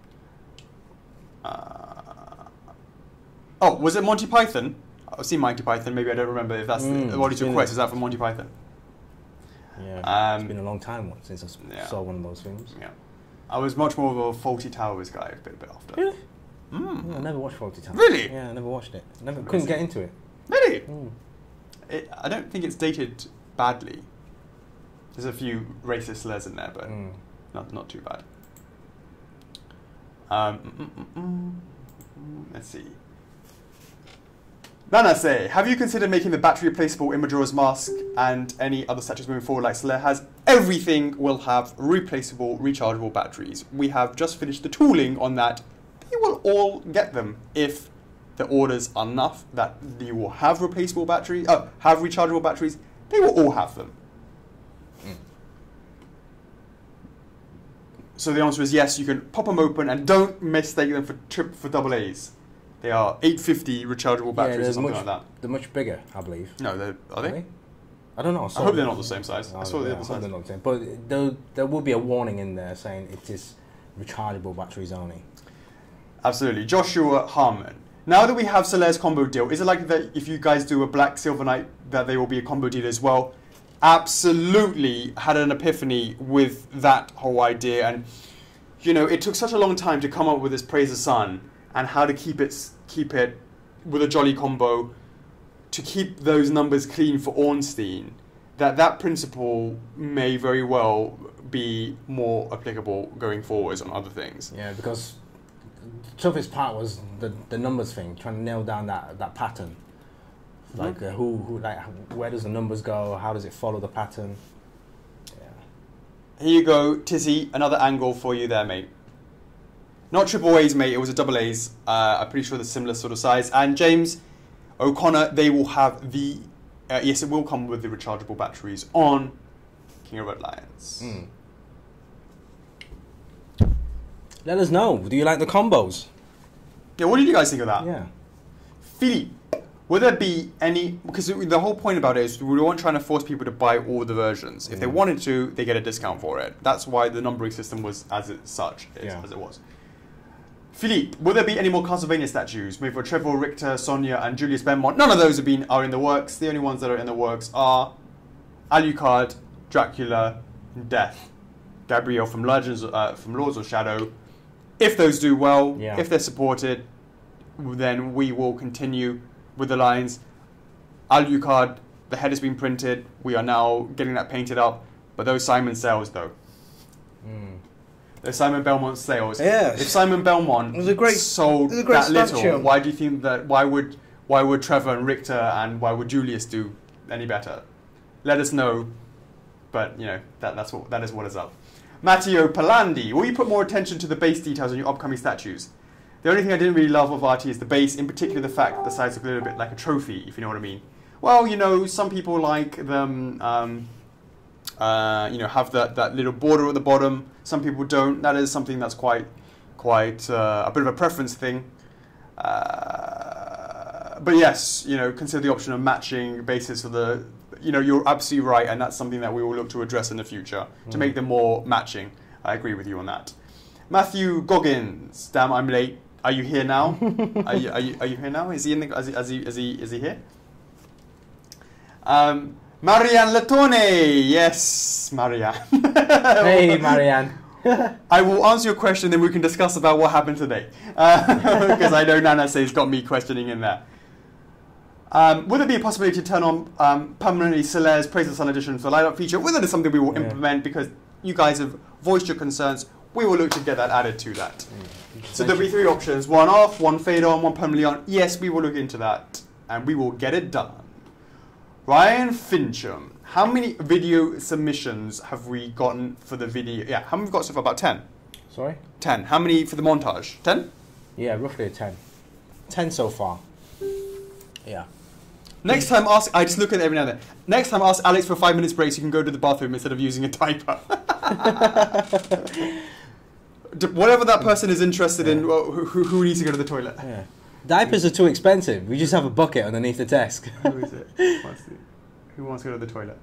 Uh, oh, was it Monty Python? I've seen Monty Python. Maybe I don't remember if that's Mm, the, what is your been- request. Is that from Monty Python? Yeah, Um, it's been a long time since I s- yeah. saw one of those films. Yeah. I was much more of a Faulty Towers guy a bit, a bit after. Really? Mm. Yeah, I never watched Faulty Towers. Really? Yeah, I never watched it. Never couldn't get into it. Really? Mm. It, I don't think it's dated badly. There's a few racist slurs in there, but Mm. not not too bad. Um, mm, mm, mm, mm, let's see. Nana say, have you considered making the battery replaceable Imajora's Mask and any other statues moving forward like Solaire has? Everything will have replaceable, rechargeable batteries. We have just finished the tooling on that. They will all get them if the orders are enough that you will have replaceable batteries, uh, have rechargeable batteries. They will all have them. Mm. So the answer is yes, you can pop them open and don't mistake them for trip for double A's. They are eight fifty rechargeable batteries yeah, or something much, like that. They're much bigger, I believe. No, they're, are they? Are they? I don't know. I hope they're not the same size. I saw the yeah, other I hope size. they're not the same. But there, there will be a warning in there saying it is rechargeable batteries only. Absolutely. Joshua Harmon. Now that we have Solaire's combo deal, is it likely that if you guys do a Black Silver Knight that they will be a combo deal as well? Absolutely had an epiphany with that whole idea, and you know, it took such a long time to come up with this Praise the Sun and how to keep it keep it with a jolly combo to keep those numbers clean for Ornstein, that that principle may very well be more applicable going forwards on other things. Yeah, because the toughest part was the the numbers thing, trying to nail down that that pattern. Like uh, who who like where does the numbers go? How does it follow the pattern? Yeah. Here you go, Tizzy, another angle for you there, mate. Not triple A's, mate, it was a double A's. Uh, I'm pretty sure they're similar sort of size. And James O'Connor, they will have the... Uh, yes, it will come with the rechargeable batteries on King of Red Lions. Mm. Let us know. Do you like the combos? Yeah, what did you guys think of that? Yeah. Philippe, will there be any... Because the whole point about it is we weren't trying to force people to buy all the versions. If they Mm. wanted to, they get a discount for it. That's why the numbering system was as it, such, as, Yeah. as it was. Philippe, will there be any more Castlevania statues? Maybe for Trevor, Richter, Sonia, and Julius Benmont? None of those have been are in the works. The only ones that are in the works are Alucard, Dracula, and Death. Gabrielle from Legends, uh, from Lords of Shadow. If those do well, Yeah. if they're supported, then we will continue with the lines. Alucard, the head has been printed. We are now getting that painted up. But those Simon sales, though. Mm. Those Simon Belmont sales. Yes. If Simon Belmont It was a great- sold it was a great that little, statue. why do you think that? Why would why would Trevor and Richter and why would Julius do any better? Let us know. But you know that that's what that is what is up. Matteo Palandi, will you put more attention to the base details on your upcoming statues? The only thing I didn't really love of Artie is the base, in particular the fact that the sides look a little bit like a trophy, if you know what I mean. Well, you know, some people like them, um, uh, you know, have that, that little border at the bottom. Some people don't. That is something that's quite quite uh, a bit of a preference thing. Uh, but yes, you know, consider the option of matching basis of the, you know, you're absolutely right, and that's something that we will look to address in the future, mm. to make them more matching. I agree with you on that. Matthew Goggins, damn, I'm late. Are you here now? are, you, are, you, are you here now? Is he in the, is he, is he, is he, is he here? Um, Marianne Latone, yes, Marianne. Hey, Marianne. I will answer your question, then we can discuss about what happened today. Because uh, I know Nana says got me questioning in there. Um, would there be a possibility to turn on um, permanently Solaire's Praise the Sun edition for the light up feature? Whether it's something we will yeah. implement, because you guys have voiced your concerns, we will look to get that added to that. Mm. So there'll be three options: one off, one fade on, one permanently on. Yes, we will look into that, and we will get it done. Ryan Fincham, how many video submissions have we gotten for the video? Yeah, how many have we got so far? About ten. Sorry? ten. How many for the montage? ten? Yeah, roughly a ten. ten so far. Yeah. Next time, ask. I just look at it every now and then. Next time, ask Alex for five minutes break so you can go to the bathroom instead of using a diaper. Whatever that person is interested yeah. in, well, who, who needs to go to the toilet? Yeah. Diapers are too expensive. We just have a bucket underneath the desk. Who is it? Who wants to, who wants to go to the toilet?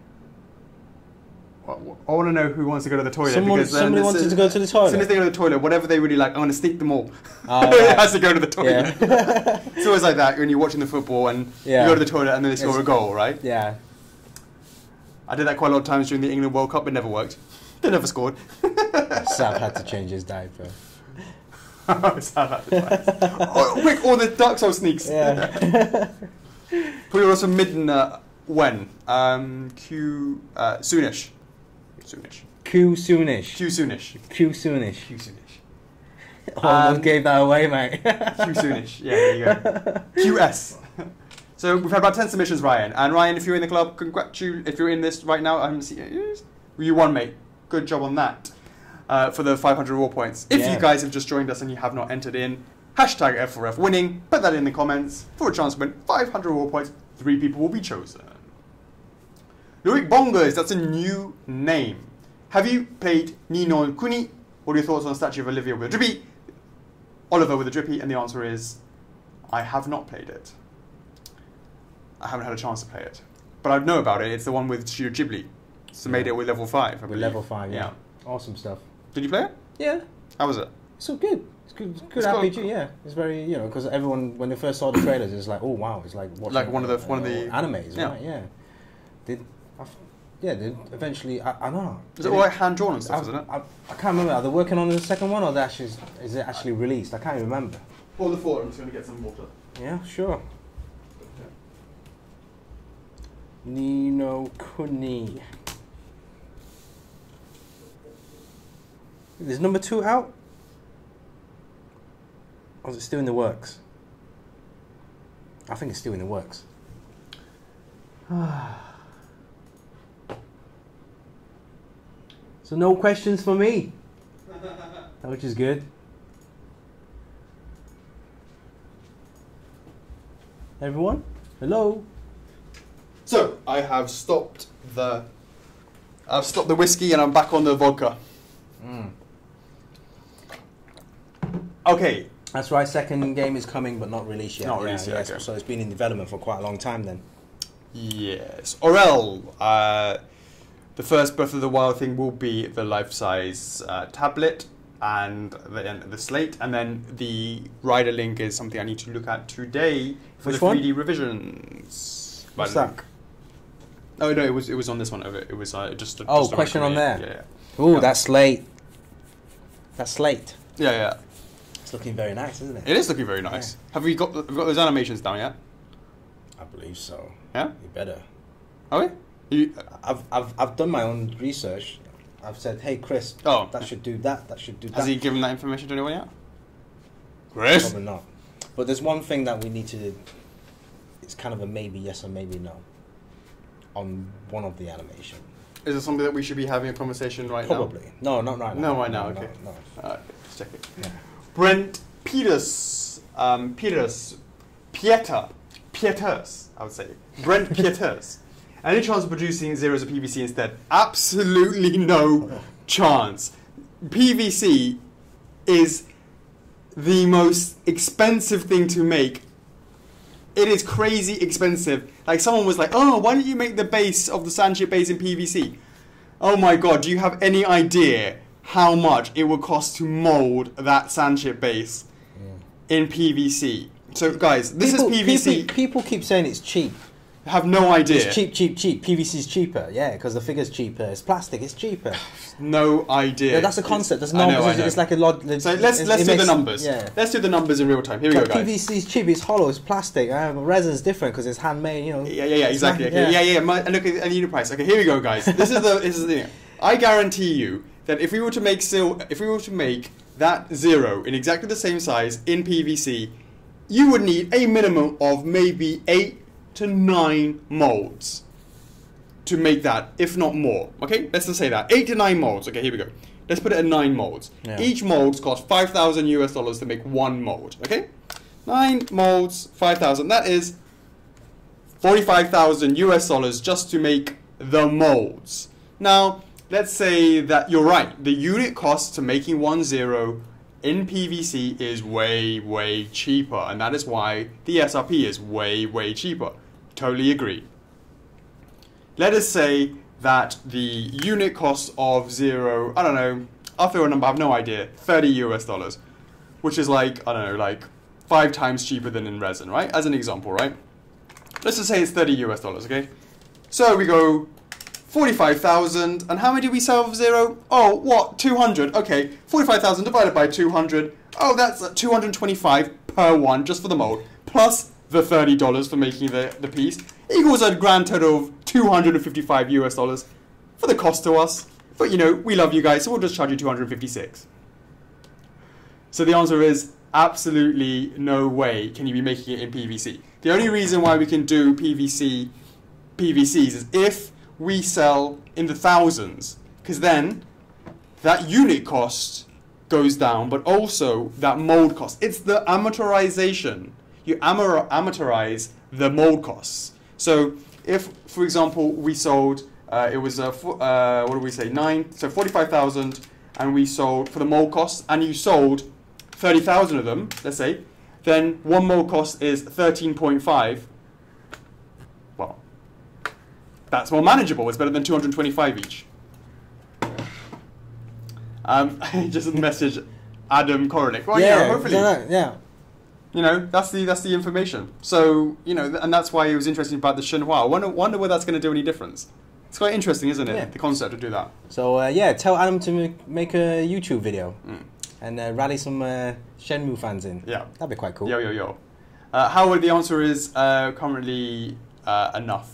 I want to know who wants to go to the toilet. Someone, because somebody wants to go to the toilet. As soon as they go to the toilet, whatever they really like, I'm going to sneak them all. Oh, right. has to go to the toilet. Yeah. It's always like that when you're watching the football and yeah. you go to the toilet and then they score it's, a goal, right? Yeah. I did that quite a lot of times during the England World Cup. It never worked. They never scored. Sam had to change his diaper. Sam had to oh, quick, all the Dark Souls sneaks. Yeah. Put your also midden uh, when? Um, Q uh, soonish. Soonish. Q soonish. Q soonish. Q soonish. Q soonish. Almost um, gave that away, mate. Q soonish. Yeah, there you go. Q S. So we've had about ten submissions, Ryan. And Ryan, if you're in the club, congratulations. If you're in this right now, I haven't seen you. You won, mate. Good job on that. Uh, for the five hundred reward points. If yeah. you guys have just joined us and you have not entered in, hashtag F four F winning, put that in the comments for a chance to win five hundred reward points. Three people will be chosen. Loic Bongers, that's a new name. Have you played Ni no Kuni? What are your thoughts on the statue of Olivia with a drippy? Oliver with a drippy, and the answer is, I have not played it. I haven't had a chance to play it. But I know about it. It's the one with Studio Ghibli. So yeah. made it with level five. I with believe. level five, yeah. yeah. Awesome stuff. Did you play it? Yeah. How was it? It's so good. It's good. It's good it's R P G. Cool. Yeah. It's very, you know, because everyone when they first saw the trailers, it's like, oh wow, it's like watching like one of the uh, one of the animes, yeah. right? Yeah. Did yeah? Did eventually I, I don't know. Is it all like hand drawn and stuff? I, isn't it? I, I can't remember. Are they working on the second one, or they actually is it actually released? I can't remember. Hold the fort. I'm just going to get some water. Yeah, sure. Ni no Kuni. Is number two out? Or is it still in the works? I think it's still in the works. So no questions for me. Which is good. Everyone? Hello? So, I have stopped the... I've stopped the whiskey and I'm back on the vodka. Mm. Okay. That's right, second game is coming but not released yet. Not released yeah, yet, yes. okay. So it's been in development for quite a long time then. Yes. Orel, uh, the first Breath of the Wild thing will be the life-size uh, tablet and the, and the slate, and then the rider link is something I need to look at today for Which the three D one? revisions. What's that? Oh no, it was it was on this one. It was uh, just. A, oh, just a question on there. Yeah. yeah. Oh, yeah. that's slate. That's slate. Yeah, yeah. It's looking very nice, isn't it? It is looking very nice. Yeah. Have we got have we got those animations down yet? I believe so. Yeah. You better. Okay. You, I've I've I've done my own research. I've said, hey Chris, oh. that should do that. That should do that. Has he given that information to anyone yet? Chris. Probably not. But there's one thing that we need to. It's kind of a maybe yes or maybe no. On one of the animation. Is it something that we should be having a conversation right Probably. now? Probably. No, not right now. No, right now. No, Okay. No. no. Uh, let's check it. Yeah. Brent Peters, um, Peters, Pieter, Pieters, I would say. Brent Pieters. Any chance of producing Zeros of P V C instead? Absolutely no chance. P V C is the most expensive thing to make. It is crazy expensive. Like someone was like, oh, why don't you make the base of the sand chip base in P V C? Oh my god, do you have any idea how much it would cost to mold that sand chip base yeah. in P V C? So guys, this people, is P V C. People, people keep saying it's cheap. Have no idea. It's cheap, cheap, cheap. P V C is cheaper, yeah, because the figure's cheaper. It's plastic, it's cheaper. No idea. Yeah, that's a concept. That's not. It's, it's like a lot. So let's let's do makes, the numbers. Yeah. Let's do the numbers in real time. Here we like go, guys. P V C is cheap. It's hollow. It's plastic. Uh, resin is different because it's handmade. You know. Yeah, yeah, yeah. Exactly. Not, okay. Yeah, yeah. yeah. My, and look at the unit price. Okay, here we go, guys. This is the this is the thing. I guarantee you that if we were to make sil if we were to make that zero in exactly the same size in P V C, you would need a minimum of maybe eight to nine molds to make that, if not more. Okay, let's just say that eight to nine molds. Okay, here we go. Let's put it at nine molds. Yeah. Each mold costs five thousand U S dollars to make one mold. Okay, nine molds, five thousand. That is forty-five thousand U S dollars just to make the molds. Now, let's say that you're right. The unit cost to making one zero in P V C is way, way cheaper, and that is why the S R P is way, way cheaper. Totally agree. Let us say that the unit cost of zero, I don't know, I'll throw a number, I have no idea, thirty U S dollars, which is like, I don't know, like five times cheaper than in resin, right? As an example, right? Let's just say it's thirty U S dollars, okay? So we go forty-five thousand, and how many do we sell of zero? Oh, what, two hundred, okay, forty-five thousand divided by two hundred, oh, that's two hundred twenty-five per one, just for the mold, plus the thirty dollars for making the, the piece, equals a grand total of two hundred fifty-five U S dollars for the cost to us. But you know, we love you guys, so we'll just charge you two hundred fifty-six. So the answer is absolutely no way can you be making it in P V C. The only reason why we can do P V C, P V Cs is if we sell in the thousands, because then that unit cost goes down, but also that mold cost. It's the amortization. You amortize the mold costs. So if, for example, we sold, uh, it was, a, uh, what do we say, nine, so forty-five thousand, and we sold for the mold costs, and you sold thirty thousand of them, let's say, then one mold cost is thirteen point five. Well, that's more manageable. It's better than two hundred twenty-five each. Um, just a message, Adam Koronik. Well, yeah, yeah hopefully. Yeah, yeah. You know, that's the that's the information. So, you know, and that's why it was interesting about the Shenhua. I wonder, wonder whether that's going to do any difference. It's quite interesting, isn't it? Yeah. The concept to do that. So, uh, yeah, tell Adam to make a YouTube video mm. and uh, rally some uh, Shenmue fans in. Yeah. That'd be quite cool. Yo, yo, yo. Uh, Howard, the answer is uh, currently uh, enough.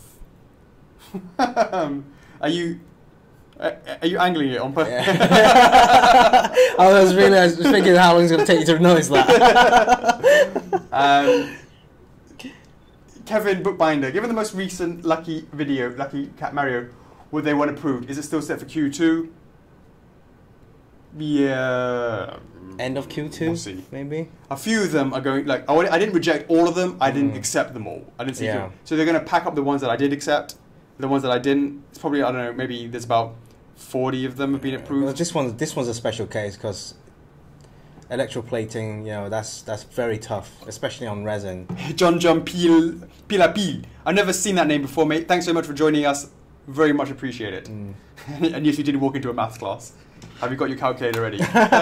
um, are you... Uh, are you angling it on purpose? Yeah. I was really I was thinking how long it's going to take you to notice that. um, Kevin Bookbinder, given the most recent Lucky video, Lucky Cat Mario, would they want approved? Is it still set for Q two? Yeah. End of Q two, we'll see. Maybe? A few of them are going, like, I, I didn't reject all of them, I didn't mm. accept them all. I didn't see yeah. So they're going to pack up the ones that I did accept, the ones that I didn't. It's probably, I don't know, maybe there's about forty of them have been approved. Well, this one, this one's a special case because electroplating, you know, that's that's very tough, especially on resin. John John Pil Pilapil. I've never seen that name before, mate. Thanks so much for joining us. Very much appreciate it. Mm. And yes, you did walk into a maths class. Have you got your calculator ready?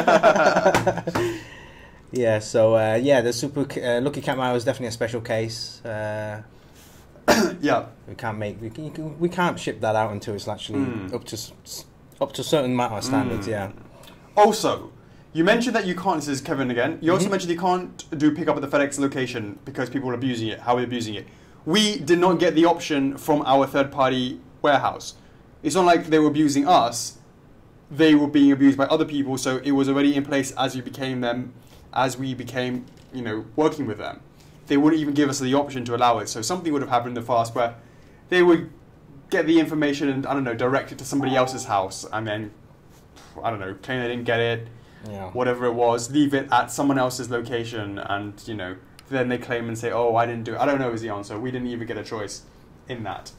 Yeah. So uh, yeah, the Super uh, Lucky Cat Mario is definitely a special case. Uh, yeah. We can't make we, can, we can't ship that out until it's actually mm. up to up to a certain amount of standards. Mm. Yeah. Also, you mentioned that you can't. This is Kevin again. You also mm-hmm. mentioned you can't do pick up at the FedEx location because people are abusing it. How are we abusing it? We did not get the option from our third-party warehouse. It's not like they were abusing us. They were being abused by other people. So it was already in place as we became them, as we became, you know, working with them. They wouldn't even give us the option to allow it. So something would have happened in the past where they would get the information and, I don't know, direct it to somebody else's house and then, I don't know, claim they didn't get it, yeah. whatever it was, leave it at someone else's location and, you know, then they claim and say, oh, I didn't do it. I don't know is the answer. We didn't even get a choice in that.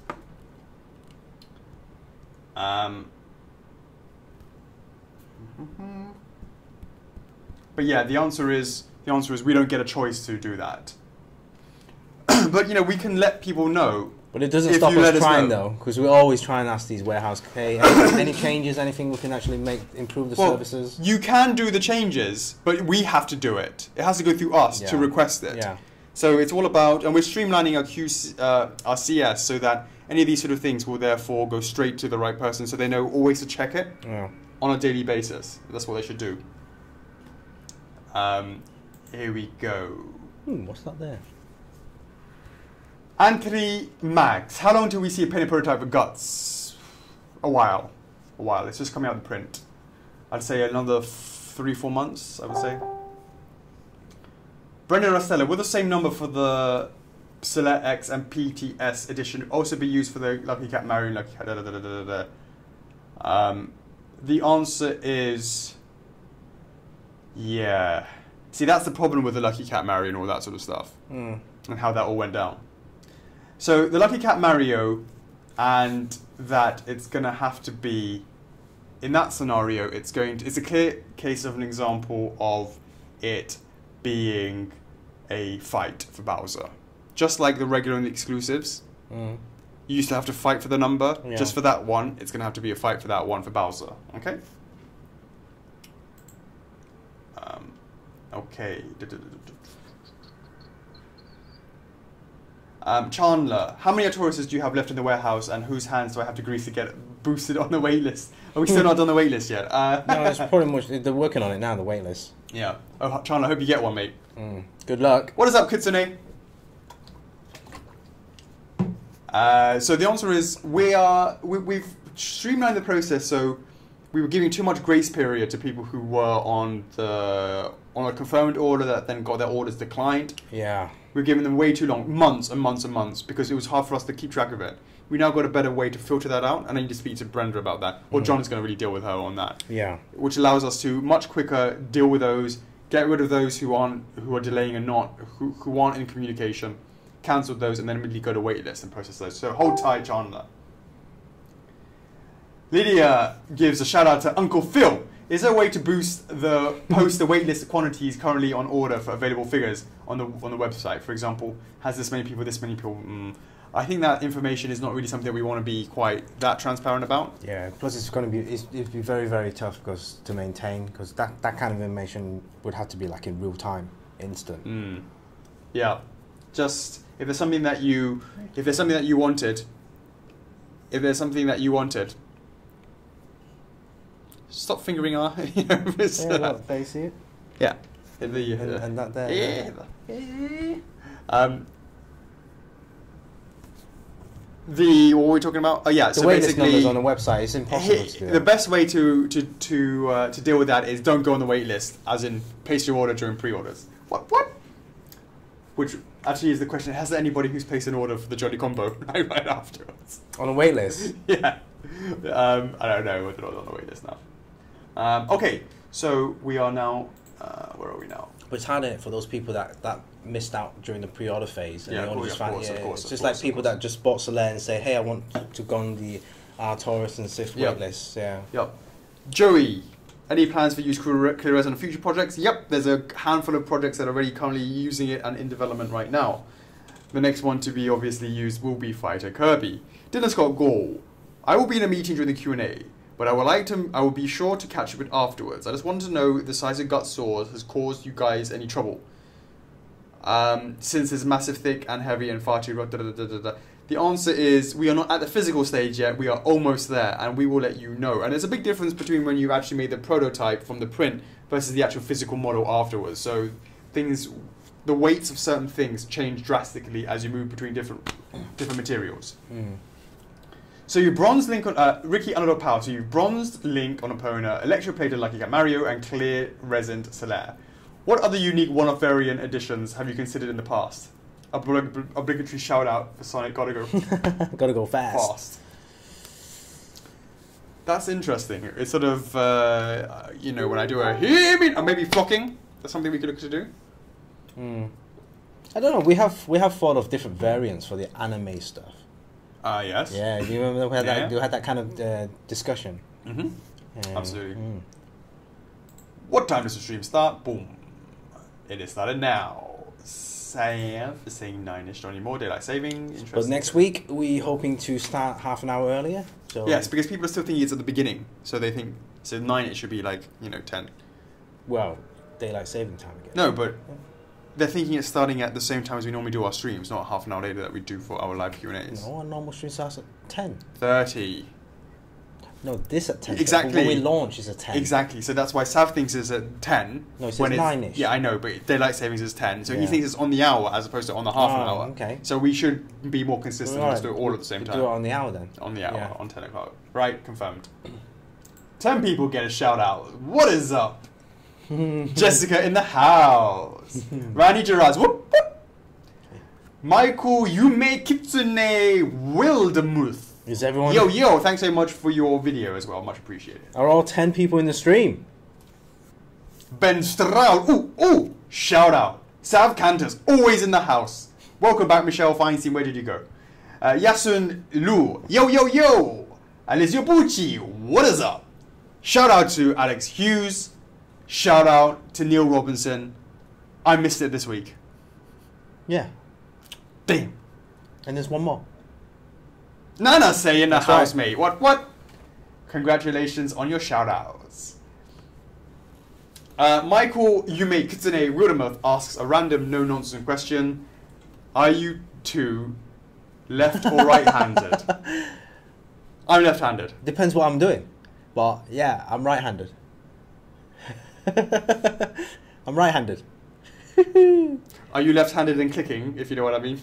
Um, but yeah, the answer is the answer is we don't get a choice to do that. But you know, we can let people know. But it doesn't stop us trying though, because we always try and ask these warehouse, hey, any, any changes, anything we can actually make, improve the well, services? You can do the changes, but we have to do it. It has to go through us yeah. to request it. Yeah. So it's all about, and we're streamlining our Q C, uh, our C S so that any of these sort of things will therefore go straight to the right person, so they know always to check it yeah. on a daily basis. That's what they should do. Um, here we go. Hmm, what's that there? Anthony Max, how long till we see a painted prototype of Guts? A while. A while. It's just coming out of the print. I'd say another three, four months, I would say. Brendan Rostella, will the same number for the Select X and P T S edition also be used for the Lucky Cat Mario and Lucky Cat da, da, da, da, da, da. Um, the answer is... yeah. See, that's the problem with the Lucky Cat Mario and all that sort of stuff. Mm. And how that all went down. So the Lucky Cat Mario, and that it's going to have to be, in that scenario, it's going to, it's a clear case of an example of it being a fight for Bowser. Just like the regular and the exclusives, mm. you used to have to fight for the number. Yeah. Just for that one, it's going to have to be a fight for that one for Bowser. Okay? Um, okay. Um, Chandler, how many Artorises do you have left in the warehouse, and whose hands do I have to grease to get boosted on the wait list? Are we still not on the wait list yet? Uh, no, it's pretty much, they're working on it now, the wait list. Yeah. Oh, Chandler, I hope you get one, mate. Mm. Good luck. What is up, Kitsune? Uh, so the answer is we are we, we've streamlined the process, so we were giving too much grace period to people who were on the on a confirmed order that then got their orders declined. Yeah. We were giving them way too long, months and months and months, because it was hard for us to keep track of it. We now got a better way to filter that out, and I need to speak to Brenda about that. Or mm. John is going to really deal with her on that. Yeah. Which allows us to much quicker deal with those, get rid of those who aren't who are delaying and not who who aren't in communication, cancel those, and then immediately go to wait list and process those. So hold tight, Chandler. Lydia gives a shout out to Uncle Phil. Is there a way to boost the post the waitlist quantities currently on order for available figures on the on the website? For example, has this many people, this many people? Mm. I think that information is not really something that we want to be quite that transparent about. Yeah. Plus, it's going to be it's, it'd be very very tough because to maintain because that that kind of information would have to be like in real time, instant. Mm. Yeah. Just if there's something that you if there's something that you wanted, if there's something that you wanted. Stop fingering our. You know, yeah, uh, what, they see it. Yeah, and, the, and, uh, and that there. Yeah. yeah. Um, the what were we talking about? Oh yeah, the so waitlist basically numbers on the website. It's impossible he, to do. The that. best way to to to uh, to deal with that is don't go on the wait list, as in place your order during pre-orders. What what? Which actually is the question: has there anybody who's placed an order for the Johnny combo right, right afterwards on a wait list? Yeah. Um, I don't know whether or not on the wait list now. Um, okay, so we are now, uh, where are we now? But it's harder for those people that, that missed out during the pre-order phase. And yeah, they only course, just found, course, yeah, course, it's just course, like people that just bought Soler and say, hey, I want to go on the Artoris and Sith yep. waitlist. Yeah. Yep. Joey, any plans for use ClearRes on future projects? Yep, there's a handful of projects that are already currently using it and in development right now. The next one to be obviously used will be Fighter Kirby. Dylan Scott Gall, I will be in a meeting during the Q and A. But I would like to. I will be sure to catch up with afterwards. I just wanted to know if the size of gut sores has caused you guys any trouble. Um, since it's massive, thick, and heavy, and far too. Da, da, da, da, da. The answer is we are not at the physical stage yet. We are almost there, and we will let you know. And there's a big difference between when you actually made the prototype from the print versus the actual physical model afterwards. So things, the weights of certain things change drastically as you move between different different materials. Mm. So you bronzed Link on uh, Ricky Underdog Power. So you bronzed Link on Epona, electroplated Lucky Cat Mario, and clear resined Soler. What other unique one-off variant additions have you considered in the past? Oblig obligatory shout out for Sonic. Gotta go. Gotta go fast. Fast. That's interesting. It's sort of uh, you know when I do a hear me or maybe flocking. That's something we could look to do. Mm. I don't know. We have we have thought of different variants for the anime stuff. Ah, uh, yes. Yeah, do you remember we had, yeah. that, we had that kind of uh, discussion? Mm-hmm. Um, Absolutely. Mm. What time does the stream start? Boom. It is started now. Sam is saying nine-ish. Don't need more daylight saving. But next week, we hoping to start half an hour earlier. So yes, because people are still thinking it's at the beginning. So they think, so nine it should be like, you know, ten. Well, daylight saving time again. No, but they're thinking it's starting at the same time as we normally do our streams, not half an hour later that we do for our live Q and A's. No, our normal stream starts at ten. thirty. No, this at ten. Exactly. When we launch is at ten. Exactly. So that's why Sav thinks it's at ten. No, it says nine-ish. Yeah, I know, but daylight savings is ten. So Yeah. he thinks it's on the hour as opposed to on the half an Oh, hour. okay. So we should be more consistent and Right. just do it all at the same We time. do it on the hour then. On the hour, Yeah. on ten o'clock. Right, confirmed. ten people get a shout out. What is up? Jessica in the house. Randy Gerards. Whoop, whoop. Michael Yume Kitsune Wildemuth. Is everyone? Yo, yo, thanks so much for your video as well. Much appreciated. Are all ten people in the stream? Ben Strahl. Ooh, ooh. Shout out. Sav Cantus. Always in the house. Welcome back, Michelle Feinstein. Where did you go? Uh, Yasun Lu. Yo, yo, yo. Alessio Pucci. What is up? Shout out to Alex Hughes. Shout out to Neil Robinson. I missed it this week. Yeah. Damn. And there's one more. Nana say in the That's house, right. mate. What, what? Congratulations on your shout outs. Uh, Michael Yume Kitsune Rudemuth asks a random no nonsense question. Are you two left or right handed? I'm left handed. Depends what I'm doing. But yeah, I'm right handed. I'm right handed. Are you left handed in clicking, if you know what I mean?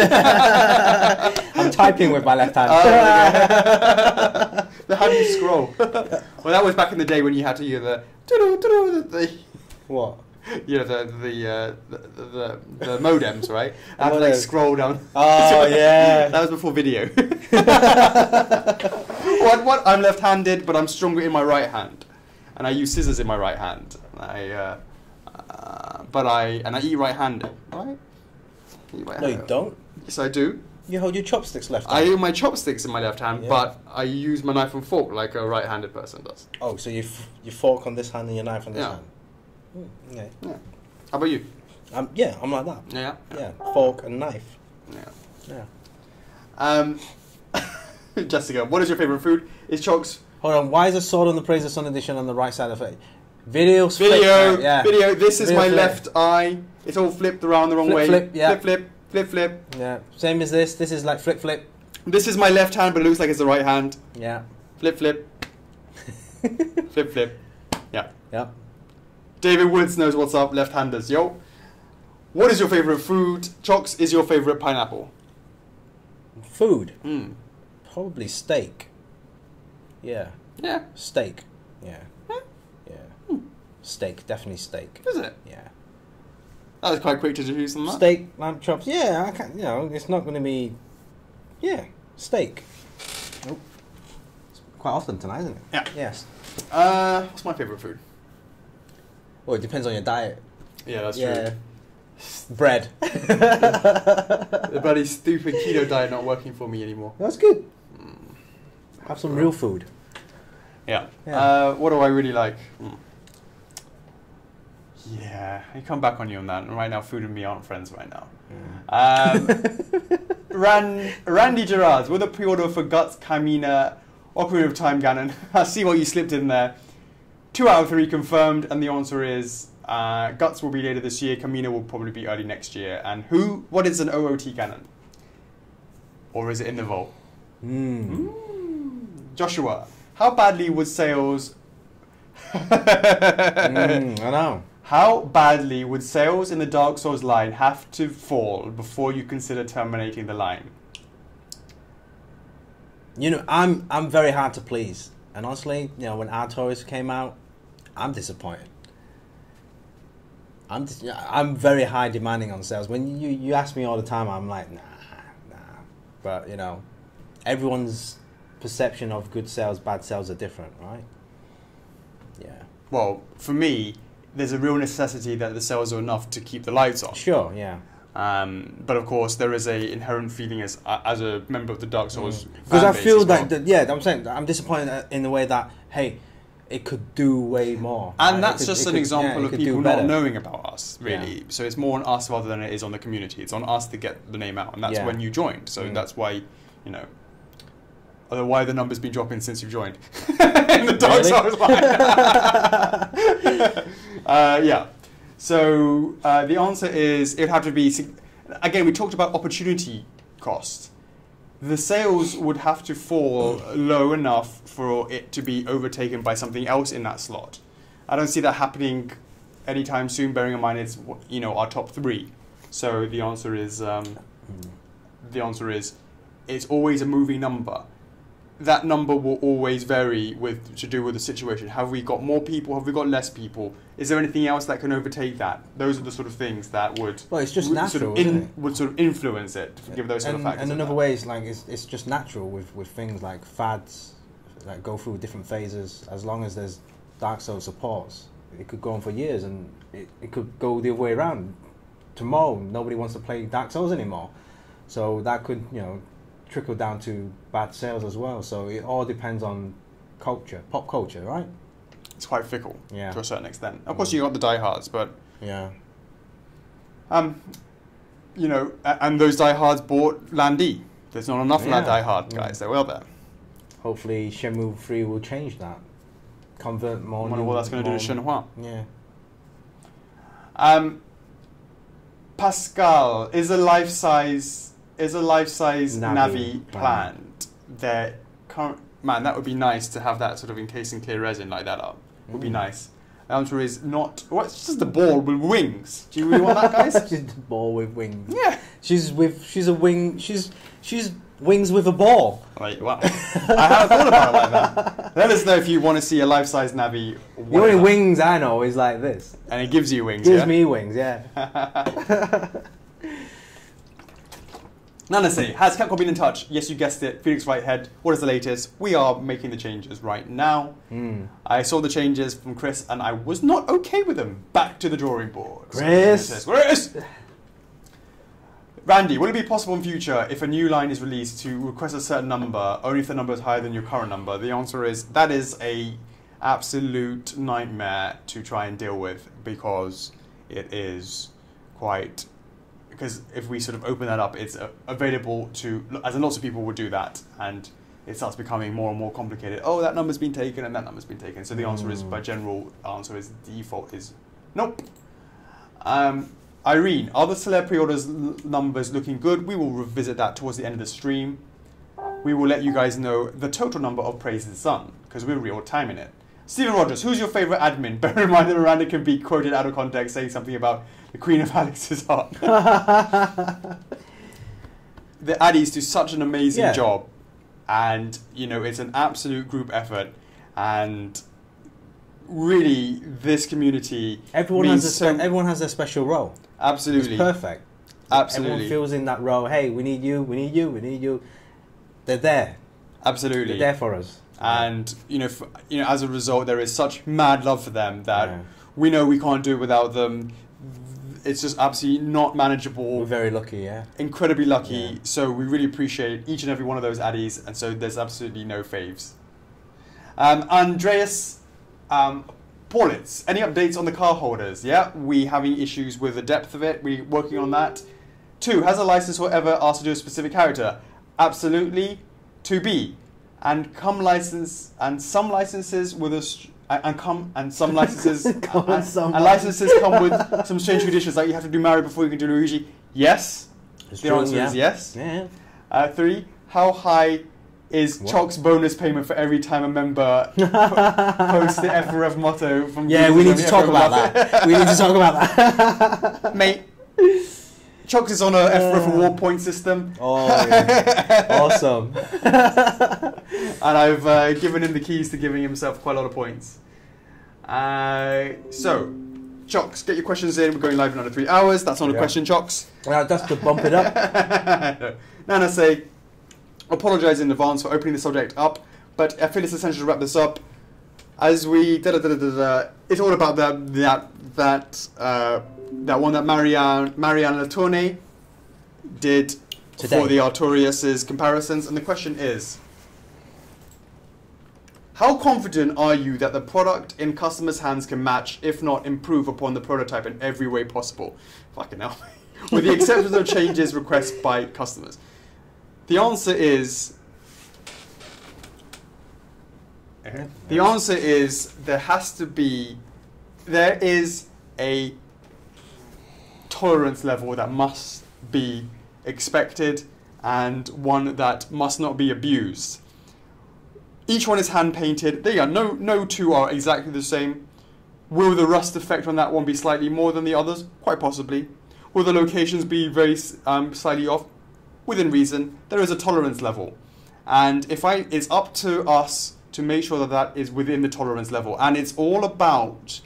I'm typing with my left hand. Oh, okay. The how do you scroll? Well, that was back in the day when you had to hear the the What? you know the the uh, the, the, the modems, right? I had to like Modem. scroll down. Oh yeah. That was before video. What? What? I'm left-handed, but I'm stronger in my right hand, and I use scissors in my right hand. I, uh, uh, but I and I eat right-handed, right? I eat No, right-handed. you don't. Yes, I do. You hold your chopsticks left. I hand. use my chopsticks in my left hand, Yeah. but I use my knife and fork like a right-handed person does. Oh, so you f you fork on this hand and your knife on this Yeah. hand. Mm, okay. Yeah. How about you? Um, yeah, I'm like that. Yeah. Yeah, fork and knife. Yeah. Yeah. Um, Jessica, what is your favorite food? Is Chocks Hold on. Why is a sword on the Praise the Sun edition on the right side of it? Video. split- video? uh, yeah. Video. This is Video my flip. left eye. It's all flipped around the wrong Flip, way. flip, yeah. Flip, flip, flip, flip. Yeah. Same as this. This is like flip, flip. This is my left hand, but it looks like it's the right hand. Yeah. Flip, flip. Flip, flip. Yeah. Yeah. David Woods knows what's up. Left-handers, yo. What is your favorite food? Chocks, is your favorite pineapple? Food. Hmm. Probably steak. Yeah. Yeah. Steak. Yeah. Huh? Yeah. Hmm. Steak. Definitely steak. Is it? Yeah. That was quite quick to deduce on that. Steak, lamb chops. Yeah, I can. You know, it's not going to be. Yeah, steak. Oh. It's quite often tonight, isn't it? Yeah. Yes. Uh, what's my favorite food? Well, it depends on your diet. Yeah, that's yeah. true. Bread. The bloody stupid keto diet not working for me anymore. That's good. Have some real food. Yeah. Yeah. Uh, what do I really like? Mm. Yeah, I come back on you on that. And right now, food and me aren't friends right now. Um, Ran, Randy Gerards, with a pre-order for Guts, Kamina, Ocarina of Time, Ganon. I see what you slipped in there. Two out of three confirmed, and the answer is uh, Guts will be later this year. Kamina will probably be early next year. And who? What is an O O T Ganon? Or is it in the vault? Mm. Mm. Joshua, how badly would sales? mm, I know. How badly would sales in the Dark Souls line have to fall before you consider terminating the line? You know, I'm I'm very hard to please, and honestly, you know, when Artorias came out, I'm disappointed. I'm dis- I'm very high demanding on sales. When you you ask me all the time, I'm like, nah, nah. But you know, everyone's perception of good sales, bad sales are different, right? Yeah. Well, for me, there's a real necessity that the sales are enough to keep the lights on. Sure. Yeah. Um, but of course, there is a inherent feeling as uh, as a member of the Dark Souls Because fan I base feel as well. that, that yeah, I'm saying I'm disappointed in the way that hey, it could do way more. And right? that's could, just an could, example yeah, of people not better. knowing about us, really. Yeah. So it's more on us rather than it is on the community. It's on us to get the name out, and that's Yeah. when you joined. So Mm. that's why, you know, uh, why the number's been dropping since you've joined. In the Dark Souls line. uh, yeah. So uh, the answer is it would have to be, again, we talked about opportunity cost. The sales would have to fall low enough for it to be overtaken by something else in that slot. I don't see that happening anytime soon, bearing in mind it's, you know, our top three. So the answer is, um, the answer is, it's always a moving number. That number will always vary with to do with the situation. Have we got more people? Have we got less people? Is there anything else that can overtake that? Those are the sort of things that would Well, it's just would natural, sort of isn't in, it? would sort of influence it. Give those sort and, of factors. and in another there. way is like it's, it's just natural with, with things like fads that go through different phases. As long as there's Dark Souls supports, it could go on for years, and it, it could go the other way around. Tomorrow, nobody wants to play Dark Souls anymore, so that could, you know, trickle down to bad sales as well. So it all depends on culture, pop culture, right? It's quite fickle, Yeah. to a certain extent. Of course, you got the diehards, but Yeah. um, you know, a- and those diehards bought Landy. There's not enough of that Yeah. diehard guys. They're well there. Hopefully, Shenmue three will change that. Convert more. I wonder new- what that's going to do to more- Shenhua. Yeah. Um, Pascal, is a life size is a life size Navi Navi, planned. planned? Their current man, that would be nice to have that sort of encased in clear resin like that up. Would be Mm. nice. The answer is not. Well, it's just a ball with wings. Do you really want that, guys? She's the ball with wings. Yeah. She's with. She's a wing. She's she's wings with a ball. Like, wow. I haven't thought about it like that. Let us know if you want to see a life size Navi. The only whatever. wings I know is like this. And it gives you wings. Gives yeah? me wings. Yeah. Nanase, has Capcom been in touch? Yes, you guessed it. Felix Whitehead, what is the latest? We are making the changes right now. Mm. I saw the changes from Chris and I was not okay with them. Back to the drawing board. Chris! So, Chris! Randy, will it be possible in future if a new line is released to request a certain number, only if the number is higher than your current number? The answer is that is a absolute nightmare to try and deal with because it is quite... Because if we sort of open that up, it's uh, available to, as in lots of people would do that, and it starts becoming more and more complicated. Oh, that number's been taken, and that number's been taken. So the answer is, by general answer is, default is, nope. Um, Irene, are the celeb pre-orders l- numbers looking good? We will revisit that towards the end of the stream. We will let you guys know the total number of Praise the Sun, because we're real timing it. Stephen Rogers, who's your favourite admin? Bear in mind that Miranda can be quoted out of context saying something about the Queen of Alex's heart. The Addies do such an amazing Yeah. job, and you know it's an absolute group effort, and really this community Everyone means has a so spe- everyone has their special role. absolutely It's perfect. absolutely Everyone feels in that role. Hey, we need you. We need you. We need you. They're there. absolutely They're there for us. and you know f you know as a result there is such mad love for them that Yeah. we know we can't do it without them. It's just absolutely not manageable. We're very lucky. Yeah. Incredibly lucky, Yeah. so we really appreciate each and every one of those addies, and so there's absolutely no faves. Um, Andreas um, Paulitz, any updates on the car holders? Yeah, we having issues with the depth of it, we're working on that. Two, has a licensor ever asked to do a specific character? Absolutely, to be. And come license, and some licenses with a... St and and come and some licenses Come and, and some and licenses come with some strange conditions, like you have to do Mario before you can do Luigi. Yes, It's the true, answer yeah. is yes. Yeah. Uh, three, how high is What? Chocks' bonus payment for every time a member po- posts the F four F motto from? Yeah, we need to talk about that. We need to talk about that. Mate, Chocks is on a F four F reward point system. Oh, yeah. Awesome. And I've uh, given him the keys to giving himself quite a lot of points. Uh, so, Chocks, get your questions in. We're going live in under three hours. That's not a Yeah. question, Chocks. Well, that's to bump it up. No. Nana say, apologise in advance for opening the subject up, but I feel it's essential to wrap this up. As we da da da da da, da it's all about that that that uh, that one that Marianne Marianne Latone did Today. for the Artorias' comparisons, and the question is, How confident are you that the product in customers' hands can match, if not improve upon the prototype in every way possible? Fucking hell. With the exception of changes requested by customers. The answer is... The answer is there has to be... There is a tolerance level that must be expected and one that must not be abused. Each one is hand painted. There you go. No, no two are exactly the same. Will the rust effect on that one be slightly more than the others? Quite possibly. Will the locations be very um, slightly off? Within reason. There is a tolerance level, and if I, it's up to us to make sure that that is within the tolerance level. And it's all about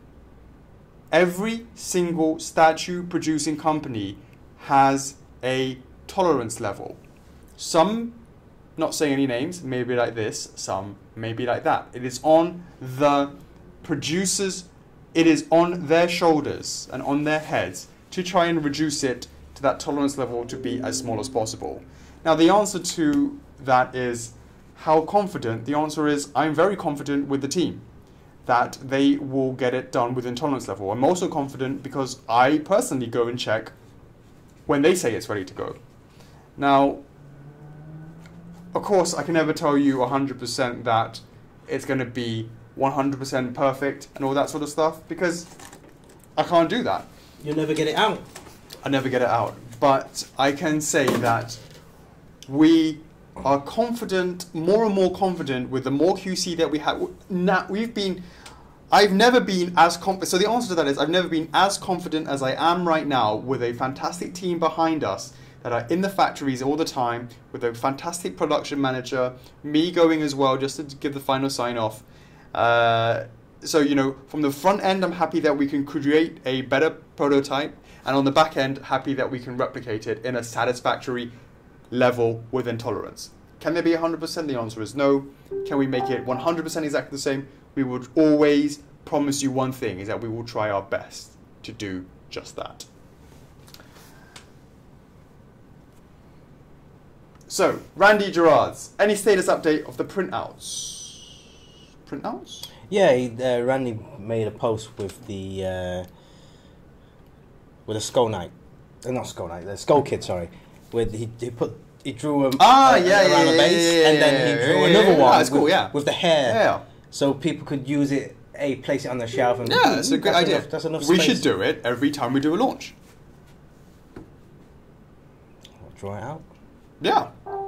every single statue producing company has a tolerance level. Some, not saying any names, maybe like this, some maybe like that. It is on the producers, it is on their shoulders and on their heads to try and reduce it to that tolerance level to be as small as possible. Now the answer to that is how confident? The answer is I'm very confident with the team that they will get it done within tolerance level. I'm also confident because I personally go and check when they say it's ready to go. Now, of course, I can never tell you one hundred percent that it's going to be one hundred percent perfect and all that sort of stuff because I can't do that. You'll never get it out. I never get it out. But I can say that we are confident, more and more confident with the more Q C that we have. Now, we've been, I've never been as confident. So the answer to that is I've never been as confident as I am right now with a fantastic team behind us that are in the factories all the time, with a fantastic production manager, me going as well just to give the final sign off. Uh, so, you know, from the front end, I'm happy that we can create a better prototype, and on the back end, happy that we can replicate it in a satisfactory level within tolerance. Can there be one hundred percent? The answer is no. Can we make it one hundred percent exactly the same? We would always promise you one thing, is that we will try our best to do just that. So, Randy Gerards, any status update of the printouts? Printouts? Yeah, he, uh, Randy made a post with the uh, with a Skull Knight, uh, not Skull Knight, the Skull Kid. Sorry, with he, he put he drew him ah, uh, yeah, around yeah, the base, yeah, yeah, and then yeah, he drew yeah, another yeah, one yeah. That's with, cool, yeah. with the hair, yeah. so people could use it. A place it on the shelf. And yeah, that's a good that's idea. Enough, that's enough we space. should do it every time we do a launch. Draw it out. Yeah.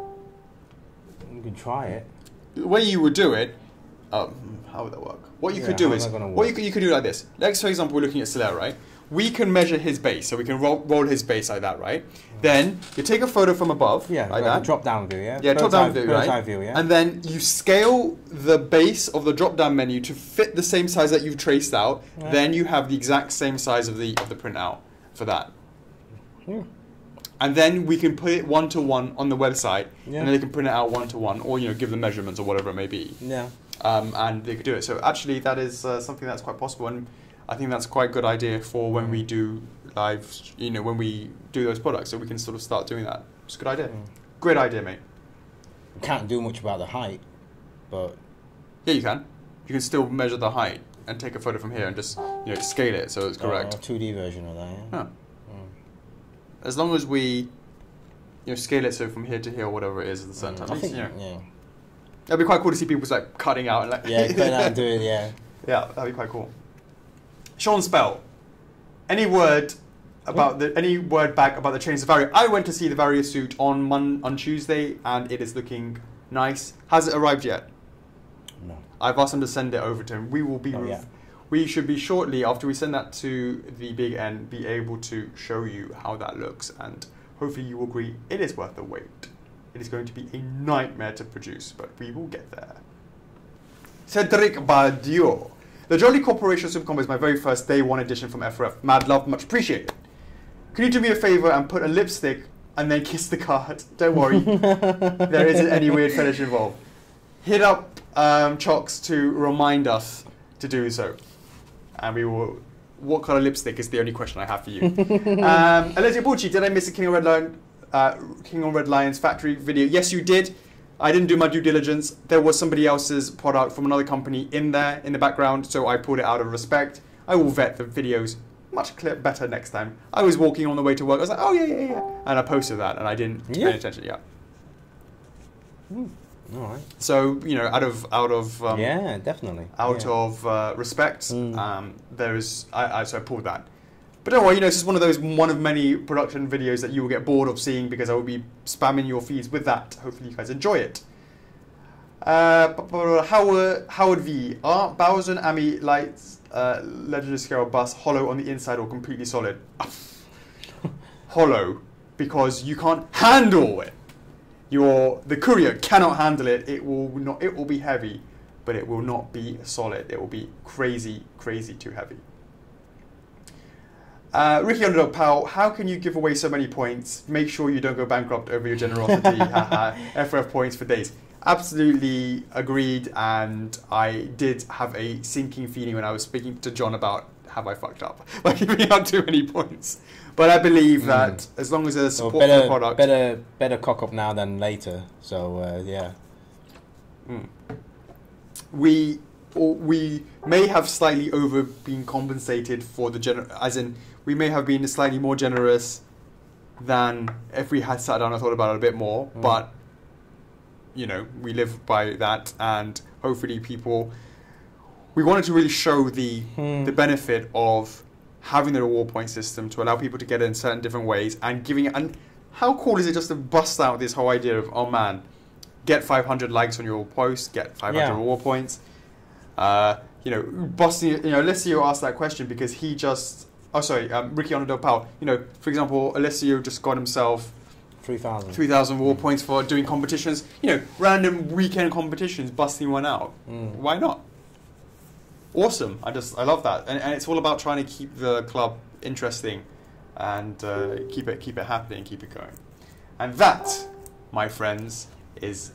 You can try it. The way you would do it, um, how would that work? What you yeah, could do how's is, that gonna work? what you could, you could do like this. Like, for example, we're looking at Solaire, right? We can measure his base, so we can roll, roll his base like that, right? Then you take a photo from above, yeah, like like that. a drop-down view, yeah. Yeah, drop-down view, right? Bird's-eye view, yeah. And then you scale the base of the drop-down menu to fit the same size that you've traced out. Yeah. Then you have the exact same size of the of the printout for that. Yeah. And then we can put it one to one on the website, yeah. and then they can print it out one to one, or you know, give them measurements or whatever it may be. Yeah. Um, and they could do it. So actually, that is uh, something that's quite possible, and I think that's quite a good idea for when we do live. You know, when we do those products, so we can sort of start doing that. It's a good idea. Mm. Great idea, mate. You can't do much about the height, but yeah, you can. You can still measure the height and take a photo from here and just you know scale it so it's correct. Oh, a two D version of that. Yeah. Huh. As long as we, you know, scale it so from here to here, or whatever it is at the certain mm, time. I think, you know, yeah. That'd be quite cool to see people like cutting out and like. Yeah, cutting out and doing, yeah. Yeah, that'd be quite cool. Sean Spell, any word about the any word back about the change of Vario? I went to see the Vario suit on Mon on Tuesday, and it is looking nice. Has it arrived yet? No. I've asked him to send it over to him. We will be. Oh, yeah. We should be shortly, after we send that to the big end, be able to show you how that looks, and hopefully you will agree it is worth the wait. It is going to be a nightmare to produce, but we will get there. Cedric Badiou. The Jolly Corporation Super Combo is my very first day one edition from F four F. Mad love, much appreciated. Can you do me a favour and put a lipstick and then kiss the card? Don't worry, there isn't any weird fetish involved. Hit up um, Chocks to remind us to do so. And we will. What colour lipstick is the only question I have for you. um, Alessia Bucci, did I miss a King of Red Lion, uh, King on Red Lion's factory video? Yes, you did. I didn't do my due diligence. There was somebody else's product from another company in there in the background, so I pulled it out of respect. I will vet the videos much clear, better next time. I was walking on the way to work. I was like, oh yeah, yeah, yeah, and I posted that, and I didn't Yeah. pay attention. Yeah. Mm. All right. So you know, out of out of um, Yeah, definitely. out Yeah. of uh, respect, Mm. um, there is I, I so I pulled that. But don't worry, you know, it's just one of those one of many production videos that you will get bored of seeing because I will be spamming your feeds with that. Hopefully, you guys enjoy it. Uh, Howard Howard V. Are Bowser and Ami lights uh, legendary scale bus hollow on the inside or completely solid? Hollow, because you can't handle it. Your the courier cannot handle it. It will not. It will be heavy, but it will not be solid. It will be crazy, crazy too heavy. Uh, Ricky Underdog Pal, how can you give away so many points? Make sure you don't go bankrupt over your generosity. Haha. F four F points for days. Absolutely agreed, and I did have a sinking feeling when I was speaking to John about have I fucked up by giving out too many points. But I believe Mm. that as long as there's Well, support better, for the product, better, better cock up now than later. So uh, yeah. Mm. we or we may have slightly over been compensated for the gener as in we may have been slightly more generous than if we had sat down and thought about it a bit more. Mm. But you know, we live by that, and hopefully people. We wanted to really show the Hmm. the benefit of having the reward point system to allow people to get it in certain different ways and giving it. And how cool is it just to bust out this whole idea of, oh man, get five hundred likes on your post, get five hundred Yeah. reward points. Uh, you know, busting. You know, Alessio asked that question because he just. Oh, sorry, um, Ricky Onadil Powell. You know, for example, Alessio just got himself Three thousand. three thousand reward points for doing competitions. You know, random weekend competitions, busting one out. Mm. Why not? Awesome. I just I love that, and, and it's all about trying to keep the club interesting, and uh, keep it keep it happening, keep it going, and that, my friends, is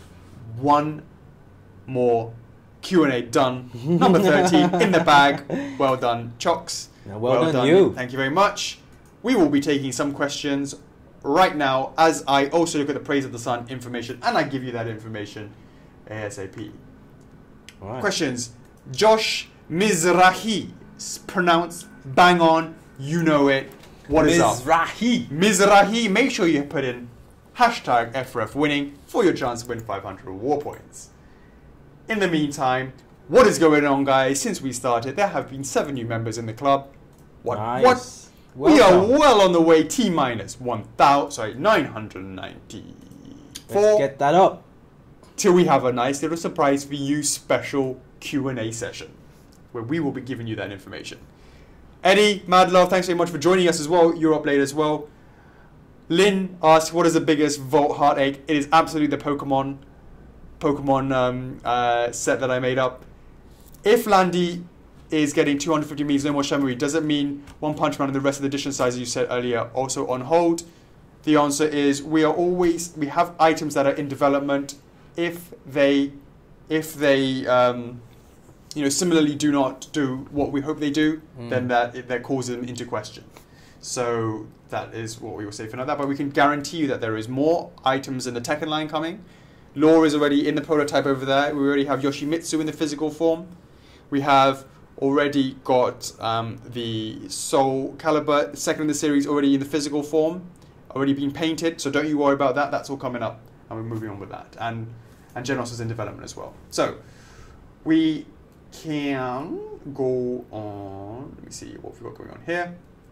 one more Q and A done. Number thirteen in the bag. Well done, Chocks. Yeah, well done, you. Thank you very much. We will be taking some questions right now as I also look at the Praise of the Sun information, and I give you that information ASAP. All right. Questions. Josh Mizrahi. S- Pronounced bang on. You know it. What is up? Mizrahi. Mizrahi. Make sure you put in hashtag F four F winning for your chance to win five hundred reward points. In the meantime, what is going on, guys? Since we started, there have been seven new members in the club. What? Nice. What? We are Welcome. well on the way. T minus one thousand. Sorry, nine hundred ninety-four. Let's get that up. Till we have a nice little surprise for you, special Q and A session, where we will be giving you that information. Eddie, mad love, thanks very much for joining us as well. You're up late as well. Lynn asks, what is the biggest Vault heartache? It is absolutely the Pokemon Pokemon um, uh, set that I made up. If Landy is getting two hundred fifty meters, no more Shamui, does it mean One Punch Man and the rest of the edition sizes you said earlier also on hold? The answer is we are always, we have items that are in development. If they, if they, um, you know, similarly do not do what we hope they do, Mm. then that that calls them into question. So that is what we will say for now. That, but we can guarantee you that there is more items in the Tekken line coming. Law is already in the prototype over there. We already have Yoshimitsu in the physical form. We have already got um, the Soul Calibur, the second in the series, already in the physical form, already been painted. So don't you worry about that. That's all coming up, and we're moving on with that. And and Genos is in development as well. So we can go on. Let me see what we've got going on here.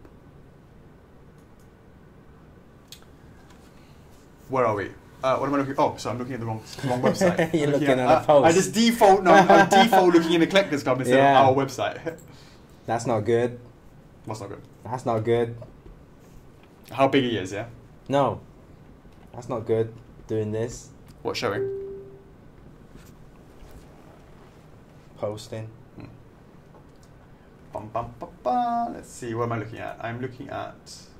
Where are we? Uh, what am I looking? Oh, so I'm looking at the wrong wrong website. You're I'm looking at uh, a post. I just default no, I'm default looking in the Collectors Club instead Yeah. of our website. That's not good. What's not good? That's not good. How big he is, yeah. No. That's not good. Doing this. What's showing? Posting. Hmm. Bum, bum, bum, bum. Let's see. What am I looking at? I'm looking at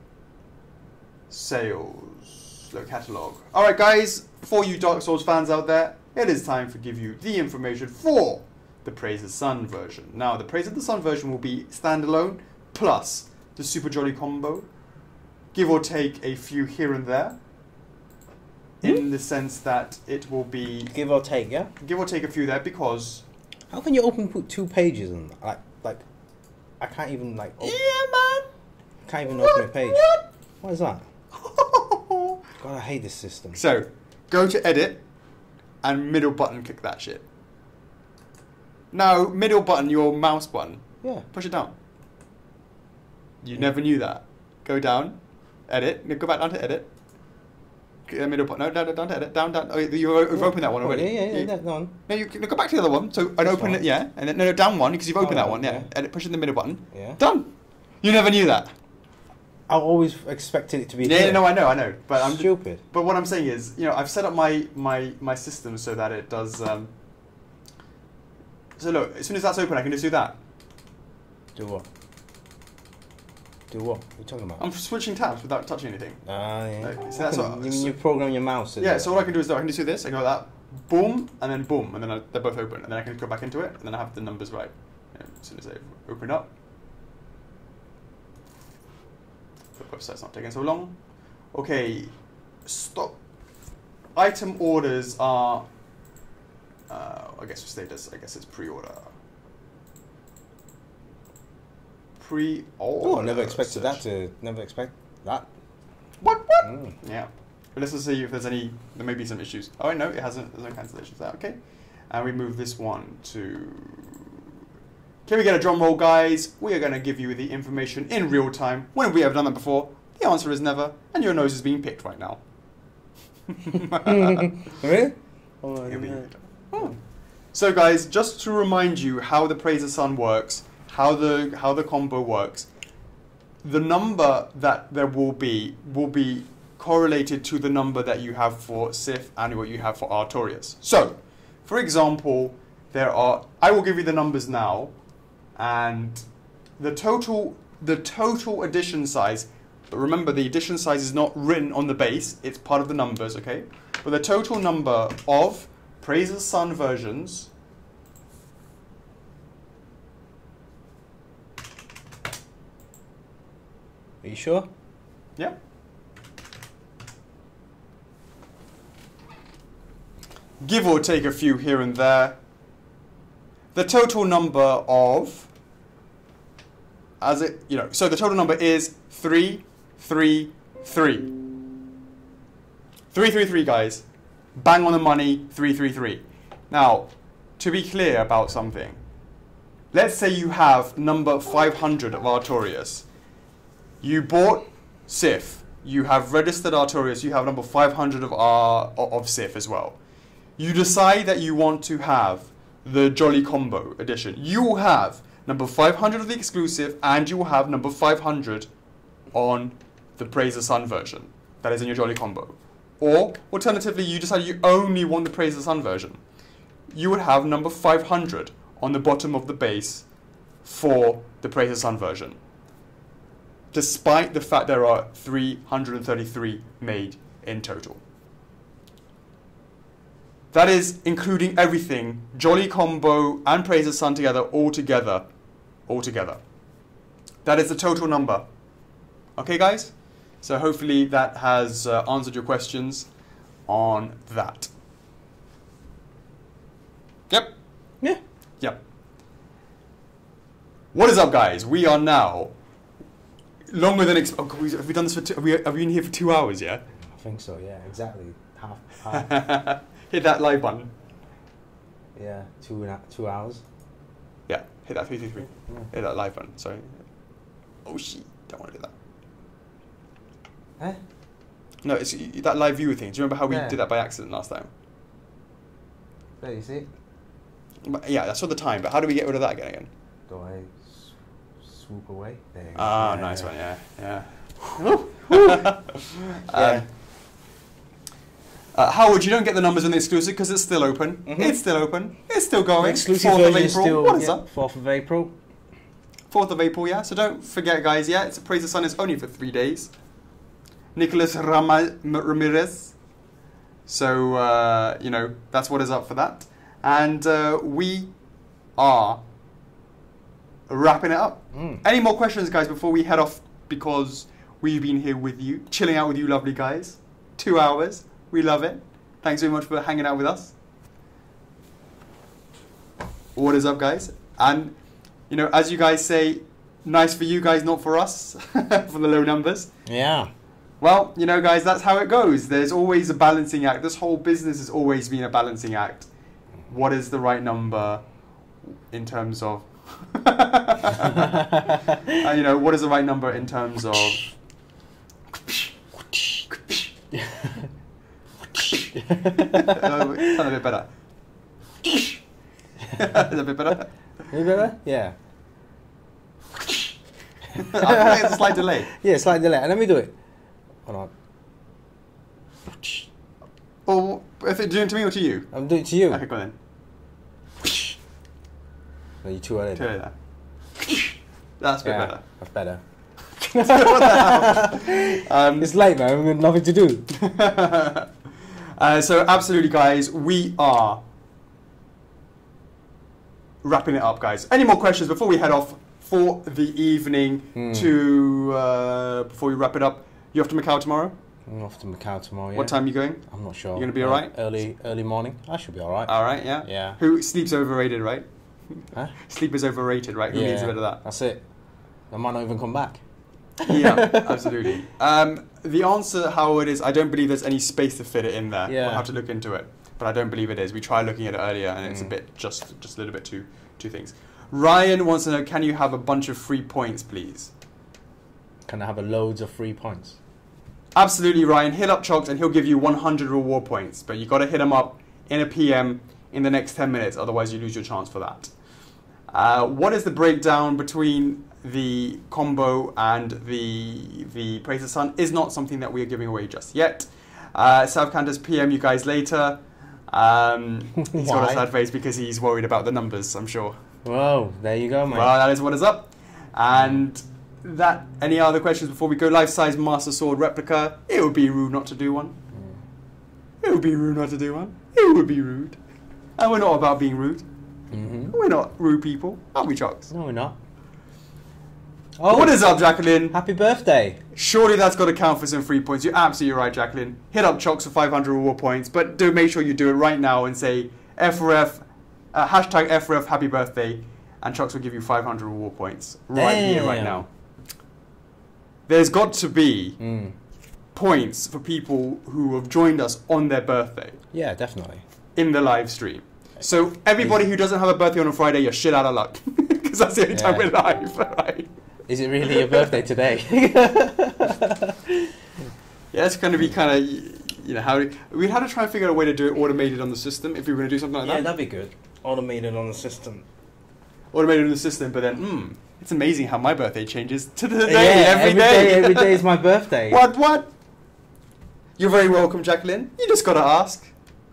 sales, the catalog. All right, guys. For you Dark Souls fans out there, it is time to give you the information for the Praise of the Sun version. Now, the Praise of the Sun version will be standalone plus the Super Jolly combo, give or take a few here and there. in the sense that it will be Give or take, yeah? give or take a few there because How can you open put two pages and like like I can't even like open, yeah, man. can't even What? open a page. What? What is that? God, I hate this system. So go to edit and middle button, click that shit. Now middle button, your mouse button. Yeah. Push it down. You Yeah. never knew that. Go down, edit. No, go back down to edit. Click the middle button. No, down, down to edit. Down, down. Oh, you, you've Yeah. opened that one Oh, already. yeah, yeah, yeah. You- That one. No, you no, go back to the other one. So and This open one? it, yeah, and then no, no, down one because you've opened Oh, that one. Yeah, yeah. edit. Push in the middle button. Yeah. Done. You never knew that. I always expected it to be. Yeah, here. no, I know, I know. But I'm Stupid. But what I'm saying is, you know, I've set up my my my system so that it does. Um, so look, as soon as that's open, I can just do that. Do what? Do what? What are you talking about? I'm switching tabs without touching anything. Ah, yeah. Like, so that's How what- come you mean you program your mouse? Yeah, so what I can do is I can just do this. I go like that, boom, and then boom, and then I, they're both open, and then I can go back into it, and then I have the numbers right. Yeah, as soon as they open up, the website's not taking so long. Okay, stop. Item orders are. Uh, I guess we status. I guess it's pre-order. Pre-order. Oh, I never expected that to. Never expect that. What? What? Mm. Yeah. But let's just see if there's any. There may be some issues. Oh no, it hasn't. There's no cancellations there. Okay. And we move this one to. Can we get a drum roll, guys? We are going to give you the information in real time. When have we ever done that before? The answer is never. And your nose is being picked right now. Really? Oh, You're being yeah. picked. Oh. So, guys, just to remind you how the Praise the Sun works, how the how the combo works. The number that there will be will be correlated to the number that you have for Sif and what you have for Artorias. So, for example, there are. I will give you the numbers now, and the total the total edition size. But remember, the edition size is not written on the base; it's part of the numbers. Okay, but the total number of Praise the Sun versions. Are you sure? Yeah. Give or take a few here and there. The total number of, as it, you know, so the total number is three, three, three. Three, three, three, guys. Bang on the money, three, three, three. Now, to be clear about something, let's say you have number five hundred of Artorias. You bought Sif. You have registered Artorias. You have number five hundred of R of Sif as well. You decide that you want to have the Jolly Combo edition. You will have number five hundred of the exclusive, and you will have number five hundred on the Praise the Sun version. That is in your Jolly Combo. Or, alternatively, you decide you only want the Praise the Sun version. You would have number five hundred on the bottom of the base for the Praise the Sun version. Despite the fact there are three hundred thirty-three made in total. That is including everything, Jolly Combo and Praise the Sun together, all together, all together. That is the total number. Okay, guys? So hopefully that has uh, answered your questions on that. Yep. Yeah. Yep. What is up, guys? We are now longer than exp- oh, have we done this for two, have we, have we been here for two hours? Yeah. I think so. Yeah. Exactly. Half. half. Hit that like button. Yeah. Two and a- two hours. Yeah. Hit that three three three. Yeah. Hit that like button. Sorry. Oh shit! Don't want to do that. Eh? No, it's that live viewer thing. Do you remember how we Yeah. did that by accident last time? There you see. But, yeah, I saw the time, but how do we get rid of that again? Again. Do I s- swoop away? There you go. Ah, Yeah, nice yeah. one. Yeah, yeah. Yeah. Um, uh, Howard, you don't get the numbers on the exclusive because it's still open. Mhm. It's still open. It's still going. The exclusive fourth of version is April. still. What is yeah, that? fourth of April. fourth of April, yeah. So don't forget, guys. Yeah, it's Praise the Sun is only for three days. Nicholas Rama- Ramirez. So uh, you know that's what is up for that, and uh, we are wrapping it up. Mm. Any more questions, guys, before we head off? Because we've been here with you, chilling out with you, lovely guys. Two hours, We love it. Thanks very much for hanging out with us. What is up, guys? And, you know, as you guys say, nice for you guys, not for us, for the low numbers. Yeah. Well, you know, guys, that's how it goes. There's always a balancing act. This whole business has always been a balancing act. What is the right number in terms of... uh, you know, what is the right number in terms of... uh, sound a bit better. Is that a bit better? A bit better? Yeah. I feel like it's a slight delay. Yeah, slight delay. And let me do it. Hold on. Or if it's doing it to me or to you? I'm doing it to you. Okay, go on then. No, you're too early. Too early there. That's a bit Yeah, better. that's better. What the hell? Um, It's late, man. We've got nothing to do. uh, so, absolutely, guys, we are wrapping it up, guys. Any more questions before we head off for the evening? Mm. To uh, before we wrap it up, you off to Macau tomorrow? I'm off to Macau tomorrow. Yeah. What time are you going? I'm not sure. You gonna be Uh, alright? Early, early morning. I should be alright. All right, yeah. Yeah. Who sleep's overrated, right? Huh? Sleep is overrated, right? Who Yeah, needs a bit of that? That's it. I might not even come back. Yeah, absolutely. Um, the answer, Howard, is I don't believe there's any space to fit it in there. Yeah. We'll have to look into it, but I don't believe it is. We tried looking at it earlier, and it's Mm. a bit just just a little bit too two things. Ryan wants to know: can you have a bunch of free points, please? Can I have a loads of free points? Absolutely, Ryan. Hit up Chocks, and he'll give you one hundred reward points. But you got to hit him up in a P M in the next ten minutes, otherwise you lose your chance for that. Uh, what is the breakdown between the combo and the the Praise the Sun is not something that we are giving away just yet. Uh, South Candace P M you guys later. Um, he's got a Why? sad face because he's worried about the numbers, I'm sure. Whoa, there you go, mate. Well, that is what is up. And that, any other questions before we go? Life-size Master Sword replica. It would be rude not to do one. It would be rude not to do one. It would be rude. And we're not about being rude. Mm-hmm. We're not rude people, are we, Chocks? No, we're not. Oh, What is up, Jacqueline? happy birthday. Surely that's got to count for some free points. You're absolutely right, Jacqueline. Hit up Chocks for five hundred reward points, but do make sure you do it right now and say F four F, uh, hashtag F four F happy birthday, and Chocks will give you five hundred reward points right here, right Damn. now. There's got to be Mm. points for people who have joined us on their birthday Yeah, definitely. in the live stream. So everybody who doesn't have a birthday on a Friday, you're shit out of luck. Because that's the only time Yeah. we're live, right? Is it really your birthday today? Yeah, it's going to be kind of, you know, how we'd have to try and figure out a way to do it automated on the system if we were going to do something like Yeah, that. that'd be good. Automated on the system. Automated on the system, but then, hmm, it's amazing how my birthday changes to the day yeah, every every day. day. Every day is my birthday. What? What? You're very welcome, Jacqueline. You just got to ask.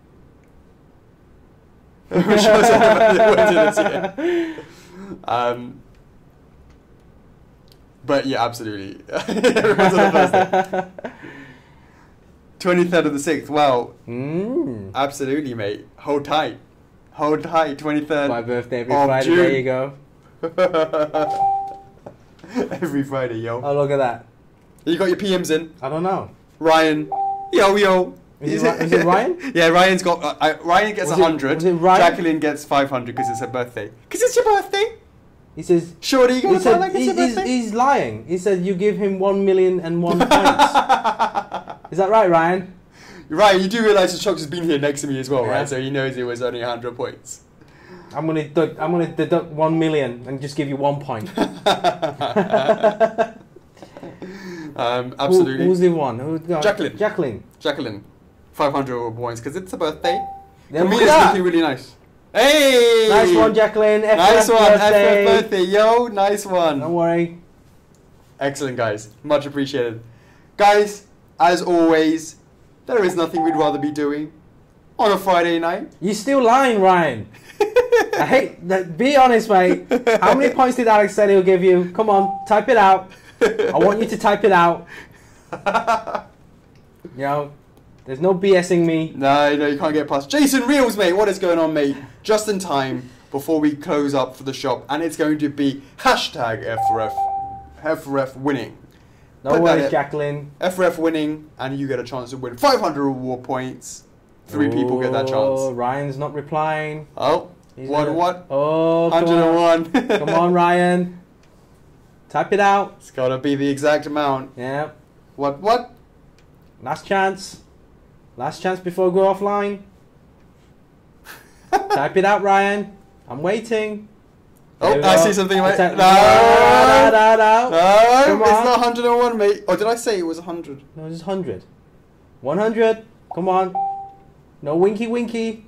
I'm sure somebody will do this, yeah. Um, but yeah, absolutely. Everyone's on a Thursday. twenty-third of the sixth. Wow. Mm. Absolutely, mate. Hold tight. Hold tight. twenty-third. My birthday every of Friday. June. There you go. Every Friday, yo. Oh, look at that. You got your P Ms in. I don't know. Ryan. Yo, yo. Is it Ri- is it Ryan? Yeah, Ryan's got. Uh, uh, Ryan gets Was a it- hundred. was it Ryan? Jacqueline gets five hundred because it's her birthday. Because it's your birthday. He says. Surely you He gonna said, feel like it's he- your he's, birthday. he's lying. He said you give him one million and one points. Is that right, Ryan? Ryan, you do realise that Chocks has been here next to me as well, Yeah. right? So he knows it was only a hundred points. I'm gonna deduct, I'm gonna deduct one million and just give you one point. Um, absolutely. Who, who's the one? Who, no, Jacqueline. Jacqueline. Jacqueline, five hundred points because it's a birthday. Then look Camilla's at that. looking really nice. Hey! Nice one, Jacqueline. F Nice one. birthday. F F birthday, yo. Nice one. Don't worry. Excellent, guys. Much appreciated. Guys, as always, there is nothing we'd rather be doing on a Friday night. You're still lying, Ryan. I hate that. Be honest, mate. How many points did Alex say he'll give you? Come on, type it out. I want you to type it out. You know, there's no BSing me. No, no, you can't get past. Jason Reels, mate. What is going on, mate? Just in time before we close up for the shop. And it's going to be hashtag F four F, F four F winning. No Put that worries, in. Jacqueline. F four F winning, and you get a chance to win five hundred reward points. Three people get that Oh, chance. Ryan's not replying. Oh, He's what, gonna- what? Oh, come one hundred on. and one. Come on, Ryan. Type it out. It's gotta be the exact amount. Yeah. What, what? Last chance. Last chance before we go offline. Type it out, Ryan. I'm waiting. Oh, There we I go. see something. Right. Attack- No, no, no, no, no. no, Come it's on. not one hundred and one, mate. Or did I say it was one hundred? No, it's one hundred. one hundred. Come on. No winky winky.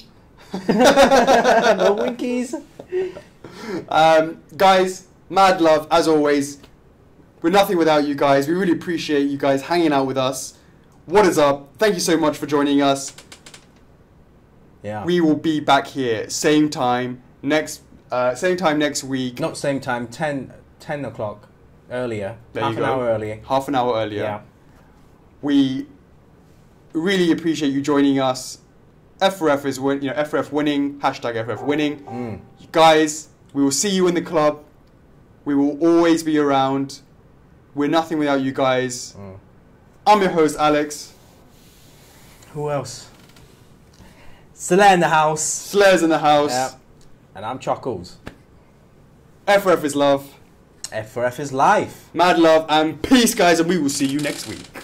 No winkies. Um, guys, mad love as always. We're nothing without you guys. We really appreciate you guys hanging out with us. What is up? Thank you so much for joining us. Yeah. We will be back here same time next uh, same time next week. Not same time. ten, ten o'clock earlier. There Half you an go. hour earlier. Half an hour earlier. Yeah. We really appreciate you joining us. F four F is win, you know, F four F winning. Hashtag F four F winning. Mm. You guys, we will see you in the club. We will always be around. We're nothing without you guys. Mm. I'm your host, Alex. Who else? Soler in the house. Slare's in the house. Yeah. And I'm Chockles. F four F is love. F four F is life. Mad love and peace, guys, and we will see you next week.